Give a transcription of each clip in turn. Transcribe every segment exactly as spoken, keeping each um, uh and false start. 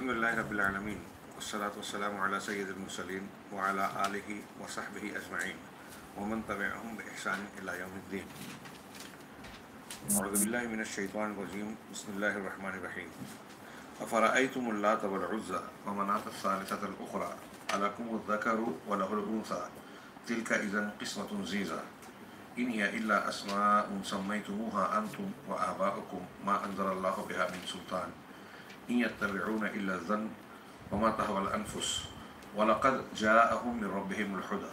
الحمد للہ رب العالمین والصلاة والسلام علی سید المرسلین وعلی آلہ وصحبہ اجمعین ومن تبعہم بإحسان الی یوم الدین. اعوذ باللہ من الشیطان الرجیم. بسم اللہ الرحمن الرحیم. افرأیتم اللات والعزى ومناة الثالثة الأخرى ألکم الذکر وله الأنثى تلک اذا قسمة ضیزى ان هي الا اسماء سمیتموها انتم وآباؤکم ما انزل اللہ بها من سلطان ان يتبعون الا الظن وما تهوى الانفس ولقد جاءهم من ربهم الهدى.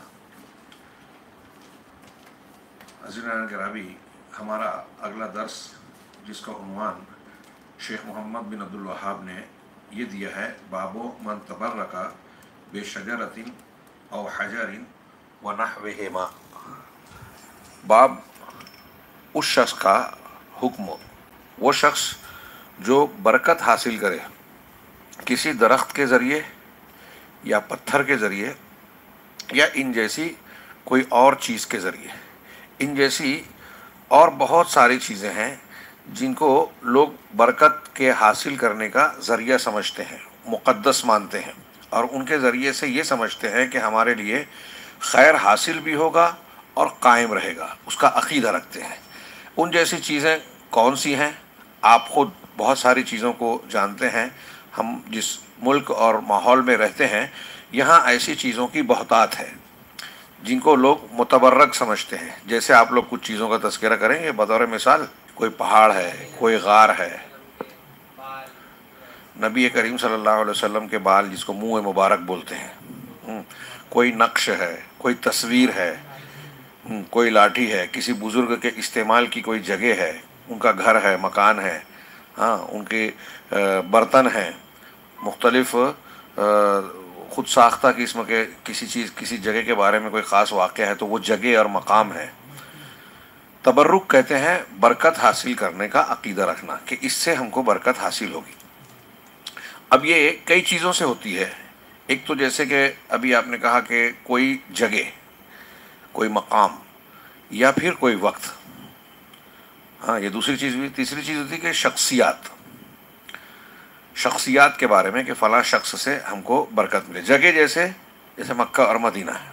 عزیزان گرامی، ہمارا اگلا درس جس کا عنوان شیخ محمد بن عبد الوہاب نے یہ دیا ہے، باب من تبرک بشجرۃ او حجر ونحوہما. باب اس شخص کا حکم، وہ شخص جو برکت حاصل کرے کسی درخت کے ذریعے یا پتھر کے ذریعے یا ان جیسی کوئی اور چیز کے ذریعے. ان جیسی اور بہت ساری چیزیں ہیں جن کو لوگ برکت کے حاصل کرنے کا ذریعہ سمجھتے ہیں، مقدس مانتے ہیں، اور ان کے ذریعے سے یہ سمجھتے ہیں کہ ہمارے لیے خیر حاصل بھی ہوگا اور قائم رہے گا، اس کا عقیدہ رکھتے ہیں. ان جیسی چیزیں کون سی ہیں؟ آپ خود بہت ساری چیزوں کو جانتے ہیں. ہم جس ملک اور ماحول میں رہتے ہیں یہاں ایسی چیزوں کی بہتات ہے جن کو لوگ متبرک سمجھتے ہیں. جیسے آپ لوگ کچھ چیزوں کا تذکرہ کریں گے بطور مثال، کوئی پہاڑ ہے، کوئی غار ہے، نبی کریم صلی اللہ علیہ وسلم کے بال جس کو منہ مبارک بولتے ہیں، کوئی نقش ہے، کوئی تصویر ہے، کوئی لاٹھی ہے، کسی بزرگ کے استعمال کی کوئی جگہ ہے، ان کا گھر ہے، مکان ہے، ہاں ان کے برتن ہیں، مختلف خود ساختہ قسم کے کسی چیز کسی جگہ کے بارے میں کوئی خاص واقعہ ہے تو وہ جگہ اور مقام ہے. تبرک کہتے ہیں برکت حاصل کرنے کا عقیدہ رکھنا کہ اس سے ہم کو برکت حاصل ہوگی. اب یہ کئی چیزوں سے ہوتی ہے. ایک تو جیسے کہ ابھی آپ نے کہا کہ کوئی جگہ، کوئی مقام یا پھر کوئی وقت. ہاں یہ دوسری چیز بھی. تیسری چیز ہوتی ہے کہ شخصیات شخصیات کے بارے میں کہ فلاں شخص سے ہم کو برکت ملے. جگہ جیسے جیسے مکہ اور مدینہ ہے.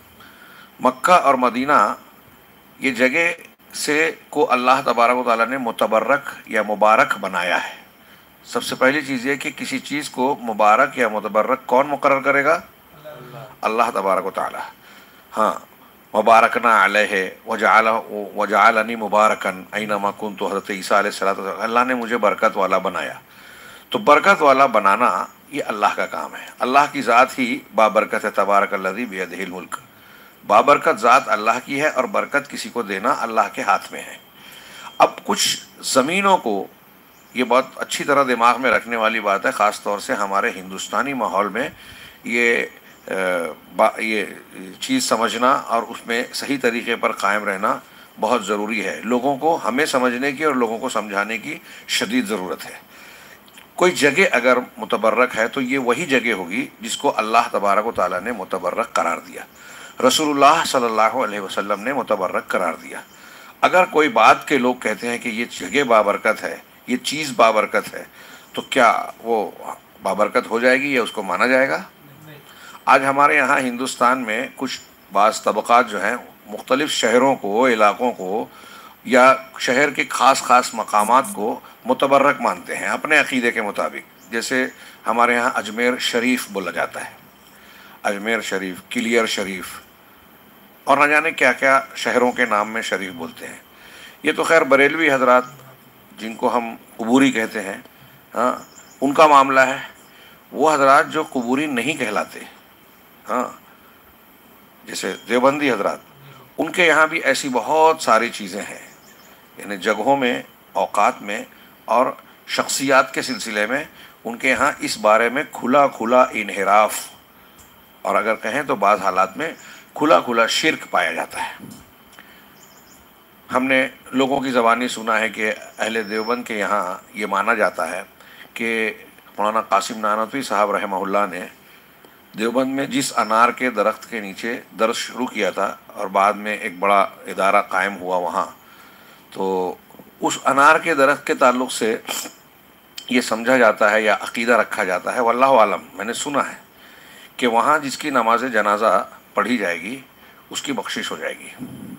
مکہ اور مدینہ یہ جگہ سے کو اللہ تبارک و تعالیٰ نے متبرک یا مبارک بنایا ہے. سب سے پہلی چیز یہ کہ کسی چیز کو مبارک یا متبرک کون مقرر کرے گا؟ اللہ تبارک و تعالیٰ. ہاں مبارکنا علیہ وجعل وجعلنی مبارکن اینما کنت. حضرت عیسیٰ علیہ السلام، اللہ نے مجھے برکت والا بنایا. تو برکت والا بنانا یہ اللہ کا کام ہے. اللہ کی ذات ہی بابرکت ہے. تبارک الذی بیدہ الملک. بابرکت ذات اللہ کی ہے اور برکت کسی کو دینا اللہ کے ہاتھ میں ہے. اب کچھ زمینوں کو، یہ بہت اچھی طرح دماغ میں رکھنے والی بات ہے، خاص طور سے ہمارے ہندوستانی ماحول میں یہ یہ چیز سمجھنا اور اس میں صحیح طریقے پر قائم رہنا بہت ضروری ہے. لوگوں کو ہمیں سمجھنے کی اور لوگوں کو سمجھانے کی شدید ضرورت ہے. کوئی جگہ اگر متبرک ہے تو یہ وہی جگہ ہوگی جس کو اللہ تبارک و تعالیٰ نے متبرک قرار دیا، رسول اللہ صلی اللہ علیہ وسلم نے متبرک قرار دیا. اگر کوئی بات کے لوگ کہتے ہیں کہ یہ جگہ بابرکت ہے، یہ چیز بابرکت ہے، تو کیا وہ بابرکت ہو جائے گی یا اس کو مانا جائے گا؟ آج ہمارے یہاں ہندوستان میں کچھ بعض طبقات جو ہیں مختلف شہروں کو، علاقوں کو یا شہر کے خاص خاص مقامات کو متبرک مانتے ہیں اپنے عقیدے کے مطابق. جیسے ہمارے یہاں اجمیر شریف بولا جاتا ہے، اجمیر شریف، کلیر شریف، اور نہ جانے کیا کیا شہروں کے نام میں شریف بولتے ہیں. یہ تو خیر بریلوی حضرات جن کو ہم قبوری کہتے ہیں، ہاں ان کا معاملہ ہے. وہ حضرات جو قبوری نہیں کہلاتے، ہاں جیسے دیوبندی حضرات، ان کے یہاں بھی ایسی بہت ساری چیزیں ہیں، یعنی جگہوں میں، اوقات میں اور شخصیات کے سلسلے میں ان کے یہاں اس بارے میں کھلا کھلا انحراف، اور اگر کہیں تو بعض حالات میں کھلا کھلا شرک پایا جاتا ہے. ہم نے لوگوں کی زبانی سنا ہے کہ اہل دیوبند کے یہاں یہ مانا جاتا ہے کہ مولانا قاسم نانوتوی صاحب رحمہ اللہ نے دیوبند میں جس انار کے درخت کے نیچے درس شروع کیا تھا اور بعد میں ایک بڑا ادارہ قائم ہوا وہاں، تو اس انار کے درخت کے تعلق سے یہ سمجھا جاتا ہے یا عقیدہ رکھا جاتا ہے، واللہ عالم، میں نے سنا ہے کہ وہاں جس کی نماز جنازہ پڑھی جائے گی اس کی بخشش ہو جائے گی۔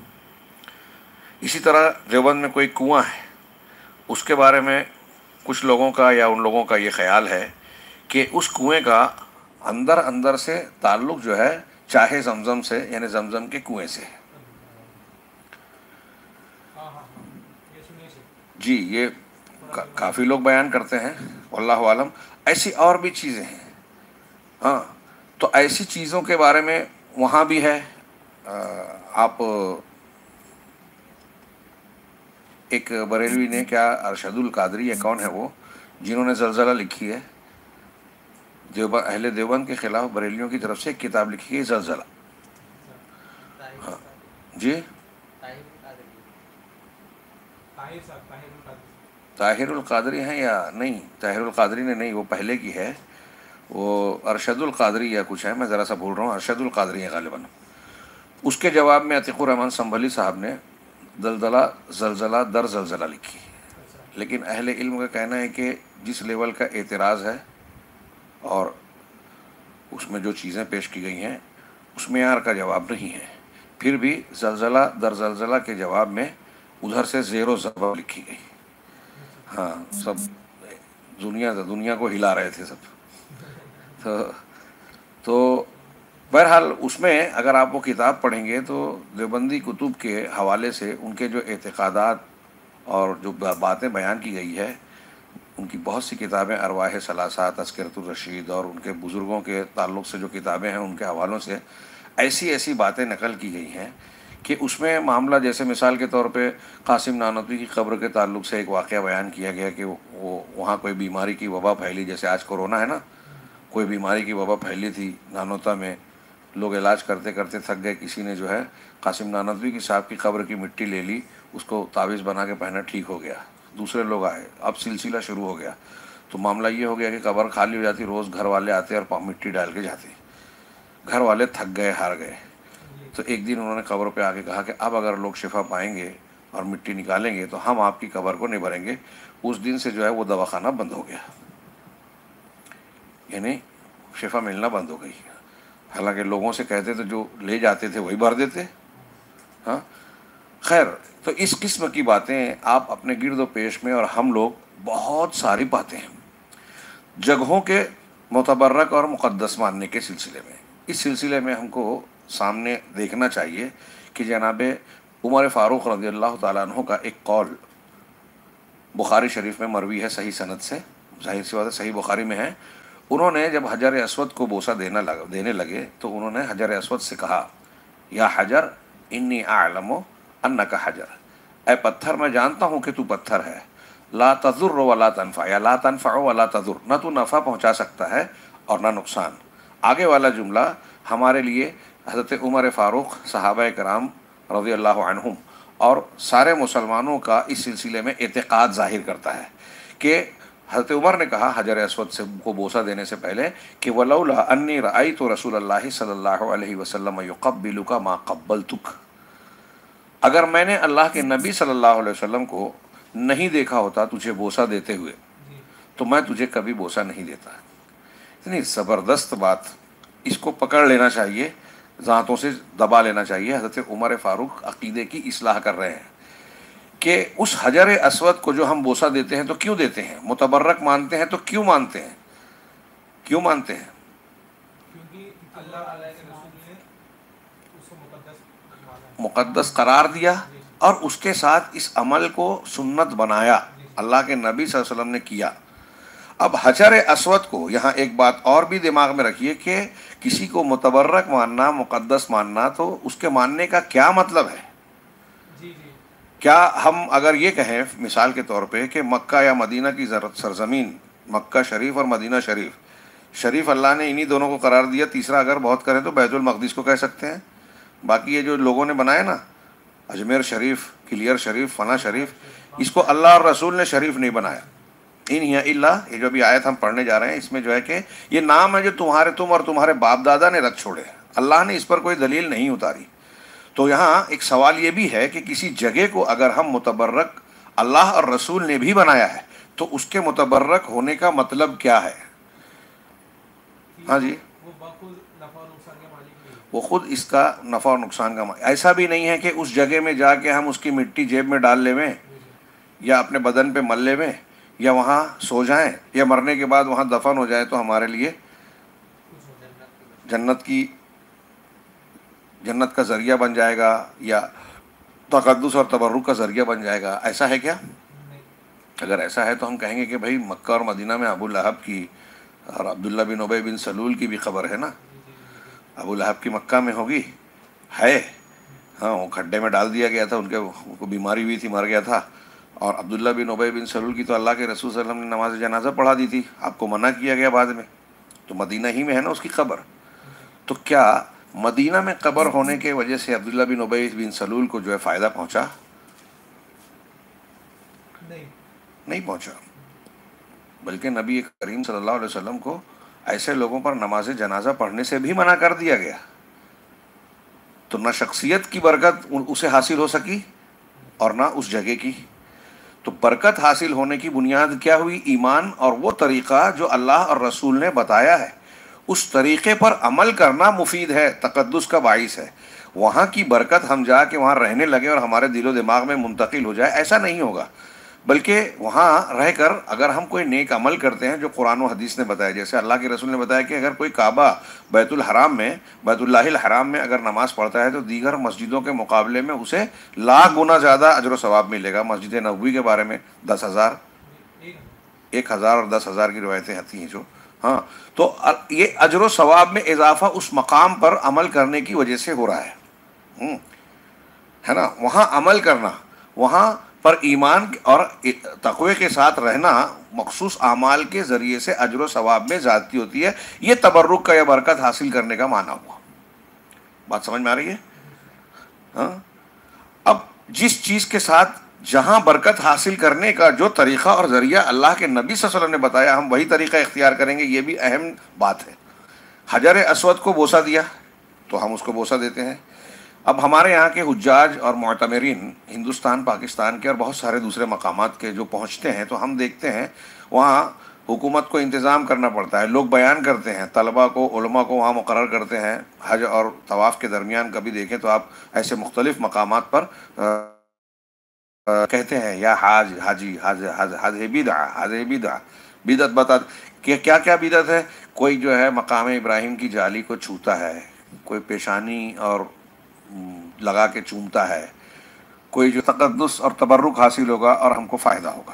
اسی طرح دیوبند میں کوئی کنواں ہے، اس کے بارے میں کچھ لوگوں کا یا ان لوگوں کا یہ خیال ہے کہ اس کنویں کا اندر اندر سے تعلق جو ہے چاہے زمزم سے، یعنی زمزم کے کنویں سے۔ جی یہ کافی لوگ بیان کرتے ہیں، واللہ عالم۔ ایسی اور بھی چیزیں ہیں، ہاں، تو ایسی چیزوں کے بارے میں وہاں بھی ہے۔ آپ ایک بریلوی نے، کیا ارشد القادری یا کون ہے وہ، جنہوں نے زلزلہ لکھی ہے، دیوبند اہل دیوبند کے خلاف بریلیوں کی طرف سے ایک کتاب لکھی ہے زلزلہ۔ ہاں جی، طاہر القادری ہیں یا نہیں؟ طاہر القادری نے نہیں، وہ پہلے کی ہے، وہ ارشد القادری یا کچھ ہے، میں ذرا سا بھول رہا ہوں، ارشد القادری ہے غالباً۔ اس کے جواب میں عتیق الرحمن سنبھلی صاحب نے دلدلہ زلزلہ در زلزلہ لکھی، لیکن اہل علم کا کہنا ہے کہ جس لیول کا اعتراض ہے اور اس میں جو چیزیں پیش کی گئی ہیں اس معیار کا جواب نہیں ہے۔ پھر بھی زلزلہ در زلزلہ کے جواب میں ادھر سے زیر و زبر لکھی گئی۔ ہاں، سب دنیا دنیا کو ہلا رہے تھے سب۔ تو تو بہرحال اس میں اگر آپ وہ کتاب پڑھیں گے تو دیوبندی کتب کے حوالے سے ان کے جو اعتقادات اور جو باتیں بیان کی گئی ہے، ان کی بہت سی کتابیں، ارواح ثلاثہ، تذکرۃ الرشید، اور ان کے بزرگوں کے تعلق سے جو کتابیں ہیں ان کے حوالوں سے ایسی ایسی باتیں نقل کی گئی ہیں کہ اس میں معاملہ، جیسے مثال کے طور پہ قاسم نانوتوی کی قبر کے تعلق سے ایک واقعہ بیان کیا گیا کہ وہ وہاں کوئی بیماری کی وبا پھیلی، جیسے آج کورونا ہے نا، کوئی بیماری کی وبا پھیلی تھی نانوتا میں، لوگ علاج کرتے کرتے تھک گئے، کسی نے جو ہے قاسم نانوتوی کی صاحب کی قبر کی مٹی لے لی، اس کو تعویذ بنا کے پہنا، ٹھیک ہو گیا۔ دوسرے لوگ آئے، اب سلسلہ شروع ہو گیا، تو معاملہ یہ ہو گیا کہ قبر خالی ہو جاتی، روز گھر والے آتے اور مٹی ڈال کے جاتے، گھر والے تھک گئے، ہار گئے۔ تو ایک دن انہوں نے قبر پہ آ کے کہا کہ اب اگر لوگ شفا پائیں گے اور مٹی نکالیں گے تو ہم آپ کی قبر کو نہیں بھریں گے۔ اس دن سے جو ہے وہ دواخانہ بند ہو گیا، یعنی شفا ملنا بند ہو گئی۔ حالانکہ لوگوں سے کہتے تو جو لے جاتے تھے وہی بھر دیتے۔ ہاں خیر، تو اس قسم کی باتیں آپ اپنے گرد و پیش میں، اور ہم لوگ بہت ساری باتیں ہیں جگہوں کے متبرک اور مقدس ماننے کے سلسلے میں۔ اس سلسلے میں ہم کو سامنے دیکھنا چاہیے کہ جناب عمر فاروق رضی اللہ تعالیٰ عنہ کا ایک قول بخاری شریف میں مروی ہے صحیح سند سے، ظاہر سی بات ہے صحیح بخاری میں ہے۔ انہوں نے جب حجر اسود کو بوسہ دینا لگا دینے لگے تو انہوں نے حجر اسود سے کہا، یا حجر انی اعلم انک حجر، اے پتھر میں جانتا ہوں کہ تو پتھر ہے، لا تضر ولا تنفع، یا لا تنفع ولا تضر، نہ تو نفع پہنچا سکتا ہے اور نہ نقصان۔ آگے والا جملہ ہمارے لیے حضرت عمر فاروق، صحابہ کرام رضی اللہ عنہم اور سارے مسلمانوں کا اس سلسلے میں اعتقاد ظاہر کرتا ہے کہ حضرت عمر نے کہا حجر اسود سے کو بوسہ دینے سے پہلے کہ وَلَوْلَا أَنِّي رَأَيْتُ رسول اللہ صلی اللہ علیہ وسلم يُقَبِّلُكَ مَا قَبَّلْتُكَ، اگر میں نے اللہ کے نبی صلی اللہ علیہ وسلم کو نہیں دیکھا ہوتا تجھے بوسہ دیتے ہوئے تو میں تجھے کبھی بوسہ نہیں دیتا۔ اتنی زبردست بات، اس کو پکڑ لینا چاہیے، ذاتوں سے دبا لینا چاہیے۔ حضرت عمر فاروق عقیدے کی اصلاح کر رہے ہیں کہ اس حجر اسود کو جو ہم بوسہ دیتے ہیں تو کیوں دیتے ہیں، متبرک مانتے ہیں تو کیوں مانتے ہیں، کیوں مانتے ہیں؟ کیونکہ اللہ علیہ کے رسول نے اس کو مقدس مانا، مقدس قرار دیا اور اس کے ساتھ اس عمل کو سنت بنایا، اللہ کے نبی صلی اللہ علیہ وسلم نے کیا۔ اب حجر اسود کو، یہاں ایک بات اور بھی دماغ میں رکھیے کہ کسی کو متبرک ماننا، مقدس ماننا، تو اس کے ماننے کا کیا مطلب ہے؟ جی جی کیا ہم اگر یہ کہیں مثال کے طور پہ کہ مکہ یا مدینہ کی سرزمین، مکہ شریف اور مدینہ شریف، شریف اللہ نے انہی دونوں کو قرار دیا، تیسرا اگر بہت کریں تو بیت المقدس کو کہہ سکتے ہیں، باقی یہ جو لوگوں نے بنایا نا، اجمیر شریف، کلیر شریف، فنا شریف، اس کو اللہ اور رسول نے شریف نہیں بنایا۔ ان ہی اللہ، یہ جو بھی آیت ہم پڑھنے جا رہے ہیں اس میں جو ہے کہ یہ نام ہے جو تمہارے تم اور تمہارے باپ دادا نے رکھ چھوڑے، اللہ نے اس پر کوئی دلیل نہیں اتاری۔ تو یہاں ایک سوال یہ بھی ہے کہ کسی جگہ کو اگر ہم متبرک اللہ اور رسول نے بھی بنایا ہے تو اس کے متبرک ہونے کا مطلب کیا ہے؟ ہاں جی، وہ بخود نفع اور نقصان کے مالک نہیں ہے۔ وہ خود اس کا نفع اور نقصان کا مالک۔ ایسا بھی نہیں ہے کہ اس جگہ میں جا کے ہم اس کی مٹی جیب میں ڈال لے میں، جی جی یا اپنے بدن پہ مل لے میں، یا وہاں سو جائیں، یا مرنے کے بعد وہاں دفن ہو جائے تو ہمارے لیے کچھ ہو جنت کی جنت کی جنت کا ذریعہ بن جائے گا، یا تقدس اور تبرک کا ذریعہ بن جائے گا۔ ایسا ہے کیا؟ نہیں۔ اگر ایسا ہے تو ہم کہیں گے کہ بھائی مکہ اور مدینہ میں ابو لہب کی اور عبداللہ بن ابی بن سلول کی بھی خبر ہے نا۔ جی جی جی بالکل۔ ابو لہب کی مکہ میں ہوگی، ہے، ہاں، وہ کھڈے میں ڈال دیا گیا تھا، ان کے ان کو بیماری ہوئی تھی، مر گیا تھا۔ اور عبداللہ بن ابی بن سلول کی تو اللہ کے رسول صلی اللہ علیہ وسلم نے نماز جنازہ پڑھا دی تھی، آپ کو منع کیا گیا بعد میں، تو مدینہ ہی میں ہے نا اس کی قبر۔ تو کیا مدینہ میں قبر ہونے کے وجہ سے عبداللہ بن ابی بن سلول کو جو ہے فائدہ پہنچا؟ نہیں۔ نہیں پہنچا، بلکہ نبی کریم صلی اللہ علیہ وسلم کو ایسے لوگوں پر نماز جنازہ پڑھنے سے بھی منع کر دیا گیا۔ تو نہ شخصیت کی برکت اسے حاصل ہو سکی اور نہ اس جگہ کی۔ تو برکت حاصل ہونے کی بنیاد کیا ہوئی؟ ایمان اور وہ طریقہ جو اللہ اور رسول نے بتایا ہے، اس طریقے پر عمل کرنا مفید ہے، تقدس کا باعث ہے۔ وہاں کی برکت ہم جا کے وہاں رہنے لگے اور ہمارے دل و دماغ میں منتقل ہو جائے، ایسا نہیں ہوگا۔ بلکہ وہاں رہ کر اگر ہم کوئی نیک عمل کرتے ہیں جو قرآن و حدیث نے بتایا، جیسے اللہ کے رسول نے بتایا کہ اگر کوئی کعبہ بیت الحرام میں بیت اللہ الحرام میں اگر نماز پڑھتا ہے تو دیگر مسجدوں کے مقابلے میں اسے لاکھ گنا زیادہ اجر و ثواب ملے گا۔ مسجد نبوی کے بارے میں دس ہزار ایک ایک ہزار اور دس ہزار کی روایتیں آتی ہیں جو، ہاں، تو یہ اجر و ثواب میں اضافہ اس مقام پر عمل کرنے کی وجہ سے ہو رہا ہے، ہوں، ہے نا۔ وہاں عمل کرنا، وہاں پر ایمان اور تقوی کے ساتھ رہنا مخصوص اعمال کے ذریعے سے اجر و ثواب میں زیادتی ہوتی ہے، یہ تبرک کا یا برکت حاصل کرنے کا معنی ہوا۔ بات سمجھ میں آ رہی ہے؟ ہاں، اب جس چیز کے ساتھ جہاں برکت حاصل کرنے کا جو طریقہ اور ذریعہ اللہ کے نبی صلی اللہ علیہ وسلم نے بتایا، ہم وہی طریقہ اختیار کریں گے، یہ بھی اہم بات ہے۔ حجر اسود کو بوسہ دیا تو ہم اس کو بوسہ دیتے ہیں۔ اب ہمارے یہاں کے حجاج اور معتمرین ہندوستان، پاکستان کے اور بہت سارے دوسرے مقامات کے جو پہنچتے ہیں تو ہم دیکھتے ہیں وہاں حکومت کو انتظام کرنا پڑتا ہے، لوگ بیان کرتے ہیں، طلباء کو، علماء کو وہاں مقرر کرتے ہیں۔ حج اور طواف کے درمیان کبھی دیکھیں تو آپ ایسے مختلف مقامات پر کہتے ہیں یا حاج، حاجی، حاج، حاج، حاج بدع، حاج بدع، بدعت بتا کہ کیا کیا بدعت ہے۔ کوئی جو ہے مقام ابراہیم کی جالی کو چھوتا ہے، کوئی پیشانی اور لگا کے چومتا ہے، کوئی جو تقدس اور تبرک حاصل ہوگا اور ہم کو فائدہ ہوگا۔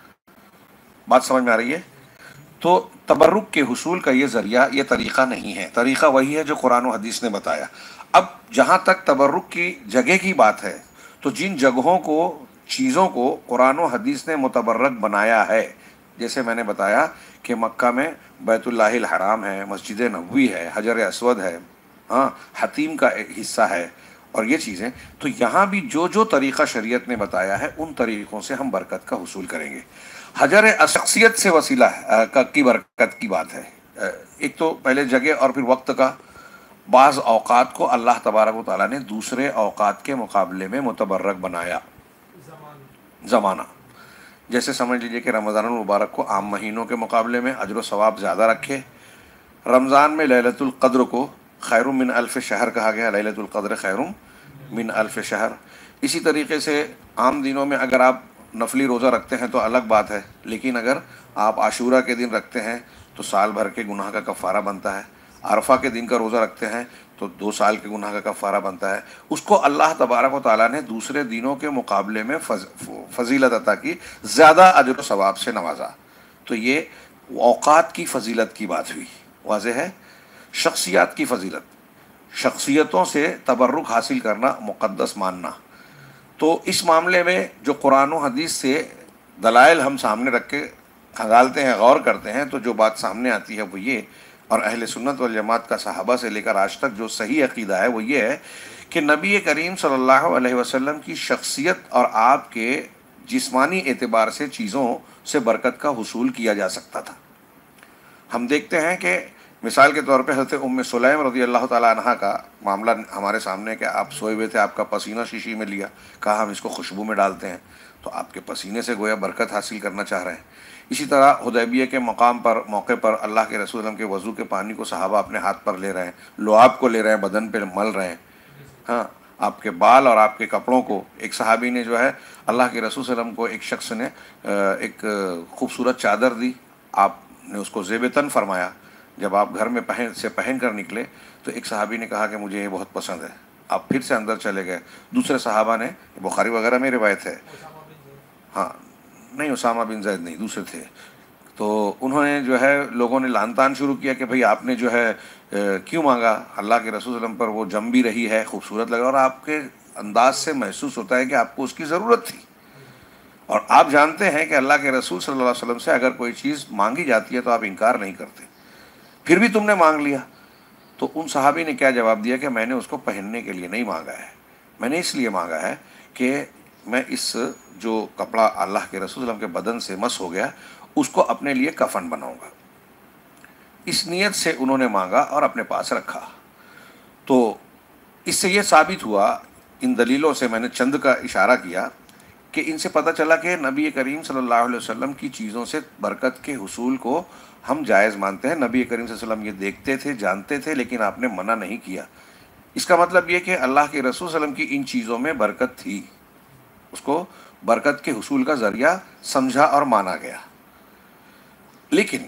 بات سمجھ میں آ رہی ہے؟ تو تبرک کے حصول کا یہ ذریعہ، یہ طریقہ نہیں ہے، طریقہ وہی ہے جو قرآن و حدیث نے بتایا۔ اب جہاں تک تبرک کی جگہ کی بات ہے تو جن جگہوں کو، چیزوں کو قرآن و حدیث نے متبرک بنایا ہے، جیسے میں نے بتایا کہ مکہ میں بیت اللہ الحرام ہے، مسجد نبوی ہے، حجر اسود ہے، ہاں، حتیم کا ایک حصہ ہے، اور یہ چیزیں، تو یہاں بھی جو جو طریقہ شریعت نے بتایا ہے ان طریقوں سے ہم برکت کا حصول کریں گے۔ حجر شخصیت سے وسیلہ کی برکت کی بات ہے۔ ایک تو پہلے جگہ اور پھر وقت کا، بعض اوقات کو اللہ تبارک و تعالیٰ نے دوسرے اوقات کے مقابلے میں متبرک بنایا، زمان زمانہ، جیسے سمجھ لیجئے کہ رمضان المبارک کو عام مہینوں کے مقابلے میں اجر و ثواب زیادہ رکھے۔ رمضان میں لیلۃ القدر کو خیر من الف شہر کہا گیا، لیلۃ القدر خیر من الف شہر۔ اسی طریقے سے عام دنوں میں اگر آپ نفلی روزہ رکھتے ہیں تو الگ بات ہے، لیکن اگر آپ عاشورہ کے دن رکھتے ہیں تو سال بھر کے گناہ کا کفارہ بنتا ہے، عرفہ کے دن کا روزہ رکھتے ہیں تو دو سال کے گناہ کا کفارہ بنتا ہے۔ اس کو اللہ تبارک و تعالیٰ نے دوسرے دنوں کے مقابلے میں فضیلت عطا کی، زیادہ اجر و ثواب سے نوازا۔ تو یہ اوقات کی فضیلت کی بات ہوئی، واضح ہے۔ شخصیات کی فضیلت، شخصیتوں سے تبرک حاصل کرنا، مقدس ماننا، تو اس معاملے میں جو قرآن و حدیث سے دلائل ہم سامنے رکھ کے کھنگالتے ہیں، غور کرتے ہیں، تو جو بات سامنے آتی ہے وہ یہ، اور اہل سنت والجماعت کا صحابہ سے لے کر آج تک جو صحیح عقیدہ ہے وہ یہ ہے کہ نبی کریم صلی اللہ علیہ وسلم کی شخصیت اور آپ کے جسمانی اعتبار سے چیزوں سے برکت کا حصول کیا جا سکتا تھا۔ ہم دیکھتے ہیں کہ مثال کے طور پہ حضرت ام سلیم رضی اللہ تعالیٰ عنہ کا معاملہ ہمارے سامنے کہ آپ سوئے ہوئے تھے، آپ کا پسینہ شیشی میں لیا، کہا ہم اس کو خوشبو میں ڈالتے ہیں، تو آپ کے پسینے سے گویا برکت حاصل کرنا چاہ رہے ہیں۔ اسی طرح حدیبیہ کے مقام پر موقع پر اللہ کے رسول وسلم کے وضو کے پانی کو صحابہ اپنے ہاتھ پر لے رہے ہیں، لعاب کو لے رہے ہیں، بدن پہ مل رہے ہیں۔ ہاں، آپ کے بال اور آپ کے کپڑوں کو ایک صحابی نے جو ہے اللہ کے رسول صلی اللہ علیہ وسلم کو ایک شخص نے ایک خوبصورت چادر دی، آپ نے اس کو زیب تن فرمایا۔ جب آپ گھر میں پہن سے پہن کر نکلے تو ایک صحابی نے کہا کہ مجھے یہ بہت پسند ہے، آپ پھر سے اندر چلے گئے۔ دوسرے صحابہ نے، بخاری وغیرہ میں روایت ہے، ہاں نہیں اسامہ بن زید نہیں، دوسرے تھے، تو انہوں نے جو ہے لوگوں نے لعن طعن شروع کیا کہ بھئی آپ نے جو ہے کیوں مانگا؟ اللہ کے رسول صلی اللہ علیہ وسلم پر وہ جم بھی رہی ہے، خوبصورت لگا، اور آپ کے انداز سے محسوس ہوتا ہے کہ آپ کو اس کی ضرورت تھی، اور آپ جانتے ہیں کہ اللہ کے رسول صلی اللہ علیہ وسلم سے اگر کوئی چیز مانگی جاتی ہے تو آپ انکار نہیں کرتے، پھر بھی تم نے مانگ لیا۔ تو ان صحابی نے کیا جواب دیا کہ میں نے اس کو پہننے کے لیے نہیں مانگا ہے، میں نے اس لیے مانگا ہے کہ میں اس جو کپڑا اللہ کے رسول صلی اللہ علیہ وسلم کے بدن سے مس ہو گیا اس کو اپنے لیے کفن بناؤں گا۔ اس نیت سے انہوں نے مانگا اور اپنے پاس رکھا۔ تو اس سے یہ ثابت ہوا، ان دلیلوں سے میں نے چند کا اشارہ کیا کہ ان سے پتہ چلا کہ نبی کریم صلی اللہ علیہ وسلم کی چیزوں سے برکت کے حصول کو ہم جائز مانتے ہیں۔ نبی کریم صلی اللہ علیہ وسلم یہ دیکھتے تھے، جانتے تھے، لیکن آپ نے منع نہیں کیا۔ اس کا مطلب یہ کہ اللہ کے رسول صلی اللہ علیہ وسلم کی ان چیزوں میں برکت تھی، اس کو برکت کے حصول کا ذریعہ سمجھا اور مانا گیا۔ لیکن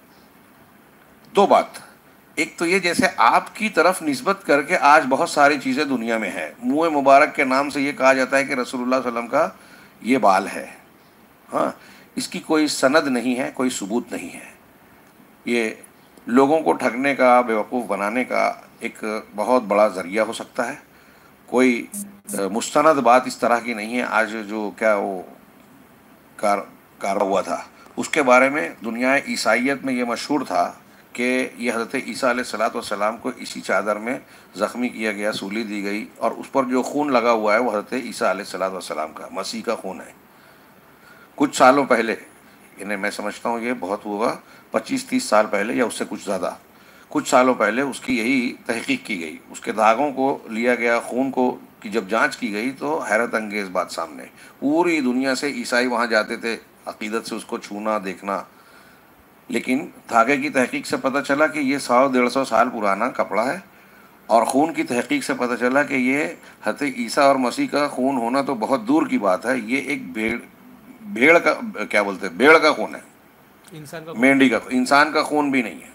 دو بات، ایک تو یہ جیسے آپ کی طرف نسبت کر کے آج بہت ساری چیزیں دنیا میں ہیں، منہ مبارک کے نام سے یہ کہا جاتا ہے کہ رسول اللہ صلی اللہ علیہ وسلم کا یہ بال ہے، ہاں اس کی کوئی سند نہیں ہے، کوئی ثبوت نہیں ہے۔ یہ لوگوں کو ٹھگنے کا، بیوقوف بنانے کا ایک بہت بڑا ذریعہ ہو سکتا ہے۔ کوئی مستند بات اس طرح کی نہیں ہے۔ آج جو کیا وہ کار کار ہوا تھا اس کے بارے میں دنیا عیسائیت میں یہ مشہور تھا کہ یہ حضرت عیسیٰ علیہ الصلوۃ والسلام کو اسی چادر میں زخمی کیا گیا، سولی دی گئی، اور اس پر جو خون لگا ہوا ہے وہ حضرت عیسیٰ علیہ الصلوۃ والسلام کا، مسیح کا خون ہے۔ کچھ سالوں پہلے، انہیں میں سمجھتا ہوں یہ بہت ہوگا پچیس تیس سال پہلے یا اس سے کچھ زیادہ، کچھ سالوں پہلے اس کی یہی تحقیق کی گئی، اس کے دھاگوں کو لیا گیا، خون کو کی جب جانچ کی گئی تو حیرت انگیز بات سامنے، پوری دنیا سے عیسائی وہاں جاتے تھے عقیدت سے اس کو چھونا دیکھنا، لیکن دھاگے کی تحقیق سے پتہ چلا کہ یہ سو ڈیڑھ سو سال پرانا کپڑا ہے، اور خون کی تحقیق سے پتہ چلا کہ یہ حضرت عیسیٰ اور مسیح کا خون ہونا تو بہت دور کی بات ہے، یہ ایک بھیڑ بھیڑ کا کیا بولتے ہیں بھیڑ کا خون ہے، انسان کا مینڈی کا، انسان کا خون بھی نہیں ہے۔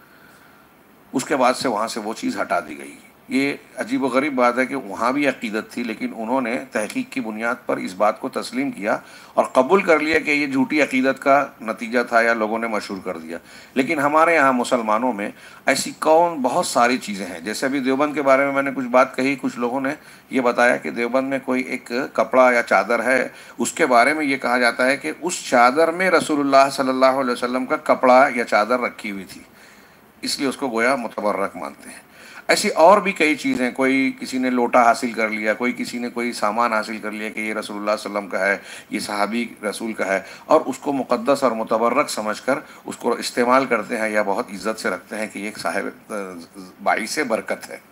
اس کے بعد سے وہاں سے وہ چیز ہٹا دی گئی۔ یہ عجیب و غریب بات ہے کہ وہاں بھی عقیدت تھی، لیکن انہوں نے تحقیق کی بنیاد پر اس بات کو تسلیم کیا اور قبول کر لیا کہ یہ جھوٹی عقیدت کا نتیجہ تھا یا لوگوں نے مشہور کر دیا۔ لیکن ہمارے یہاں مسلمانوں میں ایسی کون بہت ساری چیزیں ہیں، جیسے ابھی دیوبند کے بارے میں میں نے کچھ بات کہی، کچھ لوگوں نے یہ بتایا کہ دیوبند میں کوئی ایک کپڑا یا چادر ہے، اس کے بارے میں یہ کہا جاتا ہے کہ اس چادر میں رسول اللہ صلی اللہ علیہ وسلم کا کپڑا یا چادر رکھی ہوئی تھی، اس لیے اس کو گویا متبرک مانتے ہیں۔ ایسی اور بھی کئی چیزیں، کوئی کسی نے لوٹا حاصل کر لیا، کوئی کسی نے کوئی سامان حاصل کر لیا کہ یہ رسول اللہ صلی اللہ علیہ وسلم کا ہے، یہ صحابی رسول کا ہے، اور اس کو مقدس اور متبرک سمجھ کر اس کو استعمال کرتے ہیں یا بہت عزت سے رکھتے ہیں کہ یہ ایک صاحب باعث برکت ہے۔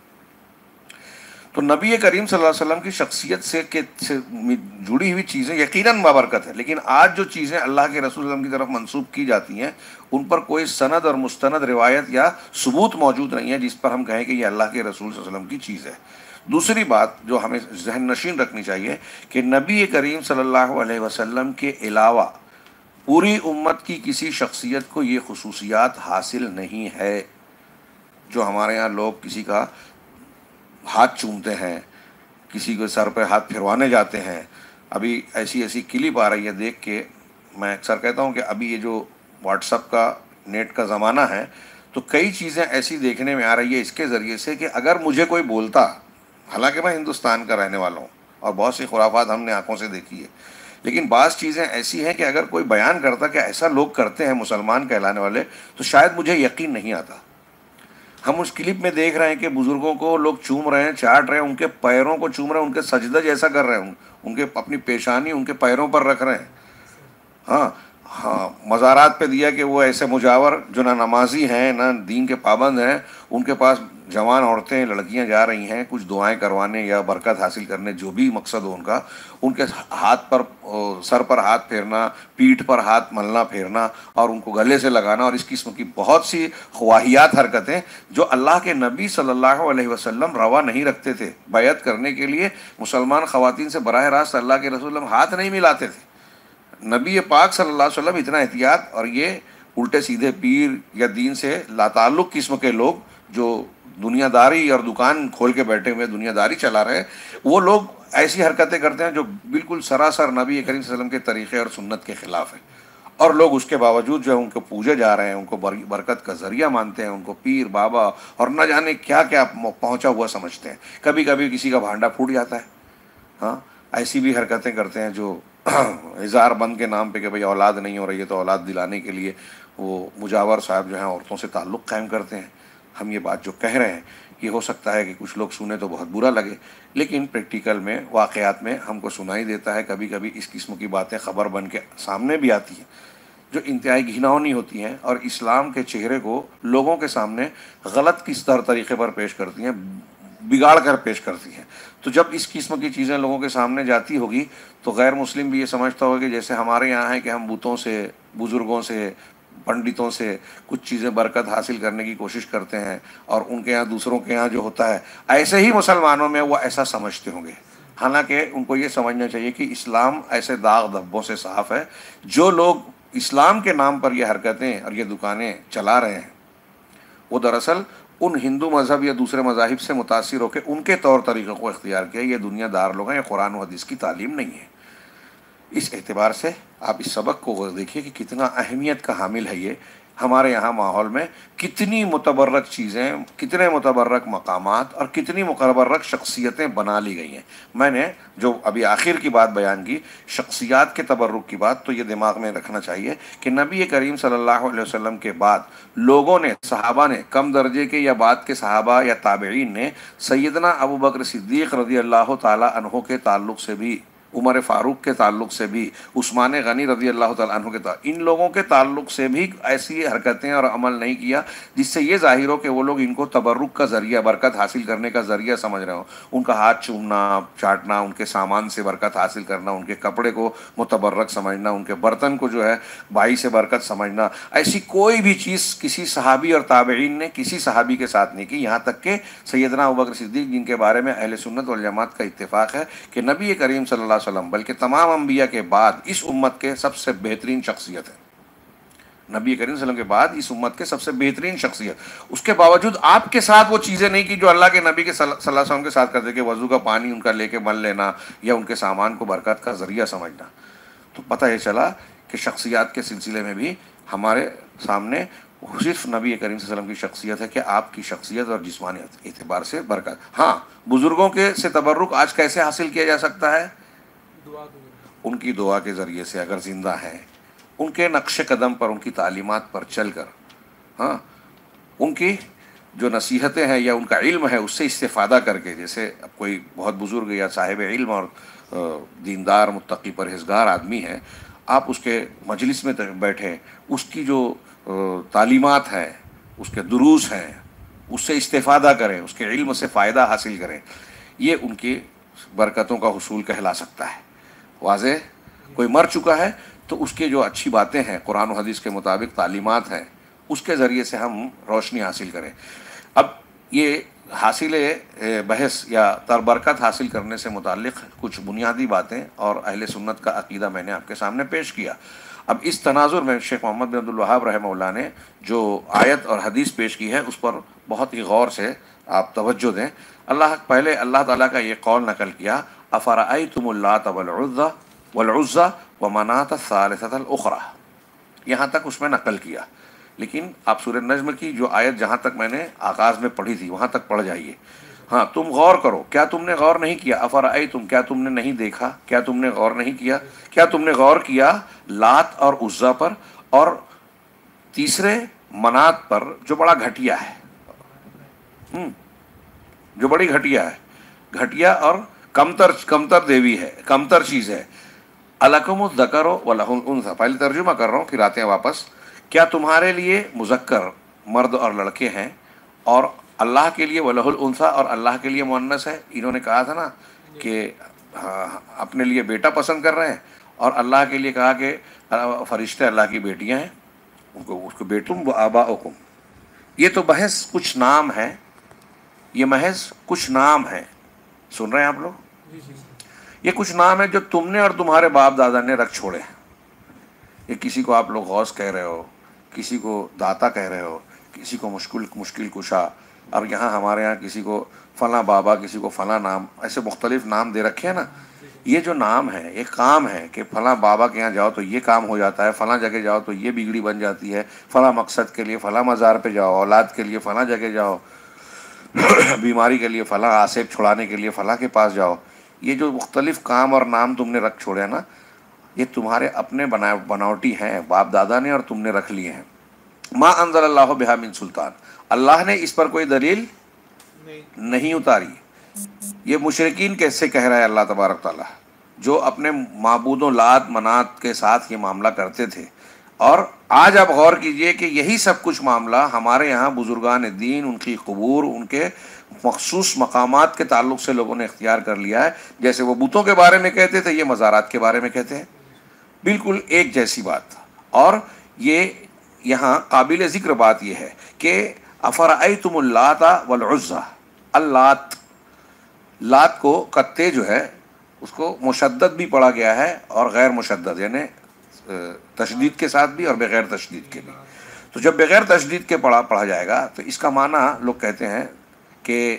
تو نبی کریم صلی اللہ علیہ وسلم کی شخصیت سے جڑی ہوئی چیزیں یقیناً بابرکت ہے، لیکن آج جو چیزیں اللہ کے رسول صلی اللہ علیہ وسلم کی طرف منسوب کی جاتی ہیں ان پر کوئی سند اور مستند روایت یا ثبوت موجود نہیں ہے جس پر ہم کہیں کہ یہ اللہ کے رسول صلی اللہ علیہ وسلم کی چیز ہے۔ دوسری بات جو ہمیں ذہن نشین رکھنی چاہیے کہ نبی کریم صلی اللہ علیہ وسلم کے علاوہ پوری امت کی کسی شخصیت کو یہ خصوصیات حاصل نہیں ہے۔ جو ہمارے ہاں لوگ کسی کا ہاتھ چومتے ہیں، کسی کے سر پہ ہاتھ پھروانے جاتے ہیں، ابھی ایسی ایسی کلپ آ رہی ہے دیکھ کے میں اکثر کہتا ہوں کہ ابھی یہ جو واٹس ایپ کا نیٹ کا زمانہ ہے تو کئی چیزیں ایسی دیکھنے میں آ رہی ہے اس کے ذریعے سے کہ اگر مجھے کوئی بولتا، حالانکہ میں ہندوستان کا رہنے والا ہوں اور بہت سی خرافات ہم نے آنکھوں سے دیکھی ہے، لیکن بعض چیزیں ایسی ہیں کہ اگر کوئی بیان کرتا کہ ایسا لوگ کرتے ہیں مسلمان کہلانے والے تو شاید مجھے یقین نہیں آتا۔ ہم اس کلپ میں دیکھ رہے ہیں کہ بزرگوں کو لوگ چوم رہے ہیں، چاٹ رہے ہیں، ان کے پیروں کو چوم رہے ہیں، ان کے سجدہ جیسا کر رہے ہیں، ان کے اپنی پیشانی ان کے پیروں پر رکھ رہے ہیں۔ ہاں ہاں مزارات پہ دیا کہ وہ ایسے مجاور جو نہ نمازی ہیں نہ دین کے پابند ہیں، ان کے پاس جوان عورتیں لڑکیاں جا رہی ہیں کچھ دعائیں کروانے یا برکت حاصل کرنے، جو بھی مقصد ہو ان کا، ان کے ہاتھ پر سر پر ہاتھ پھیرنا، پیٹھ پر ہاتھ ملنا پھیرنا اور ان کو گلے سے لگانا، اور اس قسم کی بہت سی خواہیات حرکتیں جو اللہ کے نبی صلی اللہ علیہ وسلم روا نہیں رکھتے تھے۔ بیعت کرنے کے لیے مسلمان خواتین سے براہ راست اللہ کے رسول ہاتھ نہیں ملاتے تھے۔ نبی پاک صلی اللہ علیہ وسلم اتنا احتیاط، اور یہ الٹے سیدھے پیر یا دین سے لاتعلق قسم کے لوگ جو دنیا داری اور دکان کھول کے بیٹھے ہوئے دنیا داری چلا رہے، وہ لوگ ایسی حرکتیں کرتے ہیں جو بالکل سراسر نبی کریم صلی اللہ علیہ وسلم کے طریقے اور سنت کے خلاف ہے، اور لوگ اس کے باوجود جو ہے ان کو پوجے جا رہے ہیں، ان کو برکت کا ذریعہ مانتے ہیں، ان کو پیر بابا اور نہ جانے کیا کیا پہنچا ہوا سمجھتے ہیں۔ کبھی کبھی کسی کا بھانڈا پھوٹ جاتا ہے، ہاں ایسی بھی حرکتیں کرتے ہیں جو اظہار بند کے نام پہ کہ بھئی اولاد نہیں ہو رہی ہے تو اولاد دلانے کے لیے وہ مجاور صاحب جو ہیں عورتوں سے تعلق قائم کرتے ہیں۔ ہم یہ بات جو کہہ رہے ہیں یہ ہو سکتا ہے کہ کچھ لوگ سنیں تو بہت برا لگے، لیکن پریکٹیکل میں واقعات میں ہم کو سنائی دیتا ہے، کبھی کبھی اس قسم کی باتیں خبر بن کے سامنے بھی آتی ہیں جو انتہائی گھناؤنی ہوتی ہیں اور اسلام کے چہرے کو لوگوں کے سامنے غلط کس طرح طریقے پر پیش کرتی ہیں، بگاڑ کر پیش کرتی ہیں۔ تو جب اس قسم کی چیزیں لوگوں کے سامنے جاتی ہوگی تو غیر مسلم بھی یہ سمجھتا ہوگا کہ جیسے ہمارے یہاں ہے کہ ہم بتوں سے، بزرگوں سے، پنڈتوں سے کچھ چیزیں برکت حاصل کرنے کی کوشش کرتے ہیں، اور ان کے یہاں دوسروں کے یہاں جو ہوتا ہے ایسے ہی مسلمانوں میں وہ ایسا سمجھتے ہوں گے۔ حالانکہ ان کو یہ سمجھنا چاہیے کہ اسلام ایسے داغ دھبوں سے صاف ہے۔ جو لوگ اسلام کے نام پر یہ حرکتیں اور یہ دکانیں چلا رہے ہیں وہ دراصل ان ہندو مذہب یا دوسرے مذاہب سے متاثر ہو کے ان کے طور طریقوں کو اختیار کیا۔ یہ دنیا دار لوگ ہیں، یہ قرآن و حدیث کی تعلیم نہیں ہے۔ اس اعتبار سے آپ اس سبق کو دیکھیے کہ کتنا اہمیت کا حامل ہے یہ ہمارے یہاں ماحول میں، کتنی متبرک چیزیں، کتنے متبرک مقامات اور کتنی متبرک شخصیتیں بنا لی گئی ہیں۔ میں نے جو ابھی آخر کی بات بیان کی، شخصیات کے تبرک کی بات، تو یہ دماغ میں رکھنا چاہیے کہ نبی کریم صلی اللہ علیہ وسلم کے بعد لوگوں نے، صحابہ نے، کم درجے کے یا بعد کے صحابہ یا تابعین نے سیدنا ابو بکر صدیق رضی اللہ تعالی عنہ کے تعلق سے بھی، عمر فاروق کے تعلق سے بھی، عثمان غنی رضی اللہ تعالیٰ عنہ کے تعلق، ان لوگوں کے تعلق سے بھی ایسی حرکتیں اور عمل نہیں کیا جس سے یہ ظاہر ہو کہ وہ لوگ ان کو تبرک کا ذریعہ، برکت حاصل کرنے کا ذریعہ سمجھ رہے ہوں۔ ان کا ہاتھ چومنا، چاٹنا، ان کے سامان سے برکت حاصل کرنا، ان کے کپڑے کو متبرک سمجھنا، ان کے برتن کو جو ہے بائی سے برکت سمجھنا، ایسی کوئی بھی چیز کسی صحابی اور تابعین نے کسی صحابی کے ساتھ نہیں کی، یہاں تک کہ سیدنا ابوبکر صدیق، جن کے بارے میں اہل سنت والجماعت کا اتفاق ہے کہ نبی کریم صلی اللہ علیہ وسلم بلکہ تمام انبیاء کے بعد اس امت کے سب سے بہترین شخصیت ہے، نبی کریم صلی اللہ علیہ وسلم کے بعد اس امت کے سب سے بہترین شخصیت، اس کے باوجود آپ کے ساتھ وہ چیزیں نہیں کی جو اللہ کے نبی کے صلی اللہ علیہ وسلم کے ساتھ کرتے، کہ وضو کا پانی ان کا لے کے مل لینا یا ان کے سامان کو برکت کا ذریعہ سمجھنا۔ تو پتہ یہ چلا کہ شخصیات کے سلسلے میں بھی ہمارے سامنے صرف نبی کریم صلی اللہ علیہ وسلم کی شخصیت ہے کہ آپ کی شخصیت اور جسمانی اعتبار سے برکت۔ ہاں، بزرگوں کے سے تبرک آج کیسے حاصل کیا جا سکتا ہے؟ دعا ان کی دعا کے ذریعے سے، اگر زندہ ہیں، ان کے نقش قدم پر، ان کی تعلیمات پر چل کر، ہاں ان کی جو نصیحتیں ہیں یا ان کا علم ہے اس سے استفادہ کر کے، جیسے اب کوئی بہت بزرگ یا صاحب علم اور دیندار، متقی، پرہیزگار آدمی ہے، آپ اس کے مجلس میں بیٹھیں، اس کی جو تعلیمات ہیں، اس کے دروس ہیں، اس سے استفادہ کریں، اس کے علم سے فائدہ حاصل کریں، یہ ان کی برکتوں کا حصول کہلا سکتا ہے۔ واضح؟ کوئی مر چکا ہے تو اس کے جو اچھی باتیں ہیں، قرآن و حدیث کے مطابق تعلیمات ہیں، اس کے ذریعے سے ہم روشنی حاصل کریں۔ اب یہ حاصل بحث یا تربرکت حاصل کرنے سے متعلق کچھ بنیادی باتیں اور اہل سنت کا عقیدہ میں نے آپ کے سامنے پیش کیا۔ اب اس تناظر میں شیخ محمد بن عبد الوہاب رحمہ اللہ نے جو آیت اور حدیث پیش کی ہے اس پر بہت ہی غور سے آپ توجہ دیں۔ اللہ پہلے اللہ تعالیٰ کا یہ قول نقل کیا، افرأیتم اللات والعزی والعزی ومناۃ الثالثۃ الاخری، یہاں تک اس میں نقل کیا۔ لیکن آپ سورہ نجم کی جو آیت جہاں تک میں نے آغاز میں پڑھی تھی وہاں تک پڑھ جائیے۔ ہاں، تم غور کرو، کیا تم نے غور نہیں کیا؟ افرأیتم، کیا تم نے نہیں دیکھا، کیا تم نے غور نہیں کیا، کیا تم نے غور کیا لات اور عزیٰ پر اور تیسرے منات پر جو بڑا گھٹیا ہے، ہم جو بڑی گھٹیا ہے، گھٹیا اور کمتر کمتر دیوی ہے، کمتر چیز ہے۔ अलकुम الذکر वलहुल उन्सा, पहले तर्जुमा कर रहा हूँ फिर आते हैं वापस. क्या तुम्हारे लिए मुज़क्कर मर्द और लड़के हैं और अल्लाह के लिए वलहुल उन्सा और अल्लाह के लिए मुअन्नस है. इन्होंने कहा था ना कि हाँ, अपने लिए बेटा पसंद कर रहे हैं और अल्लाह के लिए कहा कि फरिश्ते अल्लाह की बेटियां हैं, उनको उसको बेटुम व आबाउकुम. ये तो महज कुछ नाम है, ये महज कुछ नाम है. सुन रहे हैं आप लोग? ये कुछ नाम है जो तुमने और तुम्हारे बाप दादा ने रख छोड़े हैं. ये किसी को आप लोग गौस कह रहे हो, किसी को दाता कह रहे हो, किसी को मुश्किल मुश्किल कुशा, और यहाँ हमारे यहाँ किसी को फला बाबा, किसी को फला नाम, ऐसे मुख्तलिफ नाम दे रखे हैं ना. ये जो नाम है एक काम है कि फला बाबा के यहाँ जाओ तो ये काम हो जाता है, फला जगह जाओ तो ये बिगड़ी बन जाती है, फला मकसद के लिए फला मज़ार पे जाओ, औलाद के लिए फला जगह जाओ, बीमारी के लिए फला आसेब छुड़ाने के लिए फला के पास जाओ. ये जो मुख्तलिफ काम और नाम तुमने रख छोड़े हैं ना, ये तुम्हारे अपने बना बनावटी हैं, बाप दादा ने और तुमने रख लिए हैं. मा अंज़लल्लाहु बिहा मिन सुल्तान, अल्लाह ने इस पर कोई दलील नहीं, नहीं उतारी. ये मुशरिकीन कैसे कह रहा है अल्लाह तबारक ताला, जो अपने माबूदों लात मनात के साथ ये मामला करते थे. और आज आप गौर कीजिए कि यही सब कुछ मामला हमारे यहाँ बुजुर्गान दीन, उनकी कबूर, उनके मखसूस मकामात के ताल्लुक से लोगों ने इख्तियार कर लिया है. जैसे वो बुतों के बारे में कहते थे, ये मज़ारात के बारे में कहते हैं. बिल्कुल एक जैसी बात. और ये यहाँ काबिल ज़िक्र बात यह है कि अफ़रअयतुमुल लाता वल उज़्ज़ा, अल्लात, लात को कत्ते जो है उसको मुशद्दद भी पढ़ा गया है और गैर मुशद्दद, यानी तशदीद के साथ भी और बग़ैर तशदीद के भी. तो जब बग़ैर तशदीद के पढ़ा पढ़ा जाएगा तो इसका माना लोग कहते हैं कि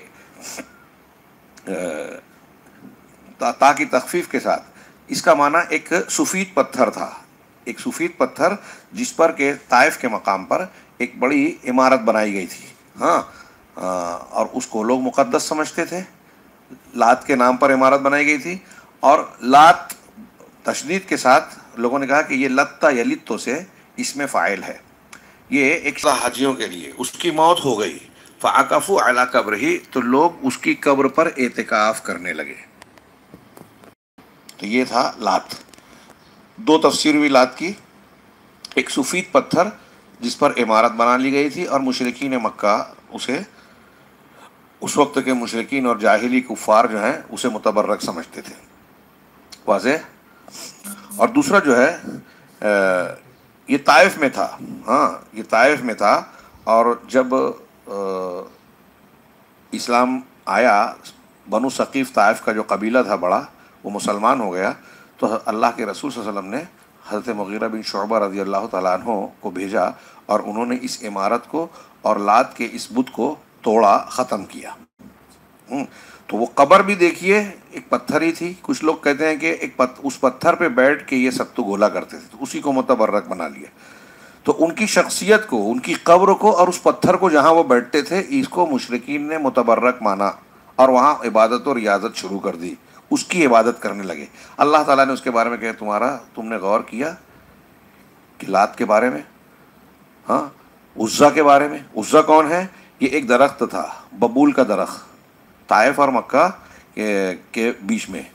ता की तखफीफ के साथ इसका माना एक सफ़ीद पत्थर था, एक सफ़ीद पत्थर जिस पर के ताइफ के मकाम पर एक बड़ी इमारत बनाई गई थी. हाँ, और उसको लोग मुक़द्दस समझते थे. लात के नाम पर इमारत बनाई गई थी और लात तशदीद के साथ लोगों ने कहा कि ये लत्ता या लित्तो से इसमें फ़ाइल है. ये एक हाजियों के लिए उसकी मौत हो गई, फ़अकफ़ू अला कब्रिही, तो लोग उसकी कब्र पर एतिकाफ़ करने लगे. तो ये था लात. दो तफसीर हुई लात की, एक सफ़ीद पत्थर जिस पर इमारत बना ली गई थी और मुशरिकीन मक्का उसे, उस वक्त के मुशरिकीन और जाहिली कुफ़ार जो हैं उसे मुतबर्रक समझते थे. वाज़ेह. और दूसरा जो है आ, ये ताइफ में था. हाँ, ये ताइफ में था. और जब आ, इस्लाम आया, बनु सकीफ़ ताइफ का जो कबीला था बड़ा, वो मुसलमान हो गया. तो अल्लाह के रसूल सल्लल्लाहु अलैहि वसल्लम ने हज़रत मुग़ीरा बिन शुअबा रज़ी अल्लाह तआला अन्हु को भेजा और उन्होंने इस इमारत को और लात के इस बुत को तोड़ा, ख़त्म किया. तो वो कब्र भी देखिए एक पत्थर ही थी. कुछ लोग कहते हैं कि एक पत, उस पत्थर पे बैठ के ये सत्तू गोला करते थे, तो उसी को मुतबर्रक बना लिया. तो उनकी शख्सियत को, उनकी कब्र को और उस पत्थर को जहाँ वो बैठते थे, इसको मुशरिकीन ने मुतबर्रक माना और वहाँ इबादत और रियाजत शुरू कर दी, उसकी इबादत करने लगे. अल्लाह ताला ने उसके बारे में कहा, तुम्हारा तुमने गौर किया कि लात के बारे में, हाँ, उज़्ज़ा के बारे में. उज़्ज़ा कौन है? ये एक दरख्त था, बबूल का दरख्त, ताइफ और मक्का के, के बीच में,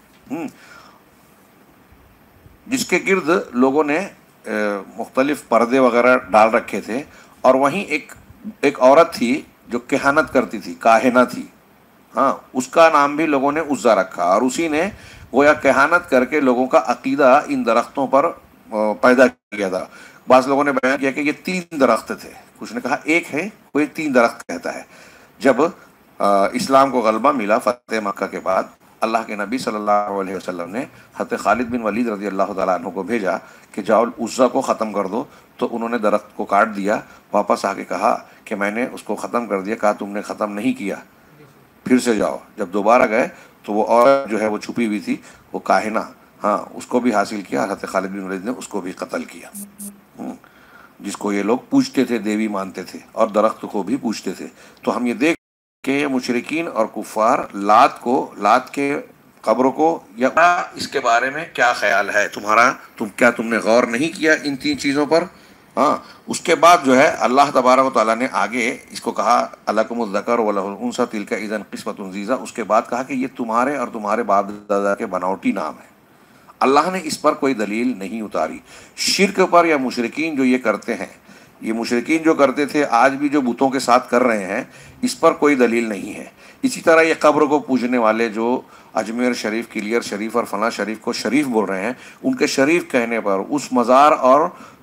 जिसके गिर्द लोगों ने मुख्तलिफ पर्दे वगैरह डाल रखे थे. और वहीं एक एक औरत थी जो कहानत करती थी, काहिना थी. हाँ, उसका नाम भी लोगों ने उज़्ज़ा रखा और उसी ने गोया कहानत करके लोगों का अकीदा इन दरख्तों पर पैदा किया था. बाज़ लोगों ने बयान किया कि ये तीन दरख्त थे, कुछ ने कहा एक है, कोई तीन दरख्त कहता है. जब आ, इस्लाम को गलबा मिला फ़तेह मक्का के बाद, अल्लाह के नबी सल्लल्लाहु अलैहि वसल्लम ने हज़रत खालिद बिन वलीद रज़ी अल्लाह तआला अन्हु को भेजा कि जाओ उज़्ज़ा को ख़त्म कर दो. तो उन्होंने दरख्त को काट दिया, वापस आके कहा कि मैंने उसको ख़त्म कर दिया. कहा तुमने ख़त्म नहीं किया, फिर से जाओ. जब दोबारा गए तो वो औरत जो है वो छुपी हुई थी, वो काहिना, हाँ, उसको भी हासिल किया. हज़रत खालिद बिन वलीद ने उसको भी कत्ल किया, जिसको ये लोग पूजते थे, देवी मानते थे और दरख्त को भी पूजते थे. तो हम ये देख कि मुशरिकीन और कुफ़ार लात को, लात के कब्र को, या इसके बारे में क्या ख्याल है तुम्हारा? तुम क्या तुमने गौर नहीं किया इन तीन चीज़ों पर? हाँ. उसके बाद जो है अल्लाह तबारक व तआला ने आगे इसको कहा अलकुमुज़ ज़कर व लहुल उन्सा तिल्का इज़न क़िस्मतुन ज़ीज़ा. उसके बाद कहा कि ये तुम्हारे और तुम्हारे बाप दादा के बनावटी नाम है. اللہ نے اس پر کوئی دلیل نہیں اتاری. شرک پر یا مشرکین جو یہ کرتے ہیں، یہ مشرکین جو کرتے تھے آج بھی جو بتوں کے ساتھ کر رہے ہیں، اس پر کوئی دلیل نہیں ہے. اسی طرح یہ قبر کو پوجنے والے جو اجمیر شریف، کلیئر شریف اور فلاں شریف کو شریف بول رہے ہیں، ان کے شریف کہنے پر، اس مزار اور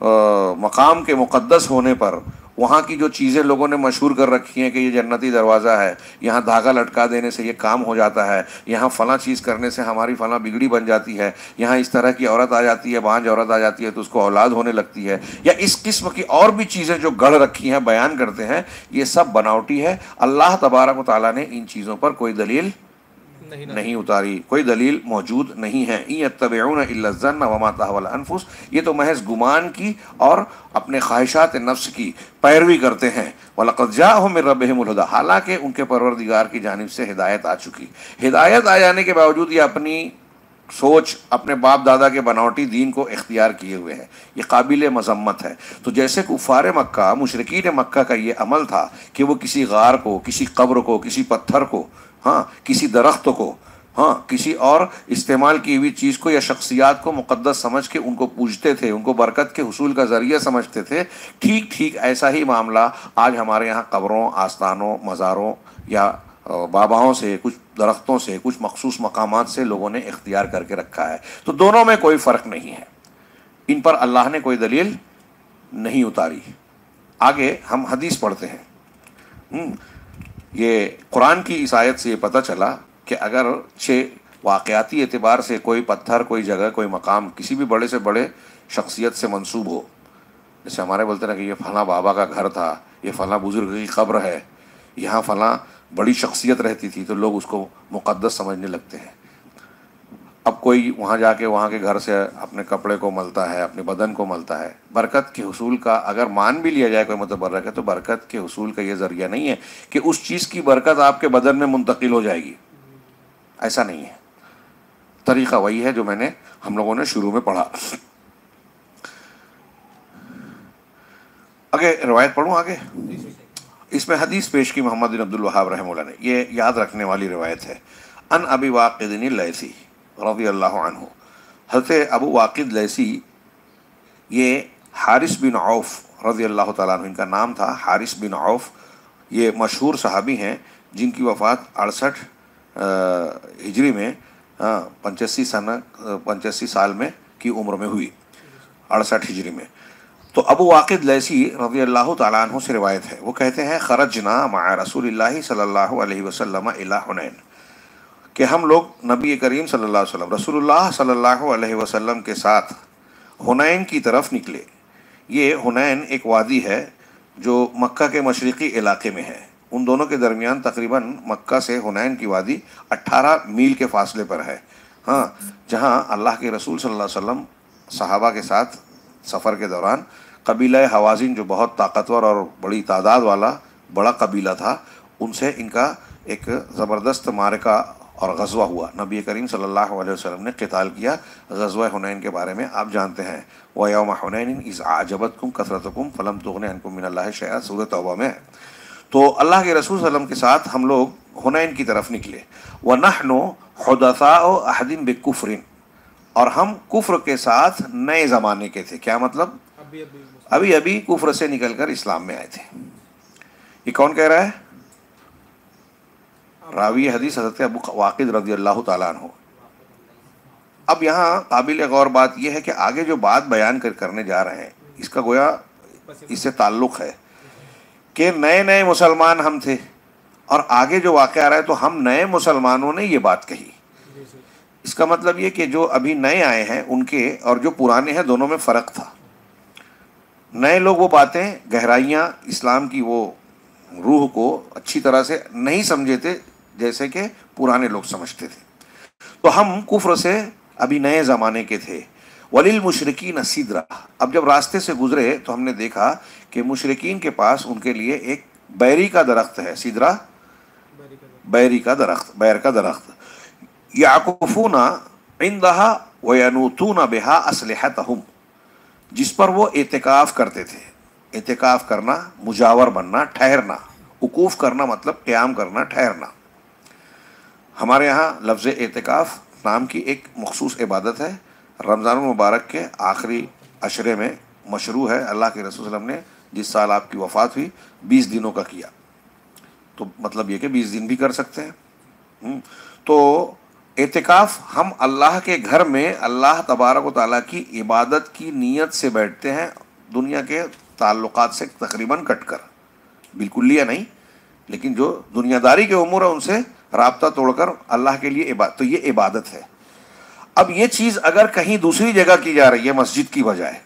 مقام کے مقدس ہونے پر، وہاں کی جو چیزیں لوگوں نے مشہور کر رکھی ہیں کہ یہ جنتی دروازہ ہے، یہاں دھاگا لٹکا دینے سے یہ کام ہو جاتا ہے، یہاں فلاں چیز کرنے سے ہماری فلاں بگڑی بن جاتی ہے، یہاں اس طرح کی عورت آ جاتی ہے، بانجھ عورت آ جاتی ہے تو اس کو اولاد ہونے لگتی ہے، یا اس قسم کی اور بھی چیزیں جو گڑھ رکھی ہیں بیان کرتے ہیں، یہ سب بناوٹی ہے. اللہ تبارک و تعالیٰ نے ان چیزوں پر کوئی دلیل نہیں اتاری، کوئی دلیل موجود نہیں ہے. ان یتبعون الا الظن وما تهوى الانفس، یہ تو محض گمان کی اور اپنے خواہشات نفس کی پیروی کرتے ہیں. وَلَقَدْ جَاءَهُم مِّن رَّبِّهِمُ الْهُدَىٰ، حالانکہ ان کے پروردگار کی جانب سے ہدایت آ چکی. ہدایت آ جانے کے باوجود یہ اپنی سوچ، اپنے باپ دادا کے بناوٹی دین کو اختیار کیے ہوئے ہیں. یہ قابل مذمت ہے. تو جیسے کفار مکہ، مشرکین مکہ کا یہ عمل تھا کہ وہ کسی غار کو، کسی قبر کو، کسی پتھر کو، ہاں کسی درخت کو، ہاں کسی اور استعمال کی ہوئی چیز کو یا شخصیات کو مقدس سمجھ کے ان کو پوجتے تھے، ان کو برکت کے حصول کا ذریعہ سمجھتے تھے. ٹھیک ٹھیک ایسا ہی معاملہ آج ہمارے یہاں قبروں، آستانوں، مزاروں یا باباؤں سے، کچھ درختوں سے، کچھ مخصوص مقامات سے لوگوں نے اختیار کر کے رکھا ہے. تو دونوں میں کوئی فرق نہیں ہے، ان پر اللہ نے کوئی دلیل نہیں اتاری. آگے ہم حدیث پڑھتے ہیں. یہ قرآن کی اس آیت سے یہ پتہ چلا کہ اگر چھ واقعاتی اعتبار سے کوئی پتھر، کوئی جگہ، کوئی مقام کسی بھی بڑے سے بڑے شخصیت سے منسوب ہو، جیسے ہمارے بولتے ہیں کہ یہ فلاں بابا کا گھر تھا، یہ فلاں بزرگ کی قبر ہے، یہاں فلاں بڑی شخصیت رہتی تھی، تو لوگ اس کو مقدس سمجھنے لگتے ہیں. اب کوئی وہاں جا کے وہاں کے گھر سے اپنے کپڑے کو ملتا ہے، اپنے بدن کو ملتا ہے. برکت کے حصول کا اگر مان بھی لیا جائے کوئی متبرک ہے، تو برکت کے حصول کا یہ ذریعہ نہیں ہے کہ اس چیز کی برکت آپ کے بدن میں منتقل ہو جائے گی. ایسا نہیں ہے. طریقہ وہی ہے جو میں نے ہم لوگوں نے شروع میں پڑھا. آگے روایت پڑھوں. آگے اس میں حدیث پیش کی محمد بن عبد الوہاب رحمہ اللہ نے. یہ یاد رکھنے والی روایت ہے. ان ابی واقد اللیثی رضی اللہ عنہ، حضرت ابو واقد لیثی، یہ حارث بن عوف رضی اللہ تعالیٰ عنہ ان کا نام تھا. حارث بن عوف یہ مشہور صحابی ہیں جن کی وفات اڑسٹھ ہجری میں، پچاسی سنہ پچاسی سال میں کی عمر میں ہوئی، اڑسٹھ ہجری میں. تو ابو واقد لیثی رضی اللہ تعالیٰ عنہ سے روایت ہے. وہ کہتے ہیں خرجنا مع رسول اللہ صلی اللہ علیہ وسلم الی حنین، کہ ہم لوگ نبی کریم صلی اللہ علیہ وسلم، رسول اللہ صلی اللہ علیہ وسلم کے ساتھ حنین کی طرف نکلے. یہ حنین ایک وادی ہے جو مکہ کے مشرقی علاقے میں ہے. ان دونوں کے درمیان تقریباً مکہ سے حنین کی وادی اٹھارہ میل کے فاصلے پر ہے. ہاں جہاں اللہ کے رسول صلی اللہ علیہ وسلم صحابہ کے ساتھ سفر کے دوران قبیلہ حوازن، جو بہت طاقتور اور بڑی تعداد والا بڑا قبیلہ تھا، ان سے ان کا ایک زبردست معرکہ اور غزوہ ہوا. نبی کریم صلی اللہ علیہ وسلم نے قتال کیا. غزوہ حنین کے بارے میں آپ جانتے ہیں، وَيَوْمَ حُنَيْنٍ إِذْ أَعْجَبَتْكُمْ كَثْرَتُكُمْ فَلَمْ تُغْنِ عَنْكُمْ مِنَ اللَّهِ شَيْئًا، سورۃ توبہ میں. تو اللہ کے رسول صلی اللہ علیہ وسلم کے ساتھ ہم لوگ حنین کی طرف نکلے. وَنَحْنُ حُدَثَاءُ أَحَدٍ بِكُفْرٍ، اور ہم کفر کے ساتھ نئے زمانے کے تھے. کیا مطلب؟ ابھی ابھی کفر سے نکل کر اسلام میں آئے تھے. یہ کون کہہ رہا ہے؟ راوی حدیث حضرت ابو واقد رضی اللہ تعالیٰ عنہ. اب یہاں قابل غور بات یہ ہے کہ آگے جو بات بیان کر کرنے جا رہے ہیں، اس کا گویا اس سے تعلق ہے کہ نئے نئے مسلمان ہم تھے، اور آگے جو واقعہ آ رہا ہے تو ہم نئے مسلمانوں نے یہ بات کہی. اس کا مطلب یہ کہ جو ابھی نئے آئے ہیں ان کے اور جو پرانے ہیں دونوں میں فرق تھا. نئے لوگ وہ باتیں، گہرائیاں، اسلام کی وہ روح کو اچھی طرح سے نہیں سمجھے تھے جیسے کہ پرانے لوگ سمجھتے تھے. تو ہم کفر سے ابھی نئے زمانے کے تھے. وَلِلْمُشْرِكِينَ سِدْرَةٌ، اب جب راستے سے گزرے تو ہم نے دیکھا کہ مشرکین کے پاس ان کے لیے ایک بیری کا درخت ہے. سدرہ بیری کا درخت، بیر کا درخت. یعکفون عندہا وینوتون بہا اسلحتہم، جس پر وہ اعتکاف کرتے تھے. اعتکاف کرنا، مجاور بننا، ٹھہرنا. وقوف کرنا مطلب قیام کرنا، ٹھہرنا. ہمارے ہاں لفظ اعتکاف نام کی ایک مخصوص عبادت ہے رمضان المبارک کے آخری عشرے میں مشروع ہے. اللہ کے رسول صلی اللہ علیہ وسلم نے جس سال آپ کی وفات ہوئی بیس دنوں کا کیا، تو مطلب یہ کہ بیس دن بھی کر سکتے ہیں. تو اعتکاف ہم اللہ کے گھر میں اللہ تبارک و تعالیٰ کی عبادت کی نیت سے بیٹھتے ہیں، دنیا کے تعلقات سے تقریباً کٹ کر، بالکل لیا نہیں، لیکن جو دنیا داری کے امور ہیں ان سے رابطہ توڑ کر اللہ کے لیے عبادت. تو یہ عبادت ہے. اب یہ چیز اگر کہیں دوسری جگہ کی جا رہی ہے مسجد کی بجائے،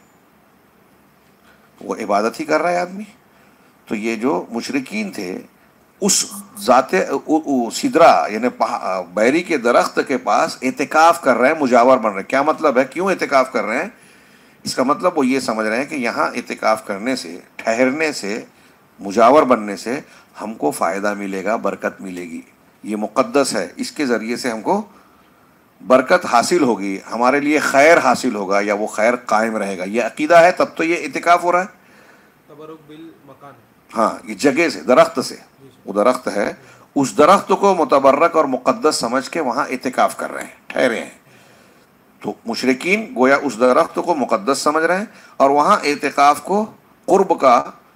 وہ عبادت ہی کر رہا ہے آدمی. تو یہ جو مشرکین تھے اس ذات سدرا یعنی بیری کے درخت کے پاس اعتکاف کر رہے ہیں، مجاور بن رہے ہیں. کیا مطلب ہے؟ کیوں اعتکاف کر رہے ہیں؟ اس کا مطلب وہ یہ سمجھ رہے ہیں کہ یہاں اعتکاف کرنے سے، ٹھہرنے سے، مجاور بننے سے ہم کو فائدہ ملے گا، برکت ملے گی، یہ مقدس ہے، اس کے ذریعے سے ہم کو برکت حاصل ہوگی، ہمارے لیے خیر حاصل ہوگا یا وہ خیر قائم رہے گا. یہ عقیدہ ہے تب تو یہ اعتکاف ہو رہا ہے. تبرک بالمکان. ہاں، یہ جگہ سے، درخت سے، وہ درخت ہے، اس درخت کو متبرک اور مقدس سمجھ کے وہاں اعتکاف کر رہے ہیں، ٹھہرے ہیں. تو مشرکین گویا اس درخت کو مقدس سمجھ رہے ہیں اور وہاں اعتکاف کو قرب کا،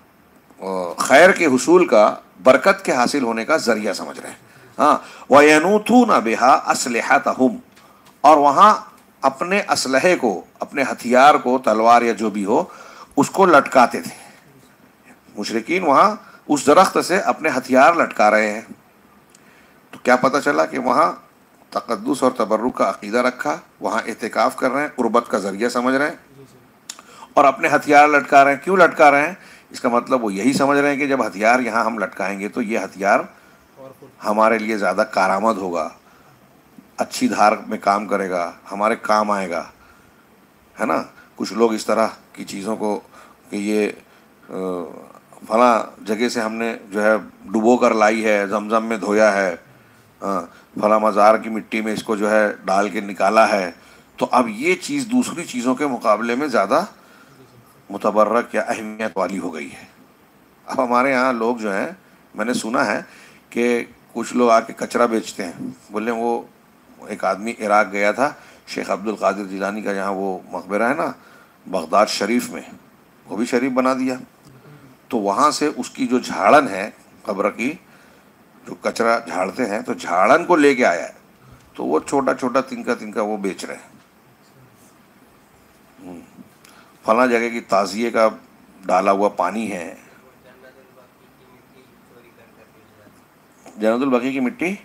خیر کے حصول کا، برکت کے حاصل ہونے کا ذریعہ سمجھ رہے ہیں. ہاں، وَيَنُوتُونَ بِهَا أَسْلِحَتَهُمْ، اور وہاں اپنے اسلحے کو، اپنے ہتھیار کو، تلوار یا جو بھی ہو، اس کو لٹکاتے تھے. مشرکین وہاں اس درخت سے اپنے ہتھیار لٹکا رہے ہیں. تو کیا پتہ چلا کہ وہاں تقدس اور تبرک کا عقیدہ رکھا، وہاں اعتکاف کر رہے ہیں، قربت کا ذریعہ سمجھ رہے ہیں اور اپنے ہتھیار لٹکا رہے ہیں. کیوں لٹکا رہے ہیں؟ اس کا مطلب وہ یہی سمجھ رہے ہیں کہ جب ہتھیار یہاں ہم لٹکائیں گے تو یہ ہتھیار ہمارے لیے زیادہ کارآمد ہوگا، اچھی دھار میں کام کرے گا، ہمارے کام آئے گا، ہے نا. کچھ لوگ اس طرح کی چیزوں کو کہ یہ فلاں جگہ سے ہم نے جو ہے ڈبو کر لائی ہے، زمزم میں دھویا ہے، فلاں مزار کی مٹی میں اس کو جو ہے ڈال کے نکالا ہے، تو اب یہ چیز دوسری چیزوں کے مقابلے میں زیادہ متبرک یا اہمیت والی ہو گئی ہے. اب ہمارے یہاں لوگ جو ہیں، میں نے سنا ہے کہ کچھ لوگ آ کے کچرا بیچتے ہیں. بولے وہ ایک آدمی عراق گیا تھا، شیخ عبد القادر جیلانی کا جہاں وہ مقبرہ ہے نا بغداد شریف میں، وہ بھی شریف بنا دیا. تو وہاں سے اس کی جو جھاڑن ہے قبر کی، جو کچرا جھاڑتے ہیں، تو جھاڑن کو لے کے آیا ہے، تو وہ چھوٹا چھوٹا تنکا تنکا وہ بیچ رہے ہیں. فلاں جگہ کی تعزیے کا ڈالا ہوا پانی ہے. جنت البقیع کی مٹی،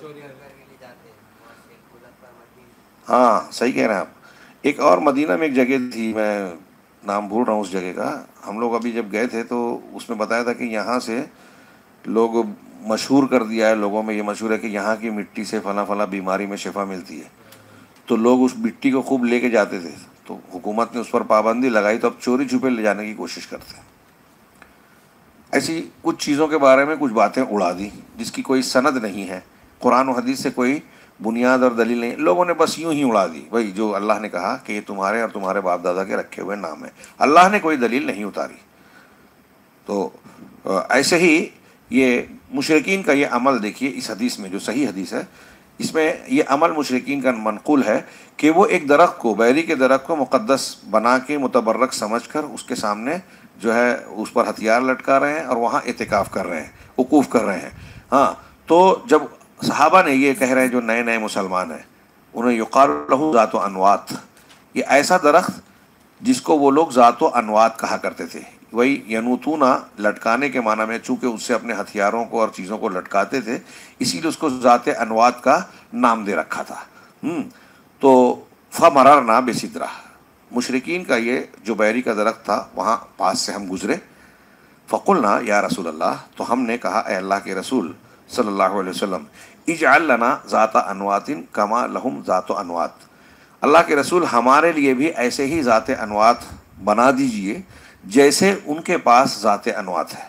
ہاں صحیح کہہ رہے ہیں آپ. ایک اور مدینہ میں ایک جگہ تھی، میں نام بھول رہا ہوں اس جگہ کا. ہم لوگ ابھی جب گئے تھے تو اس میں بتایا تھا کہ یہاں سے لوگ مشہور کر دیا ہے، لوگوں میں یہ مشہور ہے کہ یہاں کی مٹی سے فلاں فلاں بیماری میں شفا ملتی ہے. تو لوگ اس مٹی کو خوب لے کے جاتے تھے. تو حکومت نے اس پر پابندی لگائی تو اب چوری چھپے لے جانے کی کوشش کرتے ہیں. ایسی کچھ چیزوں کے بارے میں کچھ باتیں اڑا دی جس کی کوئی سند نہیں ہے، قرآن و حدیث سے کوئی بنیاد اور دلیل نہیں، لوگوں نے بس یوں ہی اڑا دی. بھائی جو اللہ نے کہا کہ یہ تمہارے اور تمہارے باپ دادا کے رکھے ہوئے نام ہے، اللہ نے کوئی دلیل نہیں اتاری. تو ایسے ہی یہ مشرکین کا یہ عمل دیکھیے اس حدیث میں، جو صحیح حدیث ہے، اس میں یہ عمل مشرکین کا منقول ہے کہ وہ ایک درخت کو، بیری کے درخت کو مقدس بنا کے متبرک سمجھ کر اس کے سامنے جو ہے اس پر ہتھیار لٹکا رہے ہیں اور وہاں اعتکاف کر رہے ہیں، وقوف کر رہے ہیں. ہاں، تو جب صحابہ نے یہ کہہ رہے ہیں، جو نئے نئے مسلمان ہیں، انہیں یقال لہ ذات و انوات، یہ ایسا درخت جس کو وہ لوگ ذات و انوات کہا کرتے تھے. وہی ینوتونا لٹکانے کے معنی میں، چونکہ اس سے اپنے ہتھیاروں کو اور چیزوں کو لٹکاتے تھے، اسی لیے اس کو ذات انوات کا نام دے رکھا تھا. ہم تو فمررنا بسدرہ، مشرکین کا یہ جو بیری کا درخت تھا وہاں پاس سے ہم گزرے. فقلنا یا رسول اللہ، تو ہم نے کہا اے اللہ کے رسول صلی اللہ علیہ وسلم، اجعل لنا ذات انوات کما لہم ذات انوات، اللہ کے رسول ہمارے لیے بھی ایسے ہی ذات انوات بنا دیجئے جیسے ان کے پاس ذات انوات ہے.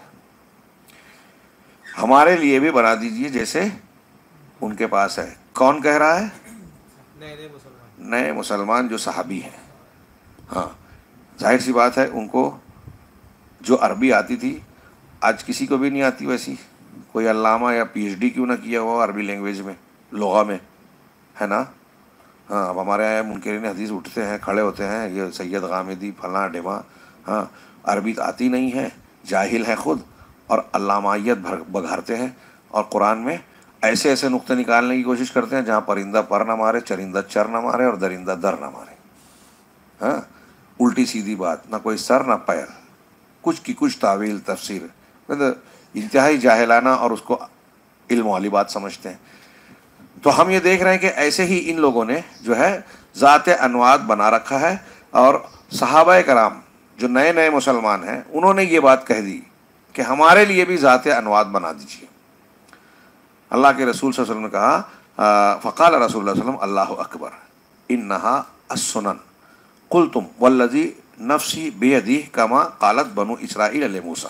ہمارے لیے بھی بنا دیجئے جیسے ان کے پاس ہے. کون کہہ رہا ہے؟ نئے نئے مسلمان، نئے مسلمان جو صحابی ہیں. ہاں، ظاہر سی بات ہے ان کو جو عربی آتی تھی آج کسی کو بھی نہیں آتی ویسی. کوئی علامہ یا پی ایچ ڈی کیوں نہ کیا ہوا عربی لینگویج میں، لغہ میں، ہے نا. ہاں اب ہمارے یہاں منکرین حدیث اٹھتے ہیں کھڑے ہوتے ہیں یہ سید غامدی فلاں ڈھما، ہاں عربی آتی نہیں ہے، جاہل ہے خود، اور علامائیت بگھارتے ہیں اور قرآن میں ایسے ایسے نقطے نکالنے کی کوشش کرتے ہیں جہاں پرندہ پر نہ مارے، چرندہ چر نہ مارے اور درندہ در نہ مارے. ہاں الٹی سیدھی بات، نہ کوئی سر نہ پیر، کچھ کی کچھ تعویل تفسیر، انتہائی جاہلانہ اور اس کو علم والی بات سمجھتے ہیں. تو ہم یہ دیکھ رہے ہیں کہ ایسے ہی ان لوگوں نے جو ہے ذات انواد بنا رکھا ہے، اور صحابہ کرام جو نئے نئے مسلمان ہیں انہوں نے یہ بات کہہ دی کہ ہمارے لیے بھی ذات انواد بنا دیجیے. اللہ کے رسول صلی اللہ علیہ وسلم نے کہا فقال رسول اللہ صلی اللہ علیہ وسلم اللہ اکبر انہا السنن قلتم والذی نفسی بیدہ کما قالت بنو اسرائیل علی موسیٰ.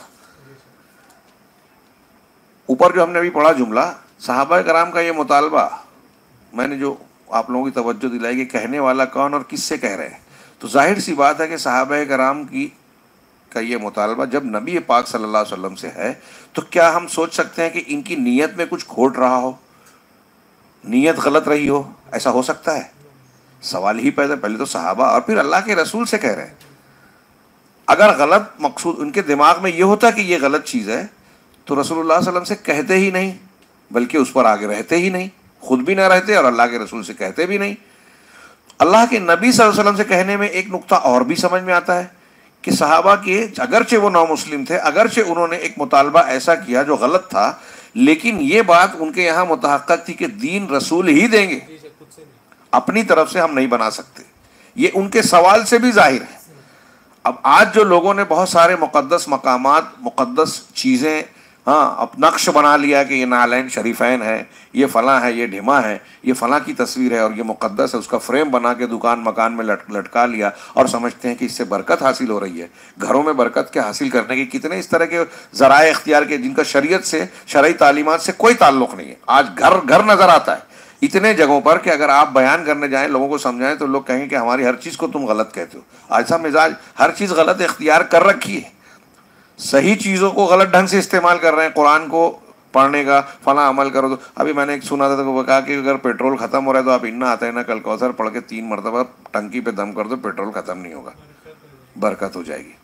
اوپر جو ہم نے ابھی پڑھا جملہ، صحابہ کرام کا یہ مطالبہ، میں نے جو آپ لوگوں کی توجہ دلائی کہ کہنے والا کون اور کس سے کہہ رہے ہیں، تو ظاہر سی بات ہے کہ صحابہ کرام کی کا یہ مطالبہ جب نبی پاک صلی اللہ علیہ وسلم سے ہے تو کیا ہم سوچ سکتے ہیں کہ ان کی نیت میں کچھ کھوٹ رہا ہو، نیت غلط رہی ہو؟ ایسا ہو سکتا ہے؟ سوال ہی پیدا، پہلے تو صحابہ اور پھر اللہ کے رسول سے کہہ رہے ہیں. اگر غلط مقصود ان کے دماغ میں یہ ہوتا کہ یہ غلط چیز ہے تو رسول اللہ صلی اللہ علیہ وسلم سے کہتے ہی نہیں، بلکہ اس پر آگے رہتے ہی نہیں، خود بھی نہ رہتے اور اللہ کے رسول سے کہتے بھی نہیں. اللہ کے نبی صلی اللہ علیہ وسلم سے کہنے میں ایک نقطہ اور بھی سمجھ میں آتا ہے کہ صحابہ کے اگرچہ وہ نو مسلم تھے، اگرچہ انہوں نے ایک مطالبہ ایسا کیا جو غلط تھا، لیکن یہ بات ان کے یہاں متحقق تھی کہ دین رسول ہی دیں گے، اپنی طرف سے ہم نہیں بنا سکتے. یہ ان کے سوال سے بھی ظاہر ہے. اب آج جو لوگوں نے بہت سارے مقدس مقامات، مقدس چیزیں ہاں اب نقش بنا لیا کہ یہ نالین شریفین ہے، یہ فلاں ہے، یہ ڈھما ہے، یہ فلاں کی تصویر ہے اور یہ مقدس ہے، اس کا فریم بنا کے دکان مکان میں لٹ لٹکا لیا اور سمجھتے ہیں کہ اس سے برکت حاصل ہو رہی ہے. گھروں میں برکت کے حاصل کرنے کے کتنے اس طرح کے ذرائع اختیار کے جن کا شریعت سے، شرعی تعلیمات سے کوئی تعلق نہیں ہے. آج گھر گھر نظر آتا ہے اتنے جگہوں پر کہ اگر آپ بیان کرنے جائیں، لوگوں کو سمجھائیں تو لوگ کہیں گے کہ ہماری ہر چیز کو تم غلط کہتے ہو. آج سا مزاج ہر چیز غلط اختیار کر رکھی ہے، صحیح چیزوں کو غلط ڈھنگ سے استعمال کر رہے ہیں. قرآن کو پڑھنے کا فلاں عمل کرو تو ابھی میں نے ایک سنا تھا تو وہ کہا کہ اگر پیٹرول ختم ہو رہا ہے تو آپ انا آتا ہے نا کل کوثر پڑھ کے تین مرتبہ ٹنکی پہ دم کر دو، پیٹرول ختم نہیں ہوگا، برکت ہو جائے گی.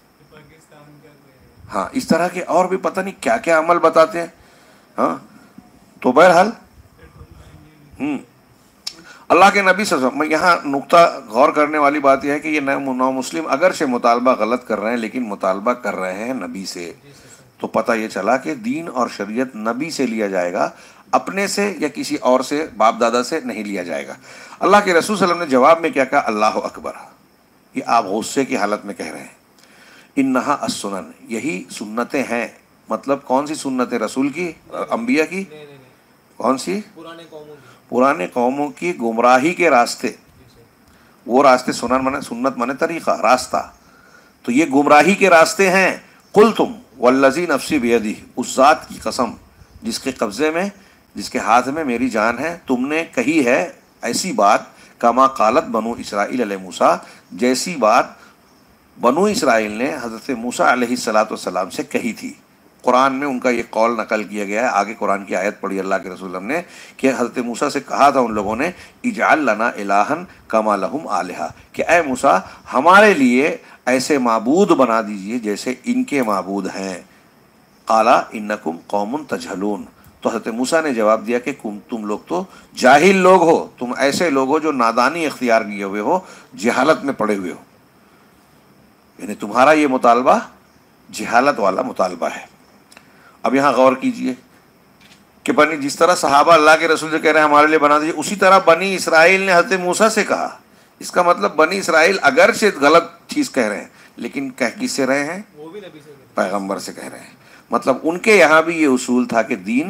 ہاں اس طرح کے اور بھی پتہ نہیں کیا کیا عمل بتاتے ہیں. ہاں تو بہرحال ہوں اللہ کے نبی صلی اللہ علیہ وسلم، یہاں نقطہ غور کرنے والی بات یہ ہے کہ یہ نو مسلم اگرچہ مطالبہ غلط کر رہے ہیں لیکن مطالبہ کر رہے ہیں نبی سے. تو پتہ یہ چلا کہ دین اور شریعت نبی سے لیا جائے گا، اپنے سے یا کسی اور سے، باپ دادا سے نہیں لیا جائے گا. اللہ کے رسول صلی اللہ علیہ وسلم نے جواب میں کیا کہا؟ اللہ اکبر. یہ آپ غصے کی حالت میں کہہ رہے ہیں. انہا السنن، یہی سنتیں ہیں. مطلب کون سی سنتیں؟ رسول کی، انبیاء کی؟ کون سی؟ پرانے قوموں کی گمراہی کے راستے. وہ راستے سنن مانے سنت مانے طریقہ، راستہ. تو یہ گمراہی کے راستے ہیں. قلتم والذی نفسی بیدہ، اس ذات کی قسم جس کے قبضے میں، جس کے ہاتھ میں میری جان ہے، تم نے کہی ہے ایسی بات کما قالت بنو اسرائیل علیہ موسیٰ، جیسی بات بنو اسرائیل نے حضرت موسیٰ علیہ الصلاۃ والسلام سے کہی تھی. قرآن میں ان کا یہ قول نقل کیا گیا ہے. آگے قرآن کی آیت پڑھی اللہ کے رسول نے کہ حضرت موسیٰ سے کہا تھا ان لوگوں نے اجعل لنا الہا کما لہم آلہہ، کہ اے موسیٰ ہمارے لیے ایسے معبود بنا دیجئے جیسے ان کے معبود ہیں. قال انکم قوم تجہلون، تو حضرت موسیٰ نے جواب دیا کہ تم لوگ تو جاہل لوگ ہو، تم ایسے لوگ ہو جو نادانی اختیار کیے ہوئے ہو، جہالت میں پڑے ہوئے ہو. یعنی تمہارا یہ مطالبہ جہالت والا مطالبہ ہے. اب یہاں غور کیجئے کہ بنی جس طرح صحابہ اللہ کے رسول سے کہہ رہے ہیں ہمارے لیے بنا دیجیے، اسی طرح بنی اسرائیل نے حضرت موسیٰ سے کہا. اس کا مطلب بنی اسرائیل اگرچہ غلط چیز کہہ رہے ہیں لیکن کہہ کس سے رہے ہیں؟ وہ بھی نبی سے پیغمبر سے کہہ رہے ہیں. مطلب ان کے یہاں بھی یہ اصول تھا کہ دین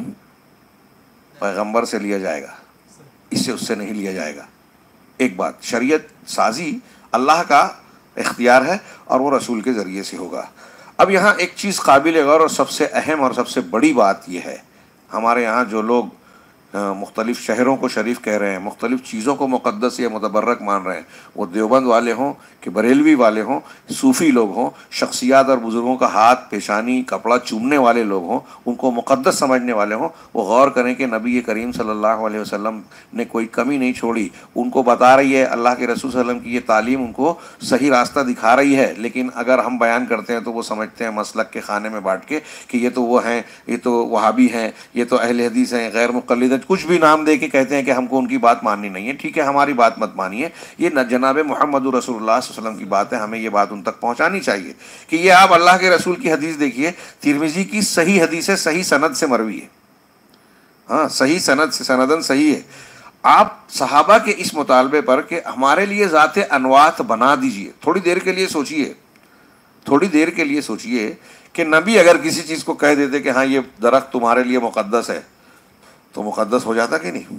پیغمبر سے لیا جائے گا، اس سے اس سے نہیں لیا جائے گا. ایک بات، شریعت سازی اللہ کا اختیار ہے اور وہ رسول کے ذریعے سے ہوگا. اب یہاں ایک چیز قابل غور اور سب سے اہم اور سب سے بڑی بات یہ ہے، ہمارے یہاں جو لوگ مختلف شہروں کو شریف کہہ رہے ہیں، مختلف چیزوں کو مقدس یا متبرک مان رہے ہیں، وہ دیوبند والے ہوں کہ بریلوی والے ہوں، صوفی لوگ ہوں، شخصیات اور بزرگوں کا ہاتھ، پیشانی، کپڑا چومنے والے لوگ ہوں، ان کو مقدس سمجھنے والے ہوں، وہ غور کریں کہ نبی کریم صلی اللہ علیہ وسلم نے کوئی کمی نہیں چھوڑی. ان کو بتا رہی ہے اللہ کے رسول صلی اللہ علیہ وسلم کی یہ تعلیم ان کو صحیح راستہ دکھا رہی ہے. لیکن اگر ہم بیان کرتے ہیں تو وہ سمجھتے ہیں مسلک کے خانے میں بانٹ کے کہ یہ تو وہ ہیں، یہ تو وہابی ہیں، یہ تو اہل حدیث ہیں، غیر مقلد ہیں، کچھ بھی نام دے کے کہتے ہیں کہ ہم کو ان کی بات ماننی نہیں ہے. ٹھیک ہے، ہماری بات مت مانیے، یہ جناب محمد رسول اللہ صلی اللہ علیہ وسلم کی بات ہے، ہمیں یہ بات ان تک پہنچانی چاہیے کہ یہ آپ اللہ کے رسول کی حدیث دیکھیے، ترمذی کی صحیح حدیث ہے، صحیح سند سے مروی ہے، ہاں صحیح سند سے، سندن صحیح ہے. آپ صحابہ کے اس مطالبے پر کہ ہمارے لیے ذات انوات بنا دیجئے، تھوڑی دیر کے لیے سوچئے، تھوڑی دیر کے لیے سوچئے کہ نبی اگر کسی چیز کو کہہ دیتے کہ ہاں یہ درخت تمہارے لیے مقدس ہے تو مقدس ہو جاتا کہ نہیں؟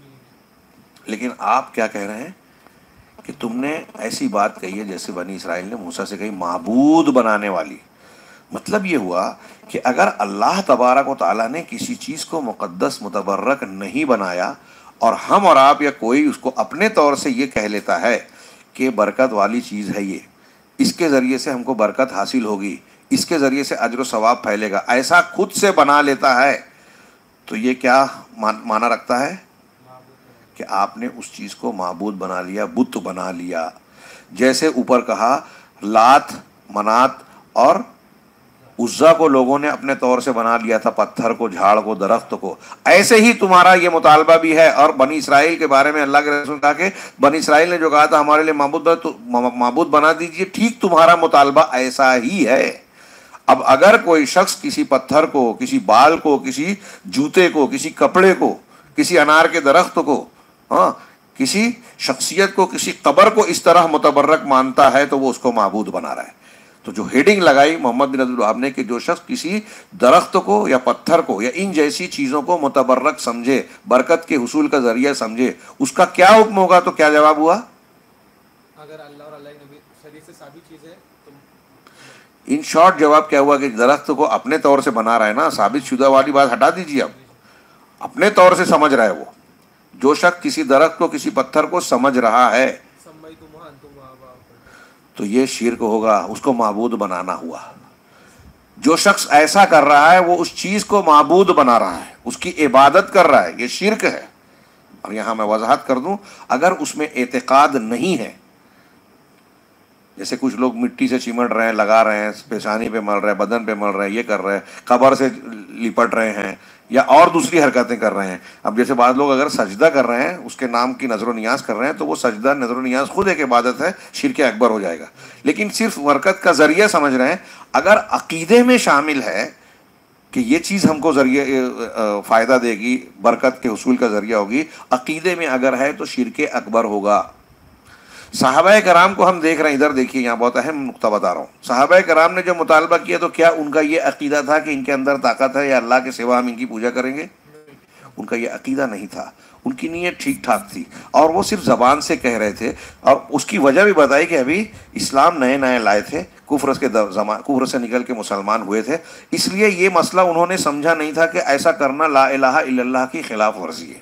لیکن آپ کیا کہہ رہے ہیں کہ تم نے ایسی بات کہی ہے جیسے بنی اسرائیل نے موسیٰ سے کہی، معبود بنانے والی. مطلب یہ ہوا کہ اگر اللہ تبارک و تعالیٰ نے کسی چیز کو مقدس متبرک نہیں بنایا اور ہم اور آپ یا کوئی اس کو اپنے طور سے یہ کہہ لیتا ہے کہ برکت والی چیز ہے، یہ اس کے ذریعے سے ہم کو برکت حاصل ہوگی، اس کے ذریعے سے اجر و ثواب پھیلے گا، ایسا خود سے بنا لیتا ہے تو یہ کیا معنی رکھتا ہے کہ آپ نے اس چیز کو معبود بنا لیا، بت بنا لیا. جیسے اوپر کہا لات، منات اور عزا کو لوگوں نے اپنے طور سے بنا لیا تھا، پتھر کو، جھاڑ کو، درخت کو، ایسے ہی تمہارا یہ مطالبہ بھی ہے. اور بنی اسرائیل کے بارے میں اللہ کے رسول کہا کہ بنی اسرائیل نے جو کہا تھا ہمارے لیے معبود معبود بنا دیجئے، ٹھیک تمہارا مطالبہ ایسا ہی ہے. اب اگر کوئی شخص کسی پتھر کو، کسی بال کو، کسی جوتے کو، کسی کپڑے کو، کسی انار کے درخت کو، ہاں کسی شخصیت کو، کسی قبر کو اس طرح متبرک مانتا ہے تو وہ اس کو معبود بنا رہا ہے. تو جو ہیڈنگ لگائی محمد بن عبد الوہاب نے کہ جو شخص کسی درخت کو یا پتھر کو یا ان جیسی چیزوں کو متبرک سمجھے، برکت کے حصول کا ذریعہ سمجھے، اس کا کیا حکم ہوگا؟ تو کیا جواب ہوا؟ اگر اللہ اور اللہ کے نبی شریعت سے ثابت چیز ہے تو ان شارٹ جواب کیا ہوا کہ درخت کو اپنے طور سے بنا رہا ہے نا، ثابت شدہ والی بات ہٹا دیجیے، اب اپنے طور سے سمجھ رہا ہے. وہ جو شخص کسی درخت کو، کسی پتھر کو سمجھ رہا ہے تو یہ شرک ہوگا، اس کو معبود بنانا ہوا. جو شخص ایسا کر رہا ہے وہ اس چیز کو معبود بنا رہا ہے، اس کی عبادت کر رہا ہے، یہ شرک ہے. اور یہاں میں وضاحت کر دوں، اگر اس میں اعتقاد نہیں ہے، جیسے کچھ لوگ مٹی سے چمٹ رہے ہیں، لگا رہے ہیں، پیشانی پہ مل رہے ہیں، بدن پہ مل رہے ہیں، یہ کر رہے ہیں، قبر سے لپٹ رہے ہیں یا اور دوسری حرکتیں کر رہے ہیں. اب جیسے بعض لوگ اگر سجدہ کر رہے ہیں، اس کے نام کی نظر و نیاز کر رہے ہیں، تو وہ سجدہ نظر و نیاز خود ایک عبادت ہے، شرک اکبر ہو جائے گا. لیکن صرف برکت کا ذریعہ سمجھ رہے ہیں. اگر عقیدے میں شامل ہے کہ یہ چیز ہم کو ذریعہ فائدہ دے گی، برکت کے حصول کا ذریعہ ہوگی، عقیدے میں اگر ہے تو شرک اکبر ہوگا. صحابہ کرام کو ہم دیکھ رہے ہیں، ادھر دیکھیے، یہاں بہت اہم نقطہ بتا رہا ہوں. صحابہ کرام نے جو مطالبہ کیا تو کیا ان کا یہ عقیدہ تھا کہ ان کے اندر طاقت ہے یا اللہ کے سوا ہم ان کی پوجا کریں گے؟ ان کا یہ عقیدہ نہیں تھا. ان کی نیت ٹھیک ٹھاک تھی اور وہ صرف زبان سے کہہ رہے تھے. اور اس کی وجہ بھی بتائی کہ ابھی اسلام نئے نئے لائے تھے، کفر کے زمان کفر سے نکل کے مسلمان ہوئے تھے، اس لیے یہ مسئلہ انہوں نے سمجھا نہیں تھا کہ ایسا کرنا لا الہ الا اللہ کی خلاف ورزی ہے.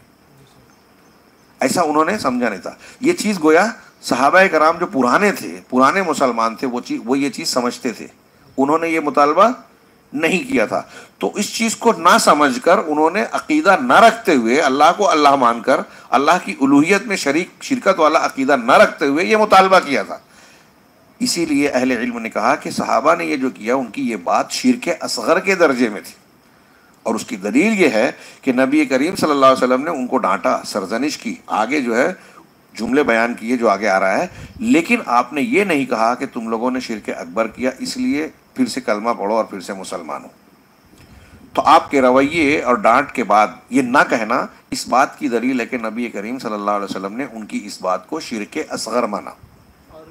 ایسا انہوں نے سمجھا نہیں تھا. یہ چیز گویا صحابہ کرام جو پرانے تھے، پرانے مسلمان تھے، وہ چیز وہ یہ چیز سمجھتے تھے. انہوں نے یہ مطالبہ نہیں کیا تھا. تو اس چیز کو نہ سمجھ کر، انہوں نے عقیدہ نہ رکھتے ہوئے، اللہ کو اللہ مان کر، اللہ کی الوہیت میں شریک شرکت والا عقیدہ نہ رکھتے ہوئے یہ مطالبہ کیا تھا. اسی لیے اہل علم نے کہا کہ صحابہ نے یہ جو کیا، ان کی یہ بات شرک اصغر کے درجے میں تھی. اور اس کی دلیل یہ ہے کہ نبی کریم صلی اللہ علیہ وسلم نے ان کو ڈانٹا، سرزنش کی، آگے جو ہے جملے بیان کیے جو آگے آ رہا ہے. لیکن آپ نے یہ نہیں کہا کہ تم لوگوں نے شرک اکبر کیا، اس لیے پھر سے کلمہ پڑھو اور پھر سے مسلمان ہو. تو آپ کے رویے اور ڈانٹ کے بعد یہ نہ کہنا اس بات کی دلیل ہے کہ نبی کریم صلی اللہ علیہ وسلم نے ان کی اس بات کو شرک اصغر مانا. اور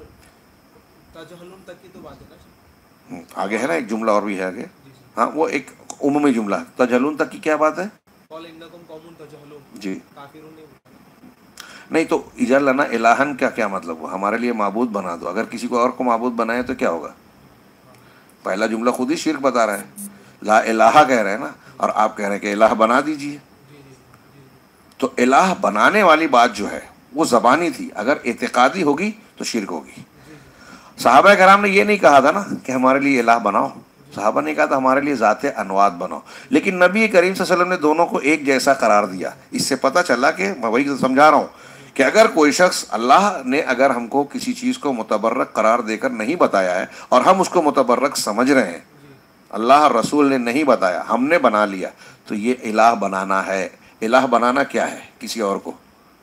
تجہلن تک کی تو بات ہے نا، آگے ہے نا ایک جملہ اور بھی ہے آگے، ہاں وہ ایک عمومی جملہ. تجہلن تک کی کیا بات ہے؟ قال انکم قوم تجہلون، جی کافرون نے نہیں تو اجعل لنا الہن کا کیا مطلب ہوا؟ ہمارے لیے معبود بنا دو. اگر کسی کو اور کو معبود بنائے تو کیا ہوگا؟ پہلا جملہ خود ہی شرک بتا رہا ہے، لا الہ کہہ رہے ہیں نا، اور آپ کہہ رہے ہیں کہ الہ بنا دیجیے. تو الہ بنانے والی بات جو ہے وہ زبانی تھی، اگر اعتقادی ہوگی تو شرک ہوگی۔ صحابہ کرام نے یہ نہیں کہا تھا نا کہ ہمارے لیے الہ بناؤ، صحابہ نے کہا تھا ہمارے لیے ذات انوات بناؤ، لیکن نبی کریم صلی اللہ علیہ وسلم نے دونوں کو ایک جیسا قرار دیا۔ اس سے پتہ چلا کہ میں وہی سمجھا رہا ہوں کہ اگر کوئی شخص، اللہ نے اگر ہم کو کسی چیز کو متبرک قرار دے کر نہیں بتایا ہے اور ہم اس کو متبرک سمجھ رہے ہیں، اللہ اور رسول نے نہیں بتایا، ہم نے بنا لیا، تو یہ الہ بنانا ہے۔ الہ بنانا کیا ہے؟ کسی اور کو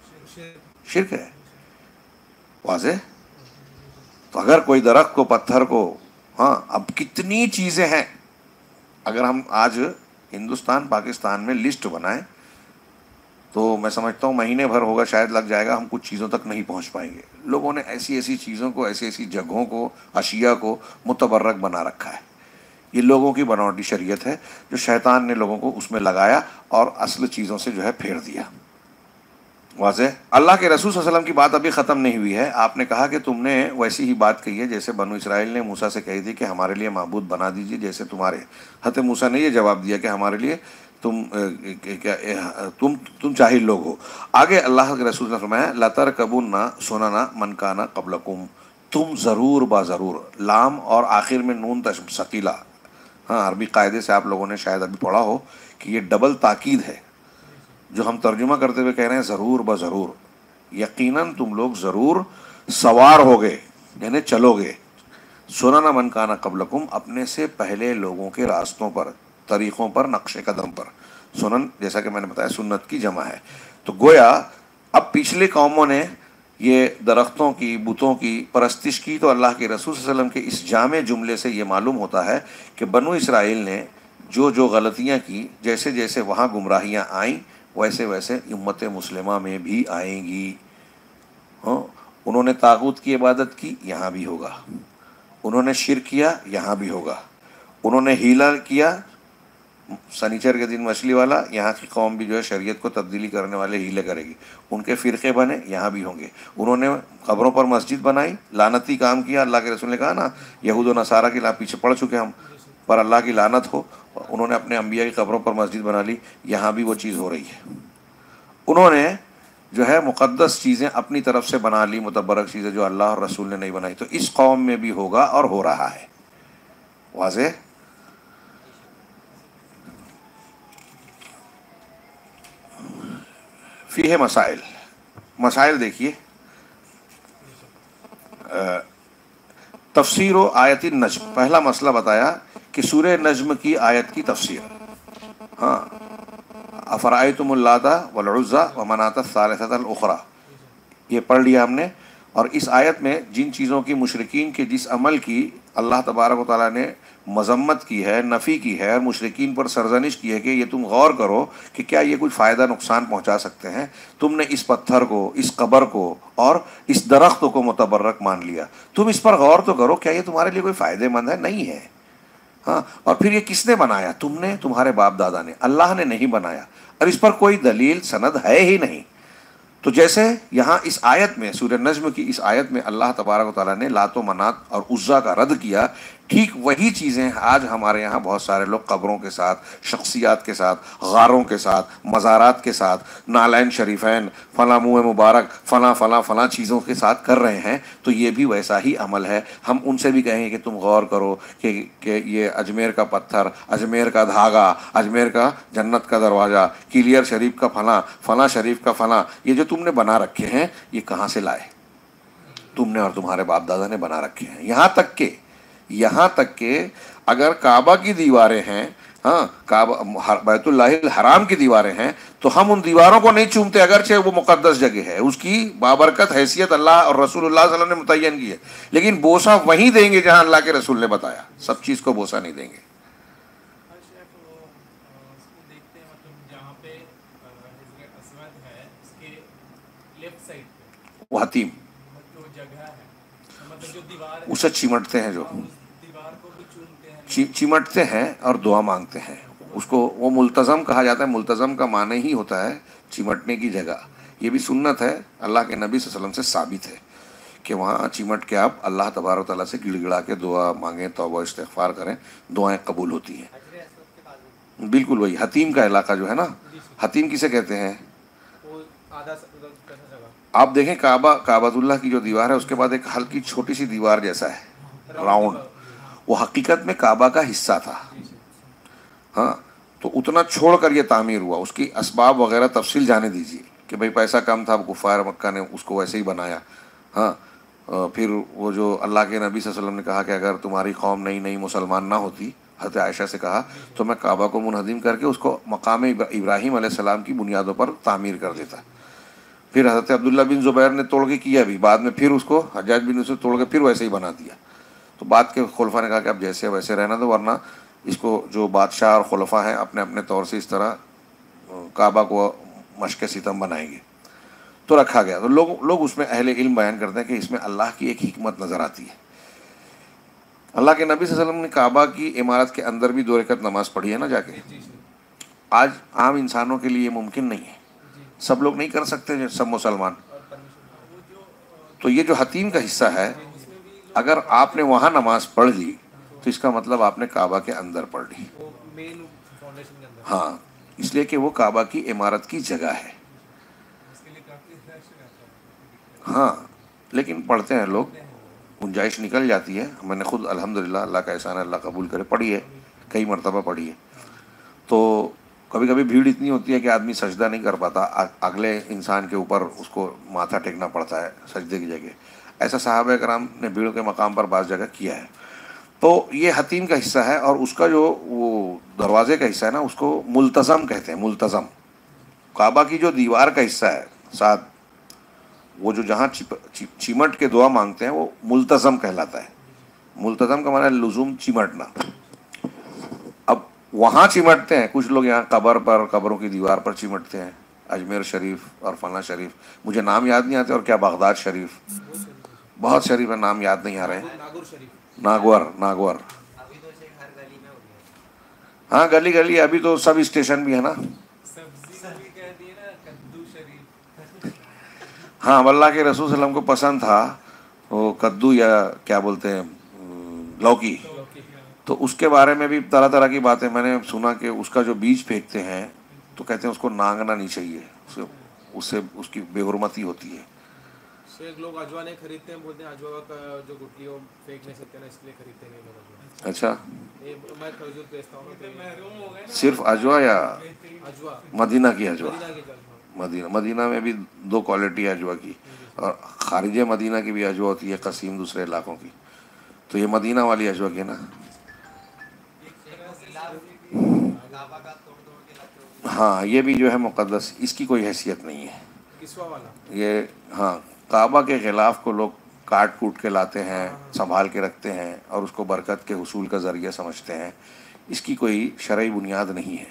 شرک ہے، واضح۔ تو اگر کوئی درخت کو، پتھر کو، ہاں اب کتنی چیزیں ہیں، اگر ہم آج ہندوستان پاکستان میں لسٹ بنائیں تو میں سمجھتا ہوں مہینے بھر ہوگا، شاید لگ جائے گا، ہم کچھ چیزوں تک نہیں پہنچ پائیں گے۔ لوگوں نے ایسی ایسی چیزوں کو، ایسی ایسی جگہوں کو، اشیاء کو متبرک بنا رکھا ہے۔ یہ لوگوں کی بناوٹی شریعت ہے جو شیطان نے لوگوں کو اس میں لگایا اور اصل چیزوں سے جو ہے پھیر دیا۔ واضح۔ اللہ کے رسول صلی اللہ علیہ وسلم کی بات ابھی ختم نہیں ہوئی ہے۔ آپ نے کہا کہ تم نے ویسی ہی بات کہی ہے جیسے بنو اسرائیل نے موسیٰ سے کہی تھی کہ ہمارے لیے معبود بنا دیجیے جیسے تمہارے۔ حضرت موسیٰ نے یہ جواب دیا کہ ہمارے لیے تم تم تم جاہل لوگ ہو۔ آگے اللہ کے رسول نے فرمایا لَتَرْكَبُنَّ سُنَنَ مَنْ كَانَ قَبْلَكُمْ، تم ضرور با ضرور، لام اور آخر میں نون ثقیلہ۔ ہاں عربی قاعدے سے آپ لوگوں نے شاید ابھی پڑھا ہو کہ یہ ڈبل تاکید ہے، جو ہم ترجمہ کرتے ہوئے کہہ رہے ہیں ضرور با ضرور، یقیناً تم لوگ ضرور سوار ہوگے، یعنی چلو گے، سنن من کان قبلکم، اپنے سے پہلے لوگوں کے راستوں پر، طریقوں پر، نقش قدم پر۔ سنن جیسا کہ میں نے بتایا سنت کی جمع ہے۔ تو گویا اب پچھلی قوموں نے یہ درختوں کی، بتوں کی پرستش کی، تو اللہ کے رسول صلی اللہ علیہ وسلم کے اس جامع جملے سے یہ معلوم ہوتا ہے کہ بنو اسرائیل نے جو جو غلطیاں کی، جیسے جیسے وہاں گمراہیاں آئیں ویسے ویسے امت مسلمہ میں بھی آئیں گی۔ ہاں انہوں نے طاغوت کی عبادت کی، یہاں بھی ہوگا۔ انہوں نے شرک کیا، یہاں بھی ہوگا۔ انہوں نے ہیلا کیا، سنیچر کے دن مچھلی والا، یہاں کی قوم بھی جو ہے شریعت کو تبدیلی کرنے والے ہیلے کرے گی۔ ان کے فرقے بنے، یہاں بھی ہوں گے۔ انہوں نے قبروں پر مسجد بنائی، لعنتی کام کیا، اللہ کے رسول نے کہا نا یہود و نصارہ کے پیچھے پڑ چکے ہم، پر اللہ کی لعنت ہو، انہوں نے اپنے انبیاء کی قبروں پر مسجد بنا لی، یہاں بھی وہ چیز ہو رہی ہے۔ انہوں نے جو ہے مقدس چیزیں اپنی طرف سے بنا لی، متبرک چیزیں جو اللہ اور رسول نے نہیں بنائی، تو اس قوم میں بھی ہوگا اور ہو رہا ہے۔ واضح۔ فیہ مسائل، مسائل دیکھیے، تفسیر و آیت النجم، پہلا مسئلہ بتایا کہ سورہ نجم کی آیت کی تفسیر۔ ہاں افرأیتم اللات والعزی ومناۃ الثالثۃ الاخری، یہ پڑھ لیا ہم نے۔ اور اس آیت میں جن چیزوں کی مشرکین کے جس عمل کی اللہ تبارک و تعالیٰ نے مذمت کی ہے، نفی کی ہے، اور مشرکین پر سرزنش کی ہے کہ یہ تم غور کرو کہ کیا یہ کوئی فائدہ نقصان پہنچا سکتے ہیں، تم نے اس پتھر کو، اس قبر کو اور اس درخت کو متبرک مان لیا، تم اس پر غور تو کرو، کیا یہ تمہارے لیے کوئی فائدہ مند ہے؟ نہیں ہے۔ ہاں اور پھر یہ کس نے بنایا؟ تم نے، تمہارے باپ دادا نے، اللہ نے نہیں بنایا، اور اس پر کوئی دلیل سند ہے ہی نہیں۔ تو جیسے یہاں اس آیت میں، سورہ نجم کی اس آیت میں اللہ تبارک و تعالیٰ نے لات و منات اور عزا کا رد کیا، ٹھیک وہی چیزیں آج ہمارے یہاں بہت سارے لوگ قبروں کے ساتھ، شخصیات کے ساتھ، غاروں کے ساتھ، مزارات کے ساتھ، نالین شریفین، فلاں منہ مبارک، فلاں فلاں فلاں چیزوں کے ساتھ کر رہے ہیں۔ تو یہ بھی ویسا ہی عمل ہے۔ ہم ان سے بھی کہیں گے کہ تم غور کرو کہ کہ یہ اجمیر کا پتھر، اجمیر کا دھاگا، اجمیر کا جنت کا دروازہ، کلیئر شریف کا فلاں، فلاں شریف کا فلاں، یہ جو تم نے بنا رکھے ہیں یہ کہاں سے لائے؟ تم نے اور تمہارے باپ دادا نے بنا رکھے ہیں۔ یہاں تک کہ یہاں تک کہ اگر کعبہ کی دیواریں ہیں، ہاں کعبہ بیت اللہ الحرام کی دیواریں ہیں، تو ہم ان دیواروں کو نہیں چومتے اگرچہ وہ مقدس جگہ ہے، اس کی بابرکت حیثیت اللہ اور رسول اللہ صلی اللہ علیہ وسلم نے متعین کی ہے، لیکن بوسہ وہیں دیں گے جہاں اللہ کے رسول نے بتایا، سب چیز کو بوسہ نہیں دیں گے۔ وہ حتیم اسے چمٹتے ہیں، جو چمٹتے ہیں اور دعا مانگتے ہیں، اس کو وہ ملتزم کہا جاتا ہے۔ ملتزم کا معنی ہی ہوتا ہے چمٹنے کی جگہ۔ یہ بھی سنت ہے، اللہ کے نبی صلی اللہ علیہ وسلم سے ثابت ہے کہ وہاں چمٹ کے آپ اللہ تبارک و تعالیٰ سے گڑ گڑا کے دعا مانگیں، توبہ استغفار کریں، دعائیں قبول ہوتی ہیں۔ بالکل وہی حتیم کا علاقہ جو ہے نا، حتیم کسے کہتے ہیں؟ آدھا کیسا جگہ آپ دیکھیں کعبہ کعبۃ اللہ کی جو دیوار ہے اس کے بعد ایک ہلکی چھوٹی سی دیوار جیسا ہے راؤنڈ، وہ حقیقت میں کعبہ کا حصہ تھا. ہاں تو اتنا چھوڑ کر یہ تعمیر ہوا. اس کی اسباب وغیرہ تفصیل جانے دیجیے کہ بھئی پیسہ کم تھا، کفار مکہ نے اس کو ویسے ہی بنایا. ہاں پھر وہ جو اللہ کے نبی صلی اللہ علیہ وسلم نے کہا کہ اگر تمہاری قوم نئی نئی مسلمان نہ ہوتی، حضرت عائشہ سے کہا تو میں کعبہ کو منہدم کر کے اس کو مقام ابراہیم علیہ السلام کی بنیادوں پر تعمیر کر دیتا. پھر حضرت عبداللہ بن زبیر نے توڑ کے کیا بھی، بعد میں پھر اس کو حجاج بن یوسف توڑ کے پھر ویسے ہی بنا دیا. تو بعد کے خلفاء نے کہا کہ اب جیسے ویسے رہنا دو، ورنہ اس کو جو بادشاہ اور خلفاء ہیں اپنے اپنے طور سے اس طرح کعبہ کو مشق ستم بنائیں گے. تو رکھا گیا. تو لوگ لوگ اس میں اہل علم بیان کرتے ہیں کہ اس میں اللہ کی ایک حکمت نظر آتی ہے. اللہ کے نبی صلی اللہ علیہ وسلم نے کعبہ کی عمارت کے اندر بھی دو رکعت نماز پڑھی ہے نا جا کے. آج عام انسانوں کے لیے یہ ممکن نہیں ہے، سب لوگ نہیں کر سکتے سب مسلمان. تو یہ جو حتیم کا حصہ ہے، اگر آپ نے وہاں نماز پڑھ لی تو اس کا مطلب آپ نے کعبہ کے اندر پڑھ لی. ہاں اس لیے کہ وہ کعبہ کی عمارت کی جگہ ہے. ہاں لیکن پڑھتے ہیں لوگ، گنجائش نکل جاتی ہے. میں نے خود الحمدللہ اللہ کا احسان ہے، اللہ قبول کرے، پڑھی ہے، کئی مرتبہ پڑھی ہے. تو کبھی کبھی بھیڑ اتنی ہوتی ہے کہ آدمی سجدہ نہیں کر پاتا، اگلے انسان کے اوپر اس کو ماتھا ٹیکنا پڑتا ہے سجدے کی جگہ. ایسا صحابہ کرام نے بھیڑ کے مقام پر بعض جگہ کیا ہے. تو یہ حتیم کا حصہ ہے، اور اس کا جو وہ دروازے کا حصہ ہے نا، اس کو ملتزم کہتے ہیں. ملتزم کعبہ کی جو دیوار کا حصہ ہے ساتھ، وہ جو جہاں چمٹ کے دعا مانگتے ہیں وہ ملتزم کہلاتا ہے. ملتزم کا معنی ہے لزوم، چمٹنا. اب وہاں چمٹتے ہیں کچھ لوگ، یہاں قبر پر، قبروں کی دیوار پر چمٹتے ہیں. اجمیر شریف اور فلاں شریف، مجھے نام یاد نہیں آتے، اور کیا بغداد شریف، بہت شریف ہے، نام یاد نہیں آ رہے. ناگور ناگور ہاں گلی گلی، ابھی تو سب اسٹیشن بھی ہے نا. ہاں اللہ کے رسول صلی اللہ علیہ وسلم کو پسند تھا وہ کدو، یا کیا بولتے ہیں، لوکی. تو اس کے بارے میں بھی طرح طرح کی باتیں میں نے سنا کہ اس کا جو بیج پھینکتے ہیں تو کہتے ہیں اس کو نانگنا نہیں چاہیے، اس سے اس کی بے حرمتی ہوتی ہے. شیخ لوگ اجوا نہیں خریدتے ہیں، بولتے ہیں اجوا کا جو گٹلی ہو پھینک نہیں سکتے نا، اس لیے خریدتے نہیں لوگ اجوا. اچھا میں کھجور بیچتا ہوں. صرف اجوا یا اجوا مدینہ کی اجوا؟ مدینہ کی اجوا. مدینہ مدینہ میں بھی دو کوالٹی ہے اجوا کی، اور خارج مدینہ کی بھی اجوا ہوتی ہے، قسیم دوسرے علاقوں کی. تو یہ مدینہ والی اجوا کی نا. ہاں یہ بھی جو ہے مقدس، اس کی کوئی حیثیت نہیں ہے یہ. ہاں کعبہ کے غلاف کو لوگ کاٹ کوٹ کے لاتے ہیں، سنبھال کے رکھتے ہیں، اور اس کو برکت کے حصول کا ذریعہ سمجھتے ہیں. اس کی کوئی شرعی بنیاد نہیں ہے.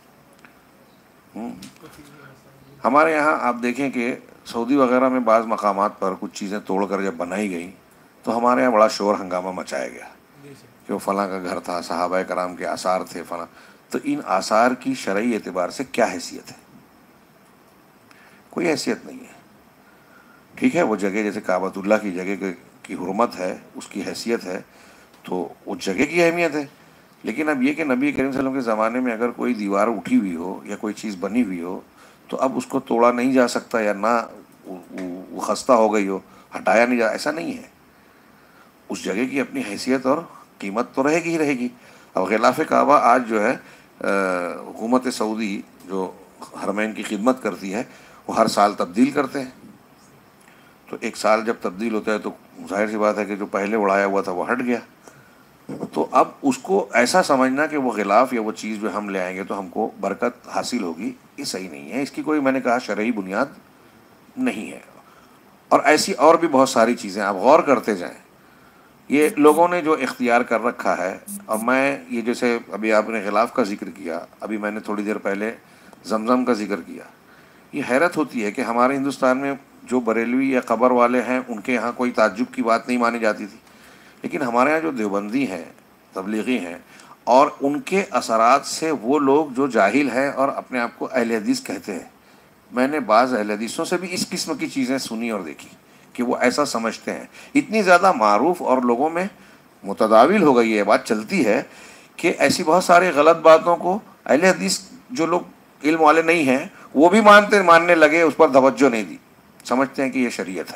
ہمارے یہاں آپ دیکھیں کہ سعودی وغیرہ میں بعض مقامات پر کچھ چیزیں توڑ کر جب بنائی گئیں تو ہمارے یہاں بڑا شور ہنگامہ مچایا گیا کہ وہ فلاں کا گھر تھا، صحابہ کرام کے آثار تھے فلاں. تو ان آثار کی شرعی اعتبار سے کیا حیثیت ہے؟ کوئی حیثیت نہیں ہے. ٹھیک ہے وہ جگہ جیسے کعبۃ اللہ کی جگہ کی حرمت ہے، اس کی حیثیت ہے، تو اس جگہ کی اہمیت ہے. لیکن اب یہ کہ نبی کریم صلی اللہ علیہ وسلم کے زمانے میں اگر کوئی دیوار اٹھی ہوئی ہو یا کوئی چیز بنی ہوئی ہو تو اب اس کو توڑا نہیں جا سکتا، یا نہ وہ خستہ ہو گئی ہو ہٹایا نہیں جا، ایسا نہیں ہے. اس جگہ کی اپنی حیثیت اور قیمت تو رہے گی ہی رہے گی. اب غلاف کعبہ آج جو ہے حکومت سعودی جو حرمین کی خدمت کرتی ہے وہ ہر سال تبدیل کرتے ہیں. تو ایک سال جب تبدیل ہوتا ہے تو ظاہر سی بات ہے کہ جو پہلے اڑایا ہوا تھا وہ ہٹ گیا. تو اب اس کو ایسا سمجھنا کہ وہ غلاف یا وہ چیز جو ہم لے آئیں گے تو ہم کو برکت حاصل ہوگی، یہ صحیح نہیں ہے. اس کی کوئی میں نے کہا شرعی بنیاد نہیں ہے. اور ایسی اور بھی بہت ساری چیزیں آپ غور کرتے جائیں. یہ لوگوں نے جو اختیار کر رکھا ہے، اور میں یہ جیسے ابھی آپ نے غلاف کا ذکر کیا، ابھی میں نے تھوڑی دیر پہلے زمزم کا ذکر کیا. یہ حیرت ہوتی ہے کہ ہمارے ہندوستان میں جو بریلوی یا قبر والے ہیں ان کے یہاں کوئی تعجب کی بات نہیں مانی جاتی تھی، لیکن ہمارے یہاں جو دیوبندی ہیں، تبلیغی ہیں، اور ان کے اثرات سے وہ لوگ جو جاہل ہیں اور اپنے آپ کو اہل حدیث کہتے ہیں، میں نے بعض اہل حدیثوں سے بھی اس قسم کی چیزیں سنی اور دیکھی کہ وہ ایسا سمجھتے ہیں. اتنی زیادہ معروف اور لوگوں میں متداول ہو گئی یہ بات چلتی ہے کہ ایسی بہت ساری غلط باتوں کو اہل حدیث جو لوگ علم والے نہیں ہیں وہ بھی مانتے ماننے لگے، اس پر توجہ نہیں دی، سمجھتے ہیں کہ یہ شریعت ہے.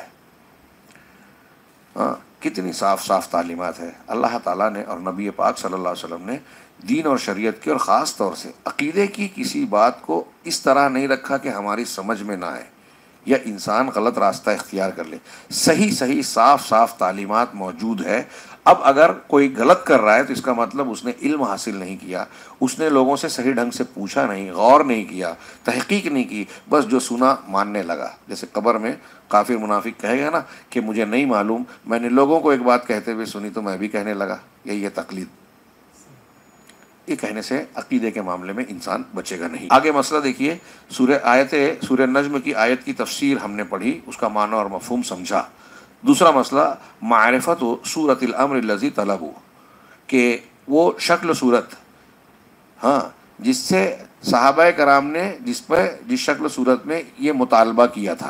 ہاں کتنی صاف صاف تعلیمات ہے اللہ تعالیٰ نے اور نبی پاک صلی اللہ علیہ وسلم نے دین اور شریعت کی، اور خاص طور سے عقیدے کی کسی بات کو اس طرح نہیں رکھا کہ ہماری سمجھ میں نہ آئے یا انسان غلط راستہ اختیار کر لے. صحیح صحیح صاف صاف تعلیمات موجود ہے. اب اگر کوئی غلط کر رہا ہے تو اس کا مطلب اس نے علم حاصل نہیں کیا، اس نے لوگوں سے صحیح ڈھنگ سے پوچھا نہیں، غور نہیں کیا، تحقیق نہیں کی، بس جو سنا ماننے لگا. جیسے قبر میں کافر منافق کہے گا نا کہ مجھے نہیں معلوم، میں نے لوگوں کو ایک بات کہتے ہوئے سنی تو میں بھی کہنے لگا. یہی ہے تقلید. یہ کہنے سے عقیدے کے معاملے میں انسان بچے گا نہیں. آگے مسئلہ دیکھیے، سورہ آیت سورہ نجم کی آیت کی تفسیر ہم نے پڑھی، اس کا معنی اور مفہوم سمجھا. دوسرا مسئلہ معرفت و صورت الامر الذی طلبو، کہ وہ شکل و صورت، ہاں جس سے صحابہ کرام نے جس پہ جس شکل و صورت میں یہ مطالبہ کیا تھا.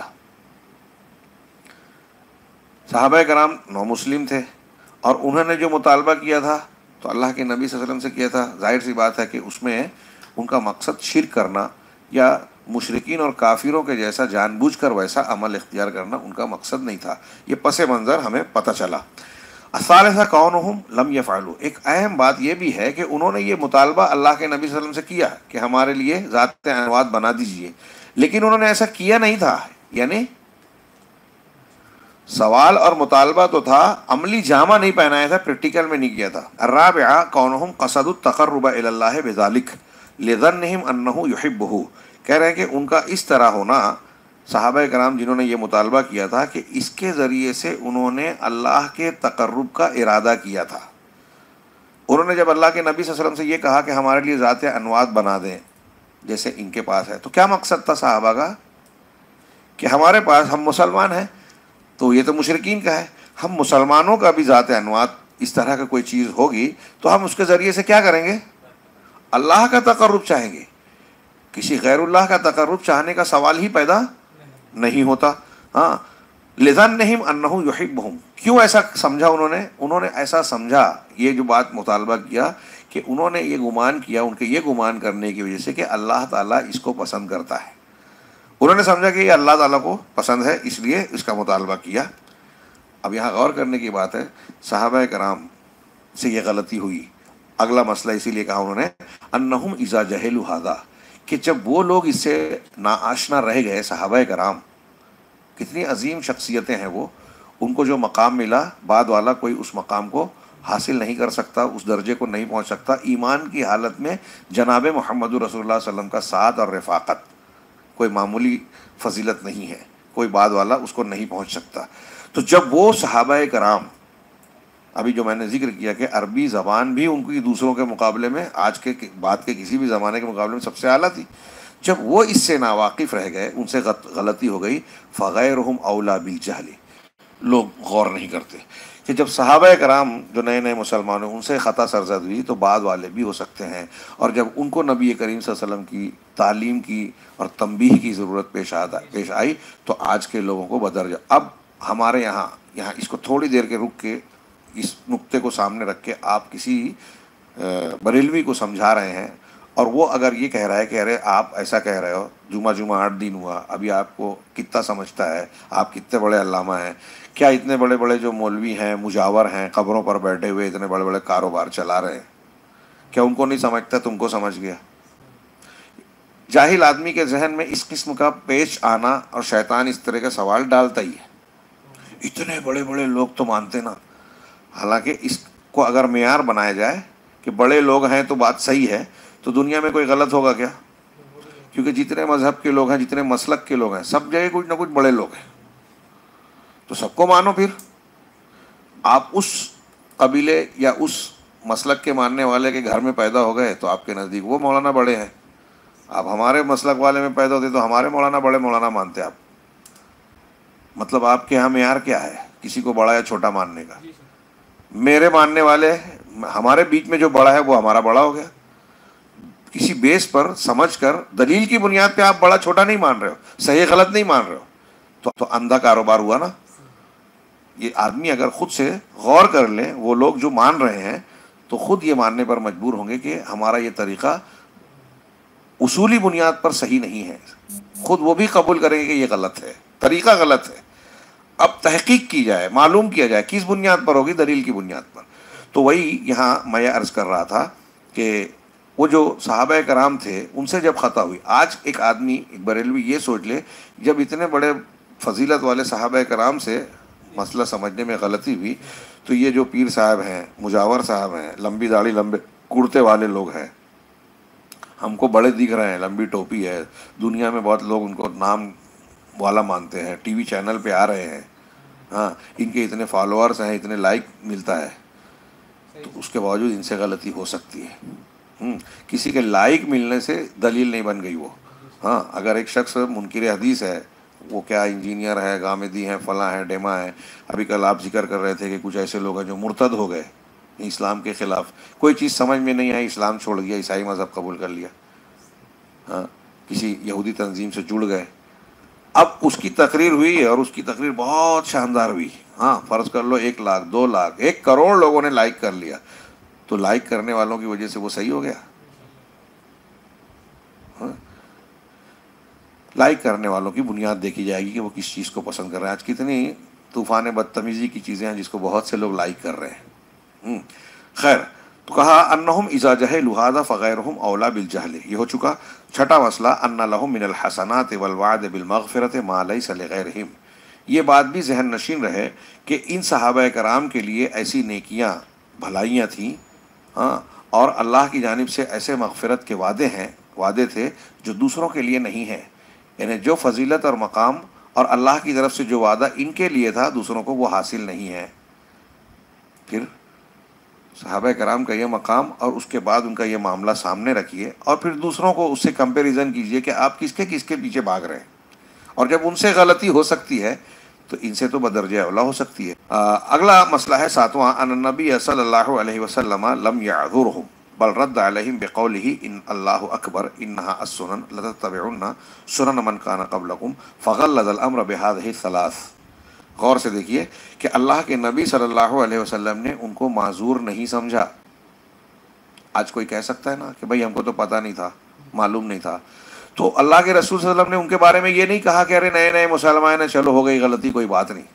صحابہ کرام نو مسلم تھے اور انہوں نے جو مطالبہ کیا تھا تو اللہ کے نبی صلی اللہ علیہ وسلم سے کیا تھا. ظاہر سی بات ہے کہ اس میں ان کا مقصد شرک کرنا یا مشرکین اور کافروں کے جیسا جان بوجھ کر ویسا عمل اختیار کرنا ان کا مقصد نہیں تھا. یہ پس منظر ہمیں پتہ چلا. الثالثہ کونہم لم یفعلوا، ایک اہم بات یہ بھی ہے کہ انہوں نے یہ مطالبہ اللہ کے نبی صلی اللہ علیہ وسلم سے کیا کہ ہمارے لیے ذات انوات بنا دیجئے، لیکن انہوں نے ایسا کیا نہیں تھا. یعنی سوال اور مطالبہ تو تھا، عملی جامہ نہیں پہنایا تھا، پریکٹیکل میں نہیں کیا تھا. الرابعہ کونہم قصدوا التقرب الی اللہ بذلک لظنہم انہ یحبہ، کہہ رہے ہیں کہ ان کا اس طرح ہونا، صحابہ کرام جنہوں نے یہ مطالبہ کیا تھا کہ اس کے ذریعے سے انہوں نے اللہ کے تقرب کا ارادہ کیا تھا. انہوں نے جب اللہ کے نبی صلی اللہ علیہ وسلم سے یہ کہا کہ ہمارے لیے ذات انوات بنا دیں جیسے ان کے پاس ہے، تو کیا مقصد تھا صحابہ کا؟ کہ ہمارے پاس، ہم مسلمان ہیں تو یہ تو مشرکین کا ہے، ہم مسلمانوں کا بھی ذات انوات اس طرح کا کوئی چیز ہوگی تو ہم اس کے ذریعے سے کیا کریں گے؟ اللہ کا تقرب چاہیں گے. کسی غیر اللہ کا تقرب چاہنے کا سوال ہی پیدا نہیں ہوتا. ہاں لظنہم انہ یحبہم، کیوں ایسا سمجھا انہوں نے؟ انہوں نے ایسا سمجھا، یہ جو بات مطالبہ کیا کہ انہوں نے یہ گمان کیا، ان کے یہ گمان کرنے کی وجہ سے کہ اللہ تعالیٰ اس کو پسند کرتا ہے. انہوں نے سمجھا کہ یہ اللہ تعالیٰ کو پسند ہے، اس لیے اس کا مطالبہ کیا. اب یہاں غور کرنے کی بات ہے، صحابہ کرام سے یہ غلطی ہوئی. اگلا مسئلہ اسی لیے کہا انہوں نے انہم اذا جہلوا ھذا، کہ جب وہ لوگ اس سے ناآشنا رہ گئے، صحابہ کرام کتنی عظیم شخصیتیں ہیں وہ، ان کو جو مقام ملا بعد والا کوئی اس مقام کو حاصل نہیں کر سکتا، اس درجے کو نہیں پہنچ سکتا. ایمان کی حالت میں جناب محمد رسول اللہ صلی اللہ علیہ وسلم کا ساتھ اور رفاقت کوئی معمولی فضیلت نہیں ہے، کوئی بعد والا اس کو نہیں پہنچ سکتا. تو جب وہ صحابہ کرام، ابھی جو میں نے ذکر کیا کہ عربی زبان بھی ان کی دوسروں کے مقابلے میں، آج کے بعد کے کسی بھی زمانے کے مقابلے میں سب سے اعلیٰ تھی، جب وہ اس سے ناواقف رہ گئے، ان سے غلطی ہو گئی، فغیرہم اولیٰ بالجہل، لوگ غور نہیں کرتے کہ جب صحابہ کرام جو نئے نئے مسلمان ہیں ان سے خطا سرزد ہوئی تو بعد والے بھی ہو سکتے ہیں. اور جب ان کو نبی کریم صلی اللہ علیہ وسلم کی تعلیم کی اور تنبیہ کی ضرورت پیش پیش آئی تو آج کے لوگوں کو بدرجہ. اب ہمارے یہاں یہاں اس کو تھوڑی دیر کے رک کے اس نقطے کو سامنے رکھ کے آپ کسی بریلوی کو سمجھا رہے ہیں اور وہ اگر یہ کہہ رہا ہے کہ ارے آپ ایسا کہہ رہے ہو، جمعہ جمعہ آٹھ دن ہوا، ابھی آپ کو کتنا سمجھتا ہے، آپ کتنے بڑے علامہ ہیں، کیا اتنے بڑے بڑے جو مولوی ہیں مجاور ہیں قبروں پر بیٹھے ہوئے اتنے بڑے بڑے کاروبار چلا رہے ہیں، کیا ان کو نہیں سمجھتا؟ تم کو سمجھ گیا. جاہل آدمی کے ذہن میں اس قسم کا پیش آنا، اور شیطان اس طرح کا سوال ڈالتا ہی ہے. اتنے بڑے بڑے لوگ تو مانتے نا، حالانکہ اس کو اگر معیار بنایا جائے کہ بڑے لوگ ہیں تو بات صحیح ہے، تو دنیا میں کوئی غلط ہوگا کیا؟ کیونکہ جتنے مذہب کے لوگ ہیں، جتنے مسلک کے لوگ ہیں، سب جگہ کچھ نہ کچھ بڑے لوگ ہیں، تو سب کو مانو. پھر آپ اس قبیلے یا اس مسلک کے ماننے والے کے گھر میں پیدا ہو گئے تو آپ کے نزدیک وہ مولانا بڑے ہیں. آپ ہمارے مسلک والے میں پیدا ہوتے تو ہمارے مولانا بڑے مولانا مانتے آپ. مطلب آپ کے یہاں معیار کیا ہے کسی کو بڑا یا چھوٹا ماننے کا؟ میرے ماننے والے، ہمارے بیچ میں جو بڑا ہے وہ ہمارا بڑا ہو گیا. کسی بیس پر سمجھ کر دلیل کی بنیاد پہ آپ بڑا چھوٹا نہیں مان رہے ہو، صحیح غلط نہیں مان رہے ہو، تو تو اندھا کاروبار ہوا نا. یہ آدمی اگر خود سے غور کر لیں، وہ لوگ جو مان رہے ہیں تو خود یہ ماننے پر مجبور ہوں گے کہ ہمارا یہ طریقہ اصولی بنیاد پر صحیح نہیں ہے، خود وہ بھی قبول کریں گے کہ یہ غلط ہے، طریقہ غلط ہے. اب تحقیق کی جائے، معلوم کیا جائے کس بنیاد پر ہوگی، دلیل کی بنیاد پر. تو وہی یہاں میں یہ عرض کر رہا تھا کہ وہ جو صحابہ کرام تھے ان سے جب خطا ہوئی، آج ایک آدمی ایک بریلوی یہ سوچ لے جب اتنے بڑے فضیلت والے صحابہ کرام سے مسئلہ سمجھنے میں غلطی ہوئی، تو یہ جو پیر صاحب ہیں، مجاور صاحب ہیں، لمبی داڑھی لمبے کرتے والے لوگ ہیں، ہم کو بڑے دکھ رہے ہیں، لمبی ٹوپی ہے، دنیا میں بہت لوگ ان کو نام والا مانتے ہیں، ٹی وی چینل پہ آ رہے ہیں، ہاں ان کے اتنے فالوورز ہیں، اتنے لائک ملتا ہے، تو اس کے باوجود ان سے غلطی ہو سکتی ہے. ہوں کسی کے لائک ملنے سے دلیل نہیں بن گئی وہ. ہاں اگر ایک شخص منکر حدیث ہے، وہ کیا انجینئر ہے، گامدی ہے، فلاں ہے، ڈیما ہے. ابھی کل آپ ذکر کر رہے تھے کہ کچھ ایسے لوگ ہیں جو مرتد ہو گئے اسلام کے خلاف، کوئی چیز سمجھ میں نہیں آئی، اسلام چھوڑ دیا، عیسائی مذہب قبول کر لیا، ہاں کسی یہودی تنظیم سے جڑ گئے. اب اس کی تقریر ہوئی اور اس کی تقریر بہت شاندار ہوئی، ہاں فرض کر لو ایک لاکھ دو لاکھ ایک کروڑ لوگوں نے لائک کر لیا، تو لائک کرنے والوں کی وجہ سے وہ صحیح ہو گیا؟ ہاں لائک کرنے والوں کی بنیاد دیکھی جائے گی کہ وہ کس چیز کو پسند کر رہے ہیں. آج کتنی طوفان بدتمیزی کی چیزیں ہیں جس کو بہت سے لوگ لائک کر رہے ہیں. خیر، تو کہا انہم اذا جہلوا ھذا فغیرہم اولا بالجہل. یہ ہو چکا. چھٹا مسئلہ ان لہم من الحسنات والوعد بالمغفرۃ ما لیس لغیرہم. یہ بات بھی ذہن نشین رہے کہ ان صحابہ کرام کے لیے ایسی نیکیاں بھلائیاں تھیں، ہاں اور اللہ کی جانب سے ایسے مغفرت کے وعدے ہیں، وعدے تھے جو دوسروں کے لیے نہیں ہیں. یعنی جو فضیلت اور مقام اور اللہ کی طرف سے جو وعدہ ان کے لیے تھا دوسروں کو وہ حاصل نہیں ہے. پھر صحابہ کرام کا یہ مقام اور اس کے بعد ان کا یہ معاملہ سامنے رکھیے اور پھر دوسروں کو اس سے کمپیریزن کیجئے کہ آپ کس کے کس کے پیچھے بھاگ رہے ہیں. اور جب ان سے غلطی ہو سکتی ہے تو ان سے تو بدرجہ اولا ہو سکتی ہے. اگلا مسئلہ ہے ساتواں، ان النبی صلی اللہ علیہ وسلم لم یعذرہم بل رد علیہم بقولہ ان اللہ اکبر انہا السنن لتتبعن سنن من کان قبلکم فغلظ الامر بہذہ الثلاث. غور سے دیکھیے کہ اللہ کے نبی صلی اللہ علیہ وسلم نے ان کو معذور نہیں سمجھا. آج کوئی کہہ سکتا ہے نا کہ بھئی ہم کو تو پتہ نہیں تھا، معلوم نہیں تھا. تو اللہ کے رسول صلی اللہ علیہ وسلم نے ان کے بارے میں یہ نہیں کہا کہ ارے نئے نئے مسلمان ہیں، چلو ہو گئی غلطی، کوئی بات نہیں.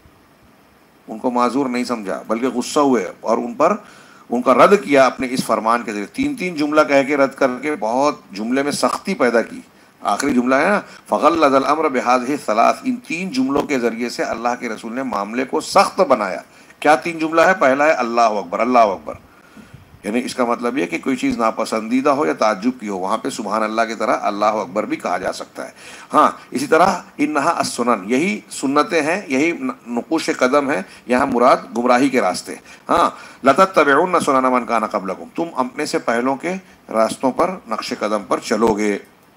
ان کو معذور نہیں سمجھا بلکہ غصہ ہوئے اور ان پر ان کا رد کیا اپنے اس فرمان کے ذریعے. تین تین جملہ کہہ کے رد کر کے بہت جملے میں سختی پیدا کی. آخری جملہ ہے نا فغلظ الامر بہذہ الثلاث. ان تین جملوں کے ذریعے سے اللہ کے رسول نے معاملے کو سخت بنایا. کیا تین جملہ ہے؟ پہلا ہے اللہ اکبر، اللہ اکبر. یعنی اس کا مطلب یہ کہ کوئی چیز ناپسندیدہ ہو یا تعجب کی ہو، وہاں پہ سبحان اللہ کی طرح اللہ اکبر بھی کہا جا سکتا ہے. ہاں اسی طرح انہا السنن، یہی سنتیں ہیں، یہی نقوش قدم ہے، یہاں مراد گمراہی کے راستے. ہاں لتتبعن سنن من کان قبلکم، تم اپنے سے پہلوں کے راستوں پر، نقش قدم پر چلو گے.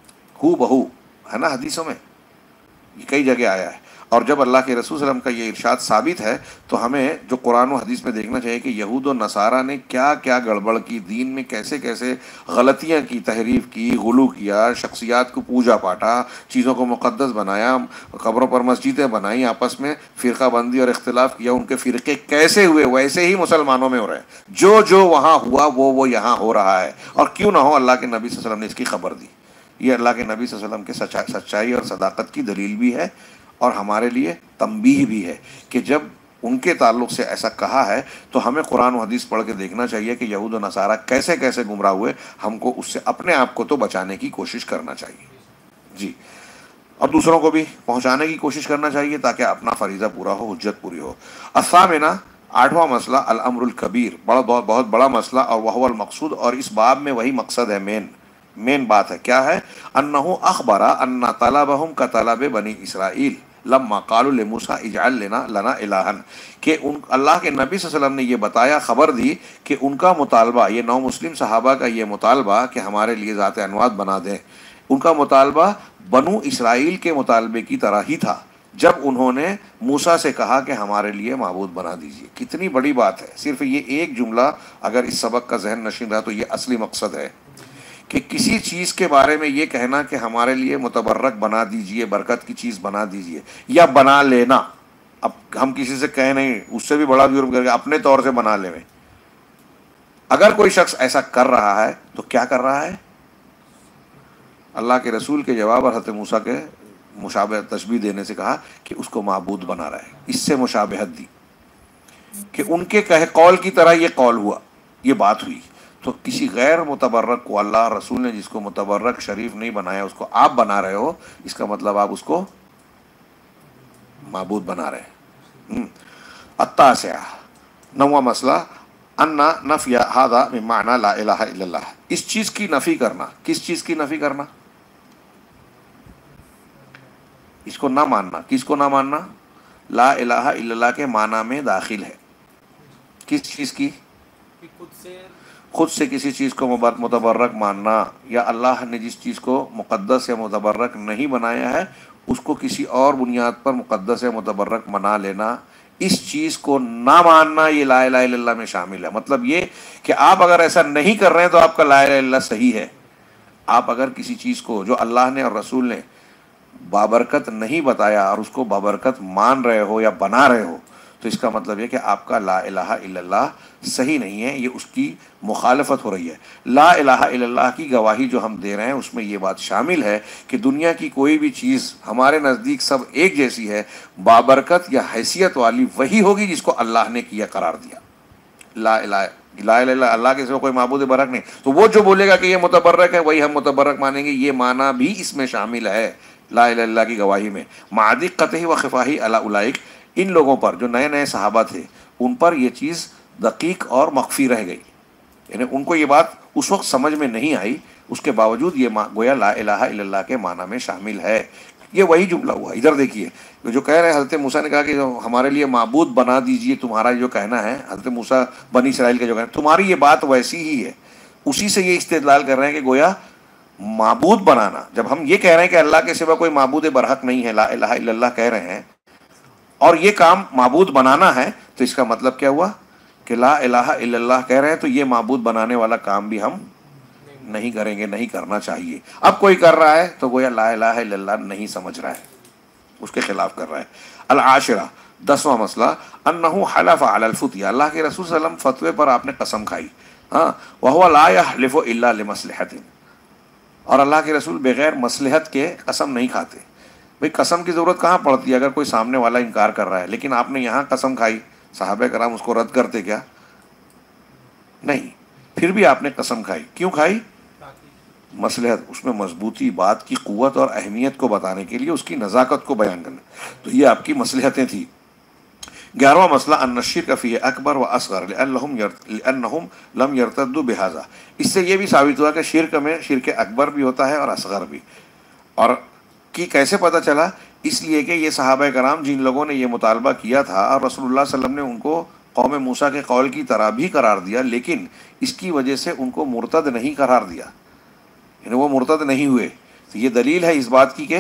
ہو بہو ہے نا حدیثوں میں، یہ کئی جگہ آیا ہے. اور جب اللہ کے رسول صلی اللہ علیہ وسلم کا یہ ارشاد ثابت ہے تو ہمیں جو قرآن و حدیث میں دیکھنا چاہیے کہ یہود و نصارہ نے کیا کیا گڑبڑ کی، دین میں کیسے کیسے غلطیاں کی، تحریف کی، غلو کیا، شخصیات کو پوجا پاٹا، چیزوں کو مقدس بنایا، قبروں پر مسجدیں بنائیں، آپس میں فرقہ بندی اور اختلاف کیا. ان کے فرقے کیسے ہوئے ویسے ہی مسلمانوں میں ہو رہے ہیں. جو جو وہاں ہوا وہ وہ یہاں ہو رہا ہے. اور کیوں نہ ہو، اللہ کے نبی صلی اللہ علیہ وسلم نے اس کی خبر دی. یہ اللہ کے نبی صلی اللہ علیہ وسلم کے سچائی اور صداقت کی دلیل بھی ہے اور ہمارے لیے تنبیہ بھی ہے کہ جب ان کے تعلق سے ایسا کہا ہے تو ہمیں قرآن و حدیث پڑھ کے دیکھنا چاہیے کہ یہود و نصارہ کیسے کیسے گمراہ ہوئے. ہم کو اس سے اپنے آپ کو تو بچانے کی کوشش کرنا چاہیے جی، اور دوسروں کو بھی پہنچانے کی کوشش کرنا چاہیے تاکہ اپنا فریضہ پورا ہو، حجت پوری ہو. الثامنہ، آٹھواں مسئلہ، الامر الکبیر، بڑا بہت بہت بڑا مسئلہ، اور وہو المقصود، اور اس باب میں وہی مقصد ہے، مین مین بات ہے. کیا ہے؟ انہو اخبر ان طلبہم کطلب بنی اسرائیل لما قالوا لموسیٰ اجعل لنا لنا الہا، کہ ان اللہ کے نبی صلی اللہ علیہ وسلم نے یہ بتایا، خبر دی کہ ان کا مطالبہ، یہ نو مسلم صحابہ کا یہ مطالبہ کہ ہمارے لیے ذات انوات بنا دیں، ان کا مطالبہ بنو اسرائیل کے مطالبے کی طرح ہی تھا جب انہوں نے موسیٰ سے کہا کہ ہمارے لیے معبود بنا دیجئے. کتنی بڑی بات ہے. صرف یہ ایک جملہ اگر اس سبق کا ذہن نشین رہا تو یہ اصلی مقصد ہے کہ کسی چیز کے بارے میں یہ کہنا کہ ہمارے لیے متبرک بنا دیجئے، برکت کی چیز بنا دیجئے، یا بنا لینا. اب ہم کسی سے کہیں نہیں، اس سے بھی بڑا جرم کر کے اپنے طور سے بنا لے. اگر کوئی شخص ایسا کر رہا ہے تو کیا کر رہا ہے؟ اللہ کے رسول کے جواب اور حضرت موسیٰ کے مشابہ تشبیہ دینے سے کہا کہ اس کو معبود بنا رہا ہے. اس سے مشابہت دی کہ ان کے کہے قول کی طرح یہ قول ہوا، یہ بات ہوئی. تو کسی غیر متبرک کو اللہ رسول نے جس کو متبرک شریف نہیں بنایا اس کو آپ بنا رہے ہو، اس کا مطلب آپ اس کو معبود بنا رہے ہیں. التاسعہ، نواں مسئلہ، ان نفی ھذا من معنی لا الہ الا اللہ، اس چیز کی نفی کرنا. کس چیز کی نفی کرنا؟ اس کو نہ ماننا. کس کو نہ ماننا؟ لا الہ الا اللہ کے معنی میں داخل ہے. کس چیز کی؟ کہ خود سے خود سے کسی چیز کو متبرک ماننا، یا اللہ نے جس چیز کو مقدس یا متبرک نہیں بنایا ہے اس کو کسی اور بنیاد پر مقدس یا متبرک بنا لینا. اس چیز کو نہ ماننا یہ لا الہ الا اللہ میں شامل ہے. مطلب یہ کہ آپ اگر ایسا نہیں کر رہے ہیں تو آپ کا لا الہ الا اللہ صحیح ہے. آپ اگر کسی چیز کو جو اللہ نے اور رسول نے بابرکت نہیں بتایا اور اس کو بابرکت مان رہے ہو یا بنا رہے ہو تو اس کا مطلب یہ کہ آپ کا لا الہ الا اللہ صحیح نہیں ہے، یہ اس کی مخالفت ہو رہی ہے. لا الہ الا اللہ کی گواہی جو ہم دے رہے ہیں اس میں یہ بات شامل ہے کہ دنیا کی کوئی بھی چیز ہمارے نزدیک سب ایک جیسی ہے، بابرکت یا حیثیت والی وہی ہوگی جس کو اللہ نے کیا قرار دیا. لا الہ لا الہ الا اللہ کے سوا کوئی معبود برحق نہیں. تو وہ جو بولے گا کہ یہ متبرک ہے وہی ہم متبرک مانیں گے، یہ معنی بھی اس میں شامل ہے لا الہ الا اللہ کی گواہی میں. معدق قطعی و خفاہی علی اولئک، ان لوگوں پر جو نئے نئے صحابہ تھے ان پر یہ چیز دقیق اور مخفی رہ گئی، یعنی ان کو یہ بات اس وقت سمجھ میں نہیں آئی، اس کے باوجود یہ گویا لا الہ الا اللہ کے معنی میں شامل ہے. یہ وہی جملہ ہوا. ادھر دیکھیے جو کہہ رہے ہیں حضرت موسیٰ نے کہا کہ ہمارے لیے معبود بنا دیجئے، تمہارا جو کہنا ہے حضرت موسیٰ بنی اسرائیل کا جو کہنا ہے تمہاری یہ بات ویسی ہی ہے. اسی سے یہ استدلال کر رہے ہیں کہ گویا معبود بنانا، جب ہم یہ کہہ رہے ہیں کہ اللہ کے سوا کوئی معبود برحق نہیں ہے، لا الہ الا اللہ کہہ رہے ہیں اور یہ کام معبود بنانا ہے، تو اس کا مطلب کیا ہوا کہ لا الہ الا اللہ کہہ رہے ہیں تو یہ معبود بنانے والا کام بھی ہم نہیں کریں گے، نہیں کرنا چاہیے. اب کوئی کر رہا ہے تو گویا لا الہ الا اللہ نہیں سمجھ رہا ہے، اس کے خلاف کر رہا ہے. العاشرہ، دسواں مسئلہ، انہ حلف علی الفتیہ، اللہ کے رسول صلی اللہ علیہ وسلم فتوے پر آپ نے قسم کھائی. ہاں، وہو لا یحلف الا لمصلحۃ، اور اللہ کے رسول بغیر مصلحت کے قسم نہیں کھاتے. بھئی قسم کی ضرورت کہاں پڑتی ہے اگر کوئی سامنے والا انکار کر رہا ہے، لیکن آپ نے یہاں قسم کھائی. صحابہ کرام اس کو رد کرتے کیا؟ نہیں. پھر بھی آپ نے قسم کھائی. کیوں کھائی؟ مصلحت، اس میں مضبوطی، بات کی قوت اور اہمیت کو بتانے کے لیے، اس کی نزاکت کو بیان کرنا. تو یہ آپ کی مصلحتیں تھیں. گیارہواں مسئلہ، ان الشرک فیہ اکبر و اصغر لانہم لانہم لم یرتدوا بہذا، اس سے یہ بھی ثابت ہوا کہ شرک میں شرک اکبر بھی ہوتا ہے اور اصغر بھی. اور کی کیسے پتہ چلا؟ اس لیے کہ یہ صحابہ کرام جن لوگوں نے یہ مطالبہ کیا تھا اور رسول اللہ صلی اللہ علیہ وسلم نے ان کو قوم موسیٰ کے قول کی طرح بھی قرار دیا، لیکن اس کی وجہ سے ان کو مرتد نہیں قرار دیا، یعنی وہ مرتد نہیں ہوئے. تو یہ دلیل ہے اس بات کی کہ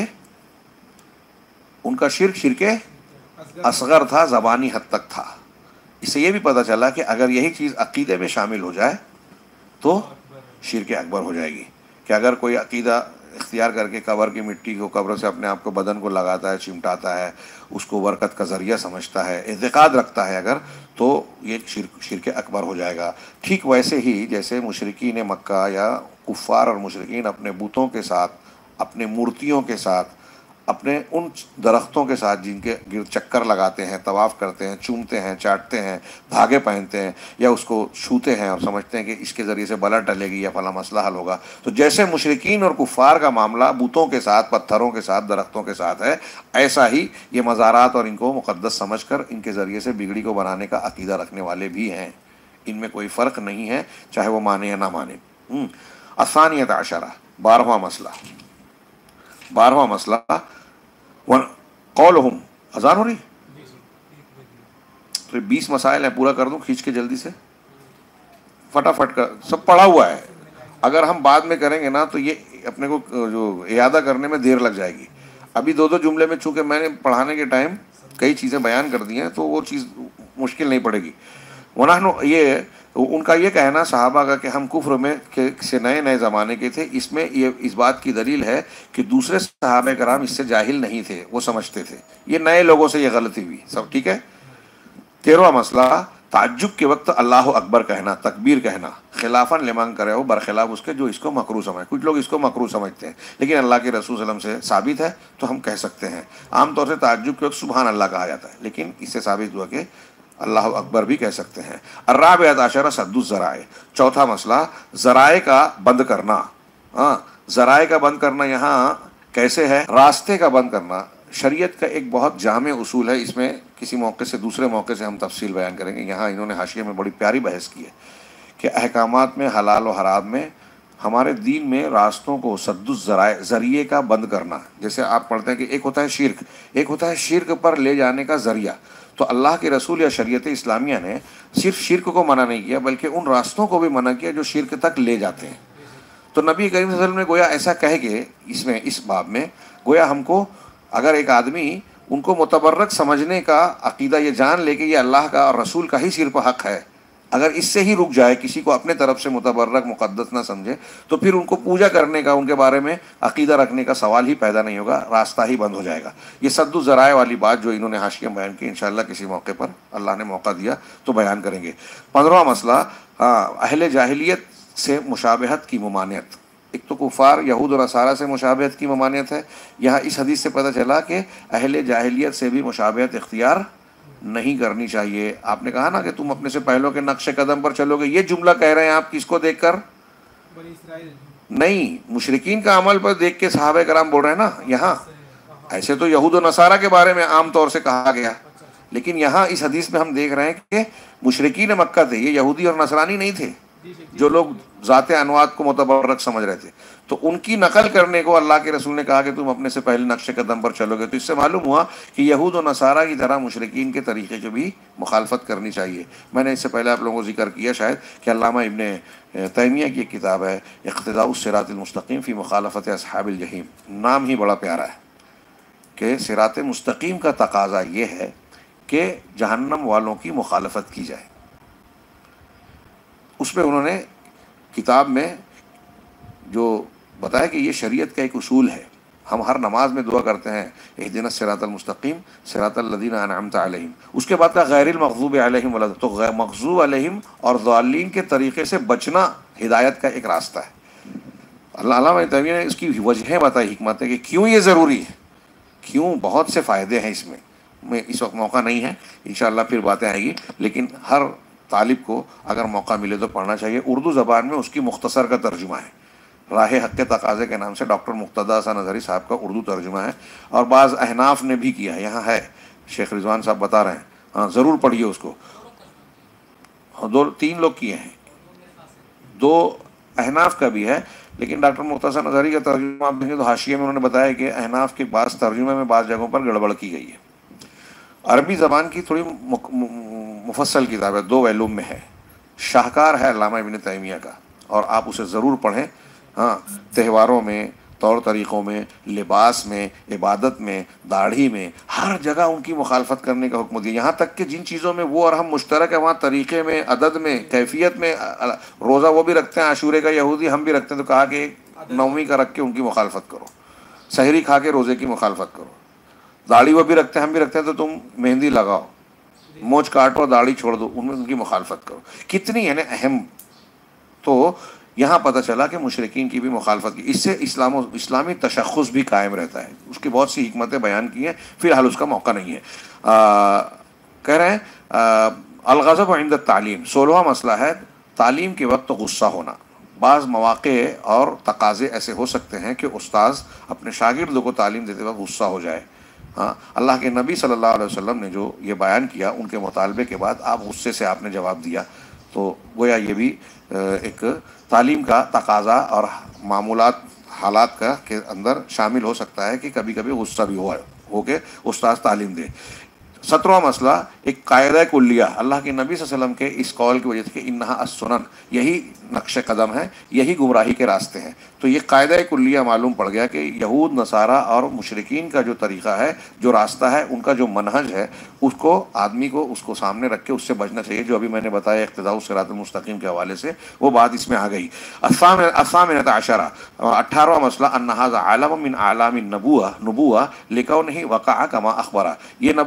ان کا شرک شرک اصغر تھا، زبانی حد تک تھا. اس سے یہ بھی پتہ چلا کہ اگر یہی چیز عقیدے میں شامل ہو جائے تو شرک اکبر ہو جائے گی. کہ اگر کوئی عقیدہ اختیار کر کے قبر کی مٹی کو، قبر سے اپنے آپ کو بدن کو لگاتا ہے، چمٹاتا ہے، اس کو برکت کا ذریعہ سمجھتا ہے، اعتقاد رکھتا ہے اگر، تو یہ شرک شرک اکبر ہو جائے گا. ٹھیک ویسے ہی جیسے مشرکین مکہ یا کفار اور مشرکین اپنے بتوں کے ساتھ، اپنے مورتیوں کے ساتھ، اپنے ان درختوں کے ساتھ جن کے گرد چکر لگاتے ہیں، طواف کرتے ہیں، چومتے ہیں، چاٹتے ہیں، دھاگے پہنتے ہیں یا اس کو چھوتے ہیں اور سمجھتے ہیں کہ اس کے ذریعے سے بلا ٹلے گی یا فلاں مسئلہ حل ہوگا. تو جیسے مشرکین اور کفار کا معاملہ بتوں کے ساتھ، پتھروں کے ساتھ، درختوں کے ساتھ ہے، ایسا ہی یہ مزارات اور ان کو مقدس سمجھ کر ان کے ذریعے سے بگڑی کو بنانے کا عقیدہ رکھنے والے بھی ہیں. ان میں کوئی فرق نہیں ہے چاہے وہ مانے یا نہ مانے. الثانیۃ عشرہ، بارہواں مسئلہ بارہواں مسئلہ قولہم، اذان ہو رہی تو بیس مسائل ہیں، پورا کر دوں کھینچ کے جلدی سے فٹافٹ کا، سب پڑھا ہوا ہے. اگر ہم بعد میں کریں گے نا تو یہ اپنے کو جو اعادہ کرنے میں دیر لگ جائے گی. ابھی دو دو جملے میں چونکہ میں نے پڑھانے کے ٹائم کئی چیزیں بیان کر دی ہیں تو وہ چیز مشکل نہیں پڑے گی. ونحن، یہ ان کا یہ کہنا صحابہ کا کہ ہم کفر میں سے نئے نئے زمانے کے تھے، اس میں یہ اس بات کی دلیل ہے کہ دوسرے صحابہ کرام اس سے جاہل نہیں تھے، وہ سمجھتے تھے. یہ نئے لوگوں سے یہ غلطی ہوئی. سب ٹھیک ہے. تیرہواں مسئلہ، تعجب کے وقت اللہ اکبر کہنا، تکبیر کہنا، خلافاً لمن کرے ہو، برخلاف اس کے جو اس کو مکروہ سمجھے. کچھ لوگ اس کو مکروہ سمجھتے ہیں، لیکن اللہ کے رسول صلی اللہ علیہ وسلم سے ثابت ہے تو ہم کہہ سکتے ہیں. عام طور سے تعجب کے وقت سبحان اللہ کہا جاتا ہے، لیکن اس سے ثابت ہوا کہ اللہ اکبر بھی کہہ سکتے ہیں. الرابعۃ عشرہ سد الذرائع، چوتھا مسئلہ ذرائع کا بند کرنا. ہاں، ذرائع کا بند کرنا یہاں کیسے ہے؟ راستے کا بند کرنا شریعت کا ایک بہت جامع اصول ہے. اس میں کسی موقع سے دوسرے موقع سے ہم تفصیل بیان کریں گے. یہاں انہوں نے حاشیے میں بڑی پیاری بحث کی ہے کہ احکامات میں حلال و حرام میں ہمارے دین میں راستوں کو سد الذرائع، ذریعے کا بند کرنا. جیسے آپ پڑھتے ہیں کہ ایک ہوتا ہے شرک، ایک ہوتا ہے شرک پر لے جانے کا ذریعہ. تو اللہ کے رسول یا شریعت اسلامیہ نے صرف شرک کو منع نہیں کیا بلکہ ان راستوں کو بھی منع کیا جو شرک تک لے جاتے ہیں. تو نبی کریم صلی اللہ علیہ وسلم نے گویا ایسا کہہ کے اس میں اس باب میں گویا ہم کو، اگر ایک آدمی ان کو متبرک سمجھنے کا عقیدہ یہ جان لے کہ یہ اللہ کا اور رسول کا ہی صرف حق ہے، اگر اس سے ہی رک جائے، کسی کو اپنے طرف سے متبرک مقدس نہ سمجھے، تو پھر ان کو پوجا کرنے کا، ان کے بارے میں عقیدہ رکھنے کا سوال ہی پیدا نہیں ہوگا، راستہ ہی بند ہو جائے گا. یہ سد الذرائع والی بات جو انہوں نے حاشیہ میں بیان کی، انشاءاللہ کسی موقع پر اللہ نے موقع دیا تو بیان کریں گے. پندرواں مسئلہ، ہاں، اہل جاہلیت سے مشابہت کی ممانعت. ایک تو کفار یہود و نصارہ سے مشابہت کی ممانعت ہے. یہاں اس حدیث سے پتہ چلا کہ اہل جاہلیت سے بھی مشابہت اختیار نہیں کرنی چاہیے. آپ نے کہا نا کہ تم اپنے سے پہلوں کے نقش قدم پر چلو گے، یہ جملہ کہہ رہے ہیں آپ کس کو دیکھ کر؟ بنی اسرائیل نہیں، مشرکین کا عمل پر دیکھ کے صحابہ کرام بول رہے ہیں نا. یہاں ایسے تو یہود و نصارہ کے بارے میں عام طور سے کہا گیا، لیکن یہاں اس حدیث میں ہم دیکھ رہے ہیں کہ مشرکین مکہ تھے، یہ یہودی اور نصرانی نہیں تھے جو لوگ ذات انوات کو متبرک سمجھ رہے تھے. تو ان کی نقل کرنے کو اللہ کے رسول نے کہا کہ تم اپنے سے پہلے نقش قدم پر چلو گے. تو اس سے معلوم ہوا کہ یہود و نصارہ کی طرح مشرکین کے طریقے کی بھی مخالفت کرنی چاہیے. میں نے اس سے پہلے آپ لوگوں کو ذکر کیا شاید کہ علامہ ابن تیمیہ کی ایک کتاب ہے اقتداء الصراط المستقیم فی مخالفت اصحاب الجحیم. نام ہی بڑا پیارا ہے کہ صراط مستقیم کا تقاضا یہ ہے کہ جہنم والوں کی مخالفت کی جائے. اس میں انہوں نے کتاب میں جو بتایا کہ یہ شریعت کا ایک اصول ہے. ہم ہر نماز میں دعا کرتے ہیں اہدنا الصراط المستقیم صراط الذین انعمت علیہم، اس کے بعد کا غیر المغضوب علیہم ولا، تو غیر مغضوب علیہم اور ضالین کے طریقے سے بچنا ہدایت کا ایک راستہ ہے. اللہ علامہ ابن تیمیہ نے اس کی وجہیں بتائی، حکمت ہے کہ کیوں یہ ضروری ہے، کیوں بہت سے فائدے ہیں اس میں. میں اس وقت موقع نہیں ہے، انشاءاللہ پھر باتیں آئے گی، لیکن ہر طالب کو اگر موقع ملے تو پڑھنا چاہیے. اردو زبان میں اس کی مختصر کا ترجمہ ہے، راہ حق کے تقاضے کے نام سے ڈاکٹر مقتدی حسن اظہری صاحب کا اردو ترجمہ ہے، اور بعض احناف نے بھی کیا ہے. یہاں ہے شیخ رضوان صاحب بتا رہے ہیں، ہاں ضرور پڑھیے اس کو. دو تین لوگ کیے ہیں، دو احناف کا بھی ہے، لیکن ڈاکٹر مقتدی حسن اظہری کا ترجمہ آپ دیکھیں تو حاشیے میں انہوں نے بتایا کہ احناف کے بعض ترجمے میں بعض جگہوں پر گڑبڑ کی گئی ہے. عربی زبان کی تھوڑی مفصل کتاب ہے، دو ویلوم میں ہے، شاہکار ہے علامہ ابن تیمیہ کا، اور آپ اسے ضرور پڑھیں. ہاں، تہواروں میں، طور طریقوں میں، لباس میں، عبادت میں، داڑھی میں، ہر جگہ ان کی مخالفت کرنے کا حکم دیا. یہاں تک کہ جن چیزوں میں وہ اور ہم مشترک ہیں، وہاں طریقے میں، عدد میں، کیفیت میں، روزہ وہ بھی رکھتے ہیں عاشورے کا یہودی، ہم بھی رکھتے ہیں، تو کہا کہ نویں کا رکھ کے ان کی مخالفت کرو، سحری کھا کے روزے کی مخالفت کرو. داڑھی وہ بھی رکھتے ہیں ہم بھی رکھتے ہیں، تو تم مہندی لگاؤ، موچ کاٹو، داڑھی چھوڑ دو، ان میں ان کی مخالفت کرو. کتنی یعنی اہم. تو یہاں پتہ چلا کہ مشرکین کی بھی مخالفت کی، اس سے اسلام و اسلامی تشخص بھی قائم رہتا ہے. اس کی بہت سی حکمتیں بیان کی ہیں، فی الحال اس کا موقع نہیں ہے. آ, کہہ رہے ہیں الغضب عند التعلیم. سولہواں مسئلہ ہے تعلیم کے وقت غصہ ہونا. بعض مواقع اور تقاضے ایسے ہو سکتے ہیں کہ استاذ اپنے شاگردوں کو تعلیم دیتے وقت غصہ ہو جائے. ہاں، اللہ کے نبی صلی اللہ علیہ وسلم نے جو یہ بیان کیا، ان کے مطالبے کے بعد آپ غصے سے آپ نے جواب دیا، تو گویا یہ بھی ایک تعلیم کا تقاضا اور معمولات حالات کا کے اندر شامل ہو سکتا ہے کہ کبھی کبھی غصہ بھی ہوا ہو کہ استاذ تعلیم دے. سترواں مسئلہ ایک قاعدہ کلیہ. اللہ کے نبی صلی اللہ علیہ وسلم کے اس قول کی وجہ سے کہ انہا السنن، یہی نقش قدم ہے، یہی گمراہی کے راستے ہیں. تو یہ قاعدہ کلیہ معلوم پڑ گیا کہ یہود نصارہ اور مشرکین کا جو طریقہ ہے، جو راستہ ہے، ان کا جو منہج ہے، اس کو آدمی کو اس کو سامنے رکھ کے اس سے بچنا چاہیے. جو ابھی میں نے بتایا اقتداء الصراط المستقیم کے حوالے سے، وہ بات اس میں آ گئی. الثامنۃ عشرہ، اٹھارہواں مسئلہ ان ھذا علم من اعلام النبوہ نبوہ لکونہ وقع کما اخبرہ. یہ نبوت کے